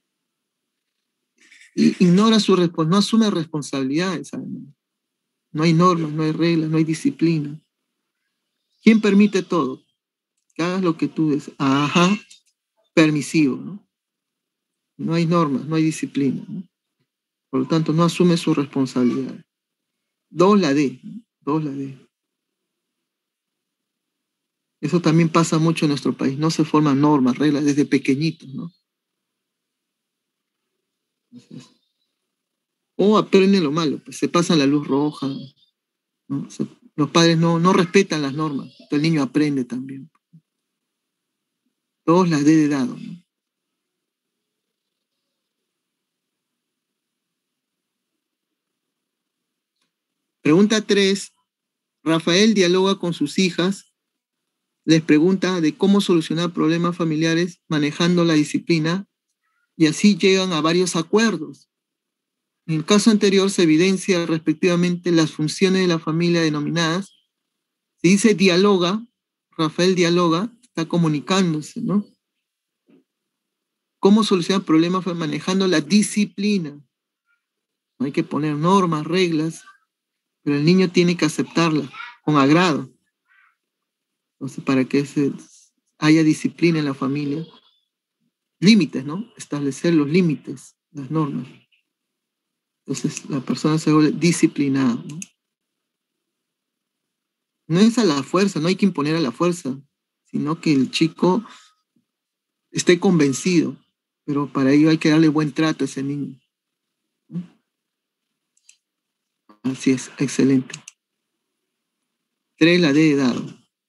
Y ignora su responsabilidad, no asume responsabilidades, ¿sabes? No hay normas, no hay reglas, no hay disciplina. ¿Quién permite todo? Que hagas lo que tú deseas. Ajá, permisivo, ¿no? No hay normas, no hay disciplina, ¿no? Por lo tanto, no asume su responsabilidad. Dos, la D, ¿no? Dos, la D. Eso también pasa mucho en nuestro país. No se forman normas, reglas desde pequeñitos, ¿no? Entonces, o aprenden lo malo, pues se pasa la luz roja, ¿no? Se, los padres no, no respetan las normas, el niño aprende también. Dos, la D de dado, ¿no? Pregunta tres. Rafael dialoga con sus hijas, les pregunta de cómo solucionar problemas familiares manejando la disciplina y así llegan a varios acuerdos. En el caso anterior se evidencia respectivamente las funciones de la familia denominadas. Se dice dialoga, Rafael dialoga, está comunicándose, ¿no? ¿Cómo solucionar problemas? Fue manejando la disciplina. No hay que poner normas, reglas, pero el niño tiene que aceptarlas con agrado. Entonces, para que se, haya disciplina en la familia, límites, ¿no? Establecer los límites, las normas. Entonces, la persona se vuelve disciplinada, ¿no? No es a la fuerza, no hay que imponer a la fuerza, sino que el chico esté convencido, pero para ello hay que darle buen trato a ese niño. Así es, excelente. Tres, la D de dado.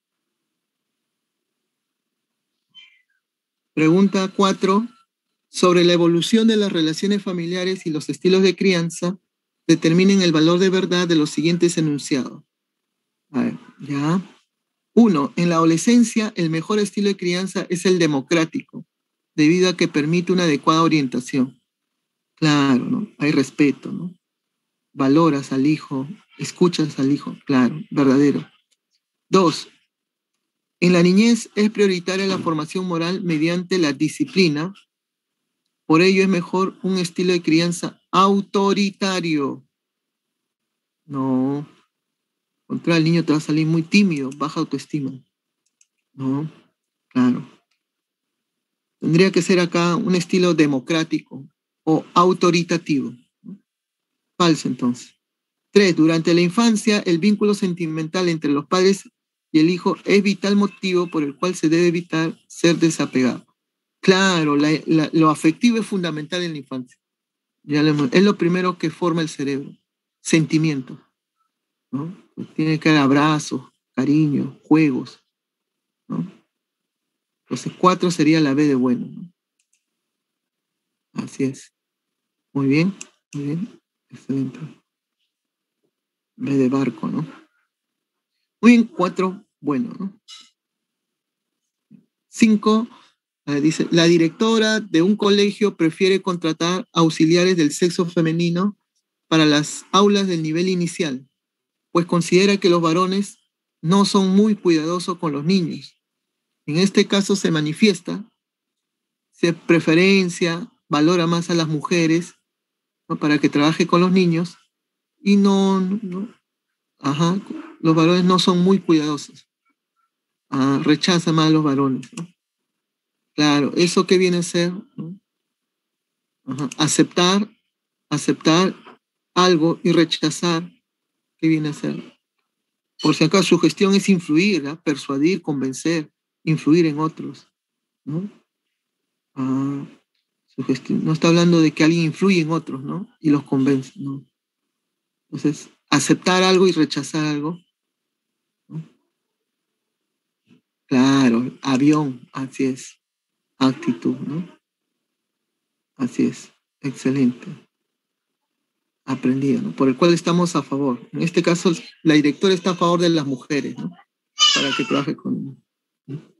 Pregunta cuatro. Sobre la evolución de las relaciones familiares y los estilos de crianza, determinen el valor de verdad de los siguientes enunciados. A ver, ya. Uno, en la adolescencia, el mejor estilo de crianza es el democrático, debido a que permite una adecuada orientación. Claro, ¿no? Hay respeto, ¿no? Valoras al hijo, escuchas al hijo, claro, verdadero. Dos, en la niñez es prioritaria la formación moral mediante la disciplina. Por ello es mejor un estilo de crianza autoritario. No, contra el niño te va a salir muy tímido, baja autoestima. No, claro. Tendría que ser acá un estilo democrático o autoritativo. Falso, entonces. Tres, durante la infancia, el vínculo sentimental entre los padres y el hijo es vital motivo por el cual se debe evitar ser desapegado. Claro, la, la, lo afectivo es fundamental en la infancia. Ya le, es lo primero que forma el cerebro. Sentimiento, ¿no? Tiene que haber abrazos, cariño, juegos, ¿no? Entonces, cuatro sería la B de bueno, ¿no? Así es. Muy bien, muy bien. Excelente. B de barco, ¿no? Muy bien, cuatro, bueno, ¿no? Cinco, eh, dice, la directora de un colegio prefiere contratar auxiliares del sexo femenino para las aulas del nivel inicial, pues considera que los varones no son muy cuidadosos con los niños. En este caso se manifiesta, se preferencia, valora más a las mujeres, ¿no? Para que trabaje con los niños y no, no ajá, los varones no son muy cuidadosos. Ah, rechaza más a los varones, ¿no? Claro, ¿eso qué viene a ser? ¿No? Ajá. Aceptar, aceptar algo y rechazar, ¿qué viene a ser? Por si acaso, su gestión es influir, ¿eh? Persuadir, convencer, influir en otros, ¿no? Ah, su gestión, no está hablando de que alguien influye en otros, ¿no? Y los convence, ¿no? Entonces, aceptar algo y rechazar algo, ¿no? Claro, avión, así es. Actitud, ¿no? Así es, excelente. Aprendido, ¿no? Por el cual estamos a favor. En este caso, la directora está a favor de las mujeres, ¿no? Para que trabaje con... ¿no?